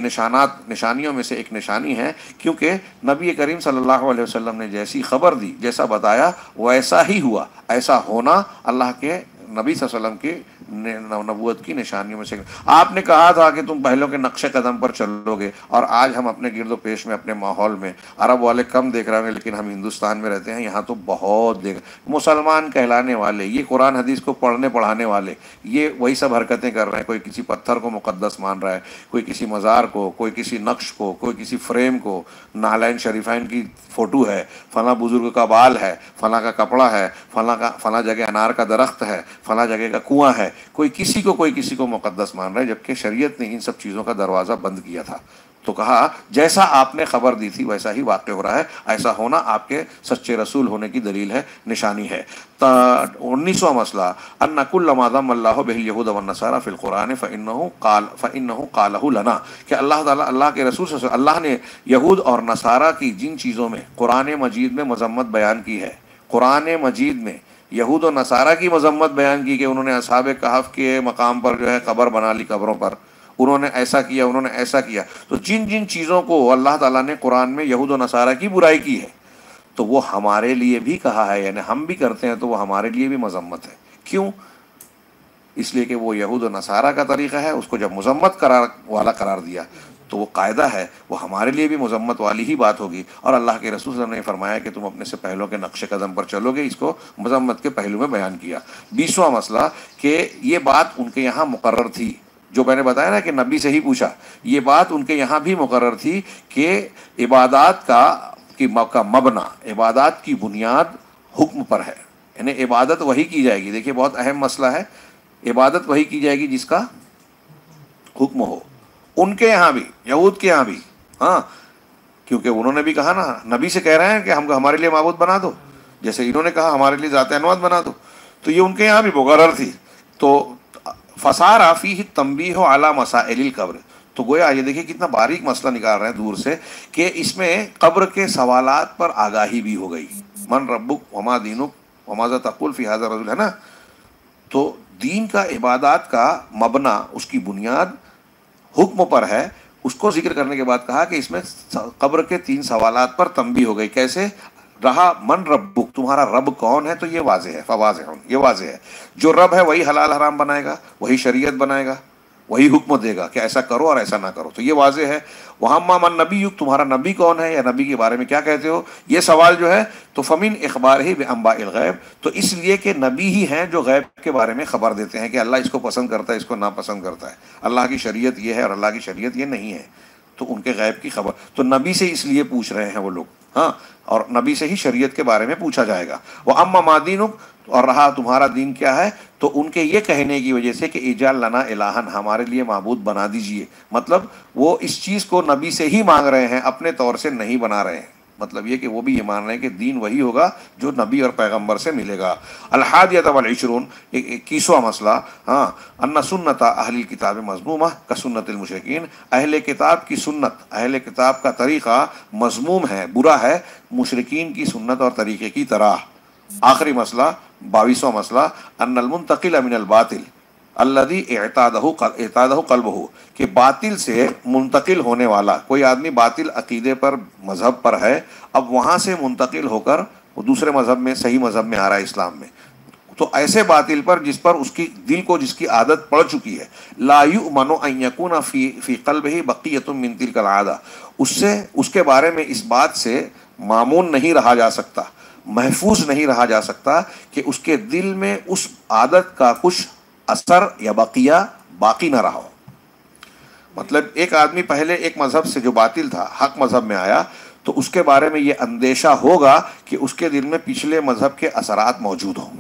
نشانات نشانیوں میں سے ایک نشانی ہے، کیونکہ نبی کریم صلی اللہ علیہ وسلم نے جیسی خبر دی، جیسا بتایا ویسا ہی ہوا۔ ایسا ہونا اللہ کے نبی صلی اللہ علیہ وسلم کی نبوت کی نشانیوں میں سے۔ آپ نے کہا تھا کہ تم پہلوں کے نقش قدم پر چلو گے، اور آج ہم اپنے گرد و پیش میں، اپنے ماحول میں، عرب والے کم دیکھ رہے ہیں لیکن ہم ہندوستان میں رہتے ہیں، یہاں تو بہت دیکھ مسلمان کہلانے والے، یہ قرآن حدیث کو پڑھنے پڑھانے والے، یہ وہی سب حرکتیں کر رہے ہیں۔ کوئی کسی پتھر کو مقدس مان رہا ہے، کوئی کسی مزار کو، کوئی کسی نقش کو، کوئی کسی فریم کو، نالین شریفین کی فوٹو ہے، فلاں بزرگ کا بال ہے، فلاں کا کپڑا ہے، فلاں کا فلاں جگہ انار کا درخت ہے، فلاں جگہ کا کنواں ہے، کوئی کسی کو کوئی کسی کو مقدس مان رہا ہے، جبکہ شریعت نے ان سب چیزوں کا دروازہ بند کیا تھا۔ تو کہا جیسا آپ نے خبر دی تھی ویسا ہی واقع ہو رہا ہے، ایسا ہونا آپ کے سچے رسول ہونے کی دلیل ہے، نشانی ہے۔ انیسواں مسئلہ ان کل ما ذم اللہ بہ الیہود والنصارى فی القرآن فانہ قال فانہ قالہ لنا، کہ اللہ تعالیٰ اللہ کے رسول صلی اللہ علیہ وسلم اللہ نے یہود اور نصارہ کی جن چیزوں میں قرآن مجید میں مذمت بیان کی ہے، قرآن مجید میں یہود و نصارہ کی مذمت بیان کی کہ انہوں نے اصحاب کہف کے مقام پر جو ہے قبر بنا لی، قبروں پر انہوں نے ایسا کیا، انہوں نے ایسا کیا، تو جن جن چیزوں کو اللہ تعالیٰ نے قرآن میں یہود و نصارہ کی برائی کی ہے تو وہ ہمارے لیے بھی کہا ہے، یعنی ہم بھی کرتے ہیں تو وہ ہمارے لیے بھی مذمت ہے۔ کیوں؟ اس لیے کہ وہ یہود و نصارہ کا طریقہ ہے، اس کو جب مذمت قرار والا قرار دیا تو وہ قاعدہ ہے، وہ ہمارے لیے بھی مذمت والی ہی بات ہوگی۔ اور اللہ کے رسول صلی اللہ علیہ وسلم نے فرمایا کہ تم اپنے سے پہلوں کے نقش قدم پر چلو گے، اس کو مذمت کے پہلو میں بیان کیا۔ بیسواں مسئلہ کہ یہ بات ان کے یہاں مقرر تھی، جو میں نے بتایا نا کہ نبی سے ہی پوچھا، یہ بات ان کے یہاں بھی مقرر تھی کہ عبادات کا کی کا مبنا، عبادات کی بنیاد حکم پر ہے، یعنی عبادت وہی کی جائے گی۔ دیکھیے بہت اہم مسئلہ ہے، عبادت وہی کی جائے گی جس کا حکم ہو۔ ان کے یہاں بھی، یہود کے یہاں بھی، ہاں، کیونکہ انہوں نے بھی کہا نا، نبی سے کہہ رہے ہیں کہ ہم کو ہمارے لیے معبود بنا دو، جیسے انہوں نے کہا ہمارے لیے ذات انوات بنا دو، تو یہ ان کے یہاں بھی مقرر تھی۔ تو فصار فیہ التنبیہ علی مسائل القبر، تو گویا یہ دیکھیں کتنا باریک مسئلہ نکال رہے ہیں دور سے، کہ اس میں قبر کے سوالات پر آگاہی بھی ہو گئی۔ من ربک وما دینک وماذا تقول فی ھذا الرجل، ہے نا، تو دین کا، عبادات کا مبنا، اس کی بنیاد حکم پر ہے۔ اس کو ذکر کرنے کے بعد کہا کہ اس میں قبر کے تین سوالات پر تنبیہ ہو گئی۔ کیسے رہا؟ من ربک، تمہارا رب کون ہے، تو یہ واضح ہے، فواضح، یہ واضح ہے، جو رب ہے وہی حلال حرام بنائے گا، وہی شریعت بنائے گا، وہی حکم دے گا کہ ایسا کرو اور ایسا نہ کرو، تو یہ واضح ہے۔ وَأَمَّا مَن نَبِيُّک، تمہارا نبی کون ہے، یا نبی کے بارے میں کیا کہتے ہو، یہ سوال جو ہے تو فمن اخبارہ بانباء الغیب، تو اس لیے کہ نبی ہی ہیں جو غیب کے بارے میں خبر دیتے ہیں کہ اللہ اس کو پسند کرتا ہے، اس کو ناپسند کرتا ہے، اللہ کی شریعت یہ ہے اور اللہ کی شریعت یہ نہیں ہے، تو ان کے غیب کی خبر، تو نبی سے اس لیے پوچھ رہے ہیں وہ لوگ، ہاں، اور نبی سے ہی شریعت کے بارے میں پوچھا جائے گا۔ وَأَمَّا مَا دِینُک، اور رہا تمہارا دین کیا ہے، تو ان کے یہ کہنے کی وجہ سے کہ اجعل لنا الہن، ہمارے لیے معبود بنا دیجئے، مطلب وہ اس چیز کو نبی سے ہی مانگ رہے ہیں، اپنے طور سے نہیں بنا رہے ہیں، مطلب یہ کہ وہ بھی یہ مان رہے ہیں کہ دین وہی ہوگا جو نبی اور پیغمبر سے ملے گا۔ الحادیۃ والعشرون، اکیسواں مسئلہ، ہاں، ان سنت اہل الکتاب مذمومہ کسنت المشرکین، اہل کتاب کی سنت، اہل کتاب کا طریقہ مذموم ہے، برا ہے، مشرکین کی سنت اور طریقے کی طرح۔ آخری مسئلہ، باویسواں مسئلہ، ان المنتقل من الباطل الذی اعتادہ اعتادہ قلبہ، کہ باطل سے منتقل ہونے والا، کوئی آدمی باطل عقیدے پر، مذہب پر ہے، اب وہاں سے منتقل ہو کر وہ دوسرے مذہب میں، صحیح مذہب میں آ رہا ہے، اسلام میں، تو ایسے باطل پر جس پر اس کی دل کو جس کی عادت پڑ چکی ہے، لا یؤمن ان یکون فی فی قلبہ بقیۃ من تلک العادہ، اس سے، اس کے بارے میں اس بات سے مامون نہیں رہا جا سکتا، محفوظ نہیں رہا جا سکتا کہ اس کے دل میں اس عادت کا کچھ اثر یا بقیہ باقی نہ رہا ہو۔ مطلب ایک آدمی پہلے ایک مذہب سے جو باطل تھا حق مذہب میں آیا تو اس کے بارے میں یہ اندیشہ ہوگا کہ اس کے دل میں پچھلے مذہب کے اثرات موجود ہوں،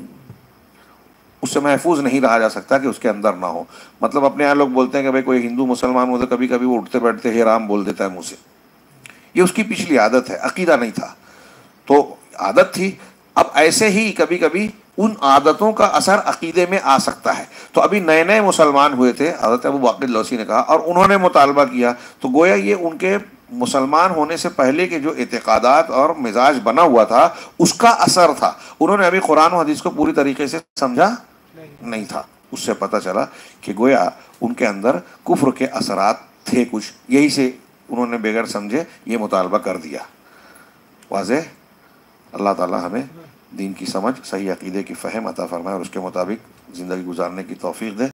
اس سے محفوظ نہیں رہا جا سکتا کہ اس کے اندر نہ ہو۔ مطلب اپنے یہاں لوگ بولتے ہیں کہ بھائی کوئی ہندو مسلمان ہوتا، کبھی کبھی وہ اٹھتے بیٹھتے ہی رام بول دیتا ہے منہ سے، یہ اس کی پچھلی عادت ہے، عقیدہ نہیں تھا، تو عادت تھی۔ اب ایسے ہی کبھی کبھی ان عادتوں کا اثر عقیدے میں آ سکتا ہے۔ تو ابھی نئے نئے مسلمان ہوئے تھے، حضرت ابو باقر لوسی نے کہا، اور انہوں نے مطالبہ کیا، تو گویا یہ ان کے مسلمان ہونے سے پہلے کے جو اعتقادات اور مزاج بنا ہوا تھا اس کا اثر تھا، انہوں نے ابھی قرآن و حدیث کو پوری طریقے سے سمجھا نہیں تھا۔ اس سے پتہ چلا کہ گویا ان کے اندر کفر کے اثرات تھے کچھ، یہی سے انہوں نے بغیر سمجھے یہ مطالبہ کر دیا. واضح؟ اللہ تعالیٰ ہمیں دین کی سمجھ، صحیح عقیدے کی فہم عطا فرمائے اور اس کے مطابق زندگی گزارنے کی توفیق دے.